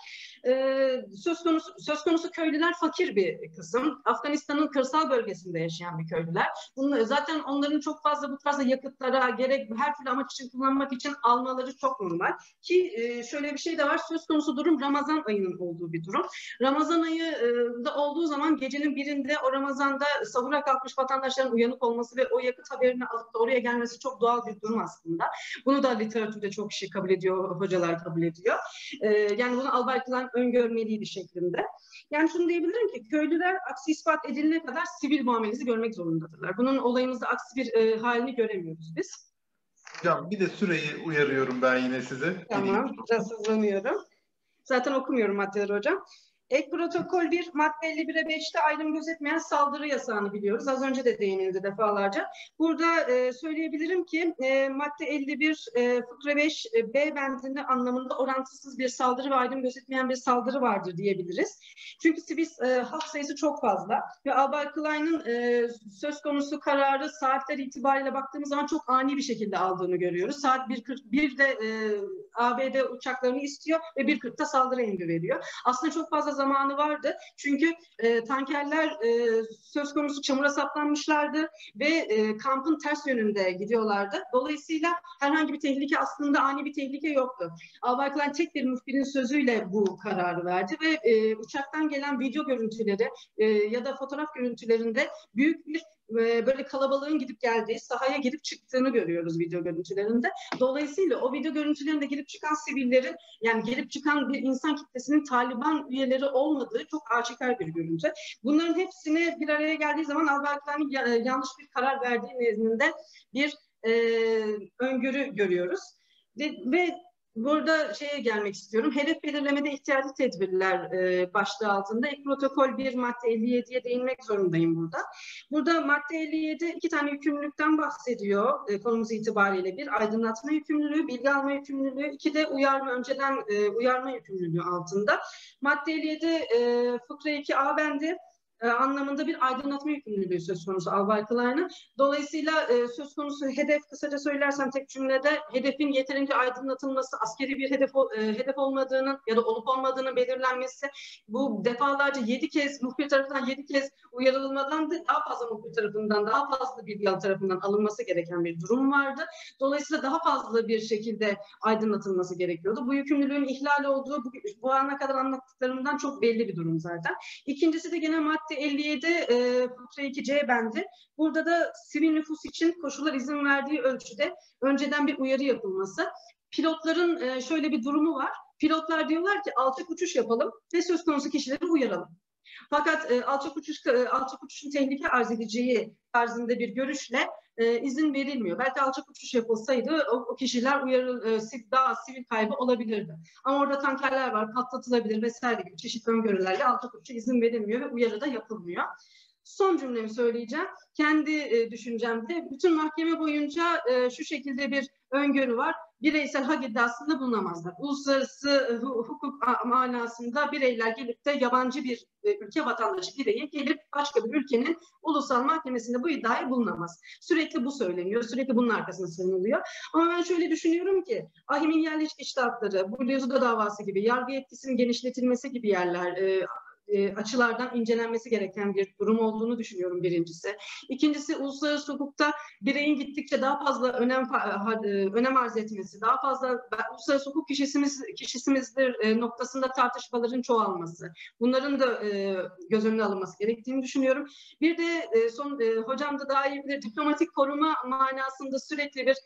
Söz konusu köylüler fakir bir kısım. Afganistan'ın kırsal bölgesinde yaşayan bir köylüler. Zaten onların çok fazla bu tarzda yakıtlara gerek her türlü amaç için kullanmak için almaları çok normal. Ki şöyle bir şey de var. Söz konusu durum Ramazan ayının olduğu bir durum. Ramazan ayı da olduğu zaman gecenin birinde o Ramazan'da sahura kalkmış vatandaşların uyanık olması ve o yakıt haberini alıp da oraya gelmesi çok doğal bir durum aslında. Bunu da literatürde çok kişi kabul ediyor, hocalar kabul ediyor. Yani bunu Albay Klein öngörmeliydi şeklinde. Yani şunu diyebilirim ki köylüler aksi ispat edilene kadar sivil muamelesi görmek zorundadırlar. Bunun olayımızda aksi bir halini göremiyoruz biz. Hocam bir de süreyi uyarıyorum ben yine size. Tamam, biraz hızlanıyorum. Zaten okumuyorum maddeleri hocam. Ek Protokol 1 madde 51'e 5'te ayrım gözetmeyen saldırı yasağını biliyoruz. Az önce de değinildi defalarca. Burada söyleyebilirim ki madde 51 fıkra 5 B bendinde anlamında orantısız bir saldırı ve ayrım gözetmeyen bir saldırı vardır diyebiliriz. Çünkü sivil halk sayısı çok fazla ve Albay Klein'in söz konusu kararı saatler itibariyle baktığımız zaman çok ani bir şekilde aldığını görüyoruz. Saat 1.41'de ABD uçaklarını istiyor ve 1.40'da saldırı emri veriyor. Aslında çok fazla zamanı vardı. Çünkü tankerler söz konusu çamura saplanmışlardı ve kampın ters yönünde gidiyorlardı. Dolayısıyla herhangi bir tehlike, aslında ani bir tehlike yoktu. Albay Klein tek bir muhbirin sözüyle bu kararı verdi ve uçaktan gelen video görüntüleri ya da fotoğraf görüntülerinde büyük bir böyle kalabalığın gidip geldiği, sahaya girip çıktığını görüyoruz video görüntülerinde. Dolayısıyla o video görüntülerinde girip çıkan sivillerin, yani girip çıkan bir insan kitlesinin Taliban üyeleri olmadığı çok aşikar bir görüntü. Bunların hepsini bir araya geldiği zaman Albay Klein'in yanlış bir karar verdiği nezdinde bir öngörü görüyoruz. Ve burada şeye gelmek istiyorum. Hedef belirlemede ihtiyatlı tedbirler başlığı altında ilk protokol 1 madde 57'ye değinmek zorundayım burada. Burada madde 57 iki tane yükümlülükten bahsediyor konumuz itibariyle. Bir, aydınlatma yükümlülüğü, bilgi alma yükümlülüğü. İki de önceden uyarma yükümlülüğü altında. Madde 57 fıkra 2A bendi anlamında bir aydınlatma yükümlülüğü söz konusu Albay Klein'ın. Dolayısıyla söz konusu hedef, kısaca söylersem tek cümlede, hedefin yeterince aydınlatılması, askeri bir hedef olmadığının ya da olup olmadığının belirlenmesi, bu defalarca 7 kez muhbir tarafından 7 kez uyarılmadan da daha fazla muhbir tarafından, daha fazla bilgi tarafından alınması gereken bir durum vardı. Dolayısıyla daha fazla bir şekilde aydınlatılması gerekiyordu. Bu yükümlülüğün ihlal olduğu bu ana kadar anlattıklarımdan çok belli bir durum zaten. İkincisi de gene madde 57 fıkra 2C bendi. Burada da sivil nüfus için koşullar izin verdiği ölçüde önceden bir uyarı yapılması. Pilotların şöyle bir durumu var. Pilotlar diyorlar ki alçak uçuş yapalım ve söz konusu kişileri uyaralım. Fakat alçak uçuşun tehlike arz edeceği tarzında bir görüşle izin verilmiyor. Belki alçak uçuş yapılsaydı o kişiler daha sivil kaybı olabilirdi. Ama orada tankerler var, patlatılabilir vesaire gibi çeşitli öngörülerle alçak uçuşa izin verilmiyor ve uyarı da yapılmıyor. Son cümlemi söyleyeceğim. Kendi düşüncemde bütün mahkeme boyunca şu şekilde bir öngörü var. Bireysel hak iddiasında bulunamazlar. Uluslararası hukuk manasında bireyler gelip de yabancı bir ülke vatandaşı bireyi gelip başka bir ülkenin ulusal mahkemesinde bu iddiayı bulunamaz. Sürekli bu söyleniyor. Sürekli bunun arkasına sığınılıyor. Ama ben şöyle düşünüyorum ki ahimin yerleşik iştahatları, bu Lezuda davası gibi, yargı yetkisinin genişletilmesi gibi yerler, açılardan incelenmesi gereken bir durum olduğunu düşünüyorum birincisi. İkincisi, uluslararası hukukta bireyin gittikçe daha fazla önem arz etmesi, daha fazla uluslararası hukuk kişisimizdir noktasında tartışmaların çoğalması. Bunların da göz önüne alınması gerektiğini düşünüyorum. Bir de hocam da daha iyi bilir, diplomatik koruma manasında sürekli bir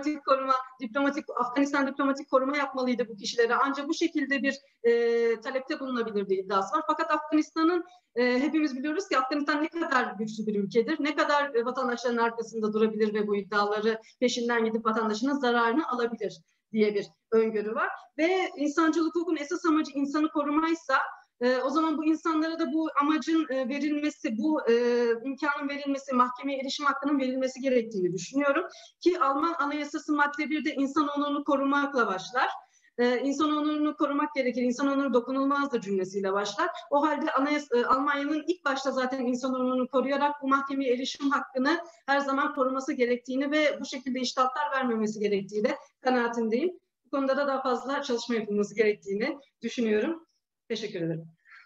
Afganistan diplomatik koruma yapmalıydı bu kişilere. Ancak bu şekilde bir talepte bulunabilirdi iddiası var. Fakat Afganistan'ın hepimiz biliyoruz ki Afganistan ne kadar güçlü bir ülkedir, ne kadar vatandaşların arkasında durabilir ve bu iddiaları peşinden gidip vatandaşının zararını alabilir diye bir öngörü var. Ve insancıl hukukun esas amacı insanı korumaysa o zaman bu insanlara da bu amacın verilmesi, bu imkanın verilmesi, mahkemeye erişim hakkının verilmesi gerektiğini düşünüyorum. Ki Alman Anayasası madde 1'de insan onurunu korumakla başlar. İnsan onurunu korumak gerekir, insan onuru dokunulmazdır cümlesiyle başlar. O halde Almanya'nın ilk başta zaten insan onurunu koruyarak bu mahkemeye erişim hakkını her zaman koruması gerektiğini ve bu şekilde iştahatlar vermemesi gerektiği de kanaatindeyim. Bu konuda da daha fazla çalışma yapılması gerektiğini düşünüyorum. Teşekkür ederim.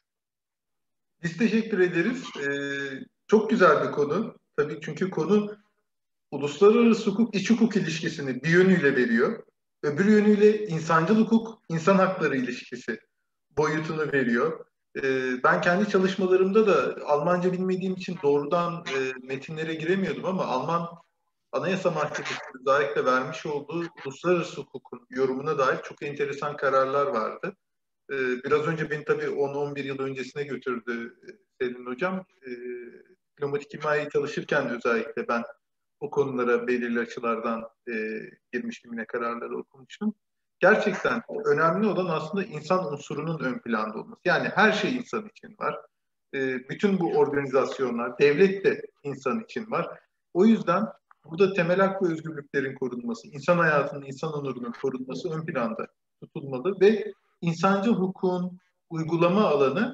Biz teşekkür ederiz. Çok güzel bir konu. Tabii çünkü konu uluslararası hukuk, iç hukuk ilişkisini bir yönüyle veriyor. Öbür yönüyle insancıl hukuk, insan hakları ilişkisi boyutunu veriyor. Ben kendi çalışmalarımda da Almanca bilmediğim için doğrudan metinlere giremiyordum ama Alman Anayasa Mahkemesi özellikle vermiş olduğu uluslararası hukukun yorumuna dair çok enteresan kararlar vardı. Biraz önce beni tabii 10-11 yıl öncesine götürdü Selin Hocam. Diplomatik himaye çalışırken özellikle ben o konulara belirli açılardan girmiştim, yine kararları okumuştum. Gerçekten önemli olan aslında insan unsurunun ön planda olması. Yani her şey insan için var. Bütün bu organizasyonlar, devlet de insan için var. O yüzden burada temel hak ve özgürlüklerin korunması, insan hayatının, insan onurunun korunması ön planda tutulmalı ve insancıl hukukun uygulama alanı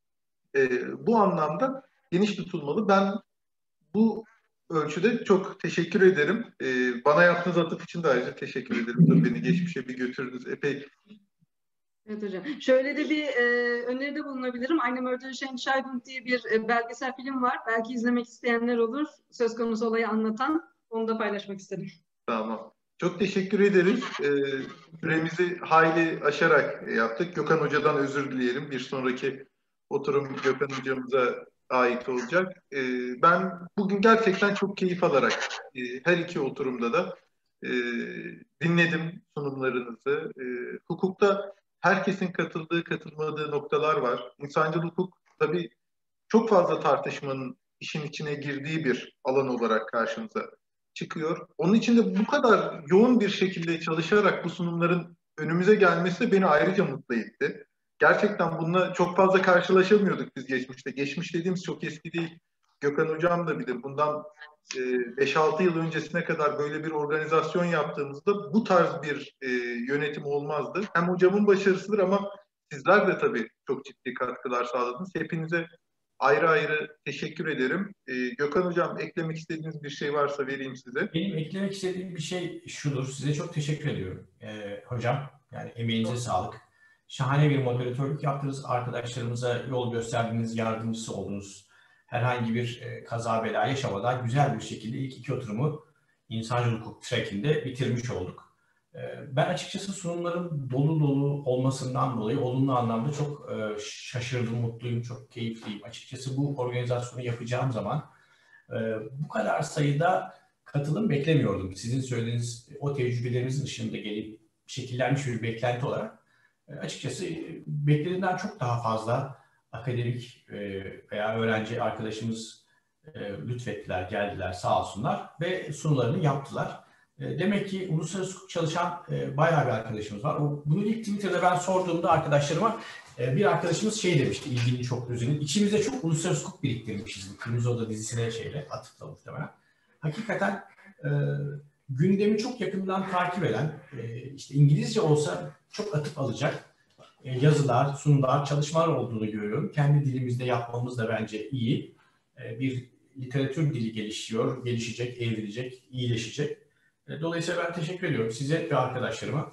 bu anlamda geniş tutulmalı. Ben bu ölçüde çok teşekkür ederim. Bana yaptığınız atıf için de ayrıca teşekkür ederim. Tabii beni geçmişe bir götürdünüz. Epey Evet hocam. Şöyle de bir öneride bulunabilirim. Eine Mörderische Entscheidung diye bir belgesel film var. Belki izlemek isteyenler olur. Söz konusu olayı anlatan. Onu da paylaşmak istedim. Tamam. Çok teşekkür ederiz. Süremizi hayli aşarak yaptık. Gökhan Hoca'dan özür dileyelim. Bir sonraki oturum Gökhan Hocamıza ait olacak. Ben bugün gerçekten çok keyif alarak her iki oturumda da dinledim sunumlarınızı. Hukukta herkesin katıldığı, katılmadığı noktalar var. İnsancıl hukuk tabii çok fazla tartışmanın işin içine girdiği bir alan olarak karşımıza çıkıyor. Onun için de bu kadar yoğun bir şekilde çalışarak bu sunumların önümüze gelmesi beni ayrıca mutlu etti. Gerçekten bununla çok fazla karşılaşamıyorduk biz geçmişte. Geçmiş dediğimiz çok eski değil. Gökhan Hocam da bilir. Bundan 5-6 yıl öncesine kadar böyle bir organizasyon yaptığımızda bu tarz bir yönetim olmazdı. Hem hocamın başarısıdır ama sizler de tabii çok ciddi katkılar sağladınız. Hepinize ayrı ayrı teşekkür ederim. Gökhan Hocam, eklemek istediğiniz bir şey varsa vereyim size. Benim eklemek istediğim bir şey şudur. Size çok teşekkür ediyorum hocam. Yani emeğinize sağlık. Şahane bir moderatörlük yaptınız. Arkadaşlarımıza yol gösterdiniz, yardımcısı oldunuz. Herhangi bir kaza bela yaşamadan güzel bir şekilde ilk iki oturumu insancıl hukuk track'inde bitirmiş olduk. Ben açıkçası sunumların dolu dolu olmasından dolayı olumlu anlamda çok şaşırdım, mutluyum, çok keyifliyim. Açıkçası bu organizasyonu yapacağım zaman bu kadar sayıda katılım beklemiyordum. Sizin söylediğiniz o tecrübelerinizin dışında gelip şekillenmiş bir beklenti olarak açıkçası beklediğimden çok daha fazla akademik veya öğrenci arkadaşımız lütfettiler, geldiler sağ olsunlar ve sunularını yaptılar. Demek ki uluslararası hukuk çalışan bayağı bir arkadaşımız var. Bunu ilk Twitter'da ben sorduğumda arkadaşlarıma bir arkadaşımız şey demişti, ilgili çok üzerine. İçimizde çok uluslararası hukuk biriktirmişiz. Kırmızı Oda dizisine atıfla muhtemelen. Hakikaten gündemi çok yakından takip eden, işte İngilizce olsa çok atıf alacak yazılar, sunumlar, çalışmalar olduğunu görüyorum. Kendi dilimizde yapmamız da bence iyi. Bir literatür dili gelişiyor, gelişecek, evrilecek, iyileşecek. Dolayısıyla ben teşekkür ediyorum size ve arkadaşlarıma.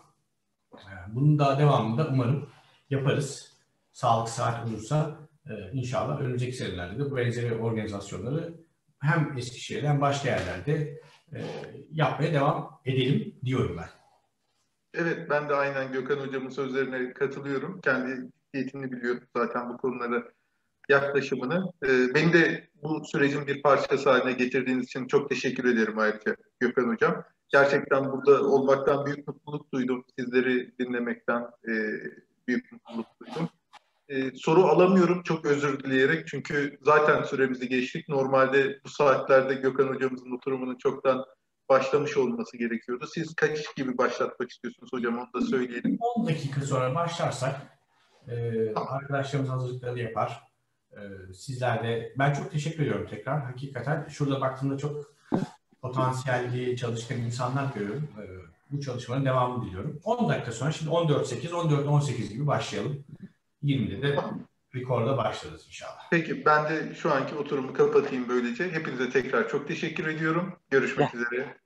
Bunun daha devamında umarım yaparız. Sağlık saat olursa inşallah önümüzdeki senelerde de bu benzeri organizasyonları hem Eskişehir'de hem başka yerlerde yapmaya devam edelim diyorum ben. Evet, ben de aynen Gökhan Hocam'ın sözlerine katılıyorum. Kendi ciddiyetini biliyorum zaten bu konulara yaklaşımını. Beni de bu sürecin bir parçası haline getirdiğiniz için çok teşekkür ederim ayrıca Gökhan Hocam. Gerçekten burada olmaktan büyük mutluluk duydum. Sizleri dinlemekten büyük mutluluk duydum. Soru alamıyorum çok özür dileyerek. Çünkü zaten süremizi geçtik. Normalde bu saatlerde Gökhan Hocamızın oturumunun çoktan başlamış olması gerekiyordu. Siz kaç gibi başlatmak istiyorsunuz hocam? Onu da söyleyelim. 10 dakika sonra başlarsak arkadaşlarımız hazırlıkları yapar. Sizler de, ben çok teşekkür ediyorum tekrar. Hakikaten şurada baktığımda çok potansiyelli, çalışkan insanlar görüyorum. Bu çalışmanın devamını diliyorum. 10 dakika sonra, şimdi 14.8, 14.18 gibi başlayalım. 20'de de record'a başlarız inşallah. Peki, ben de şu anki oturumu kapatayım böylece. Hepinize tekrar çok teşekkür ediyorum. Görüşmek üzere.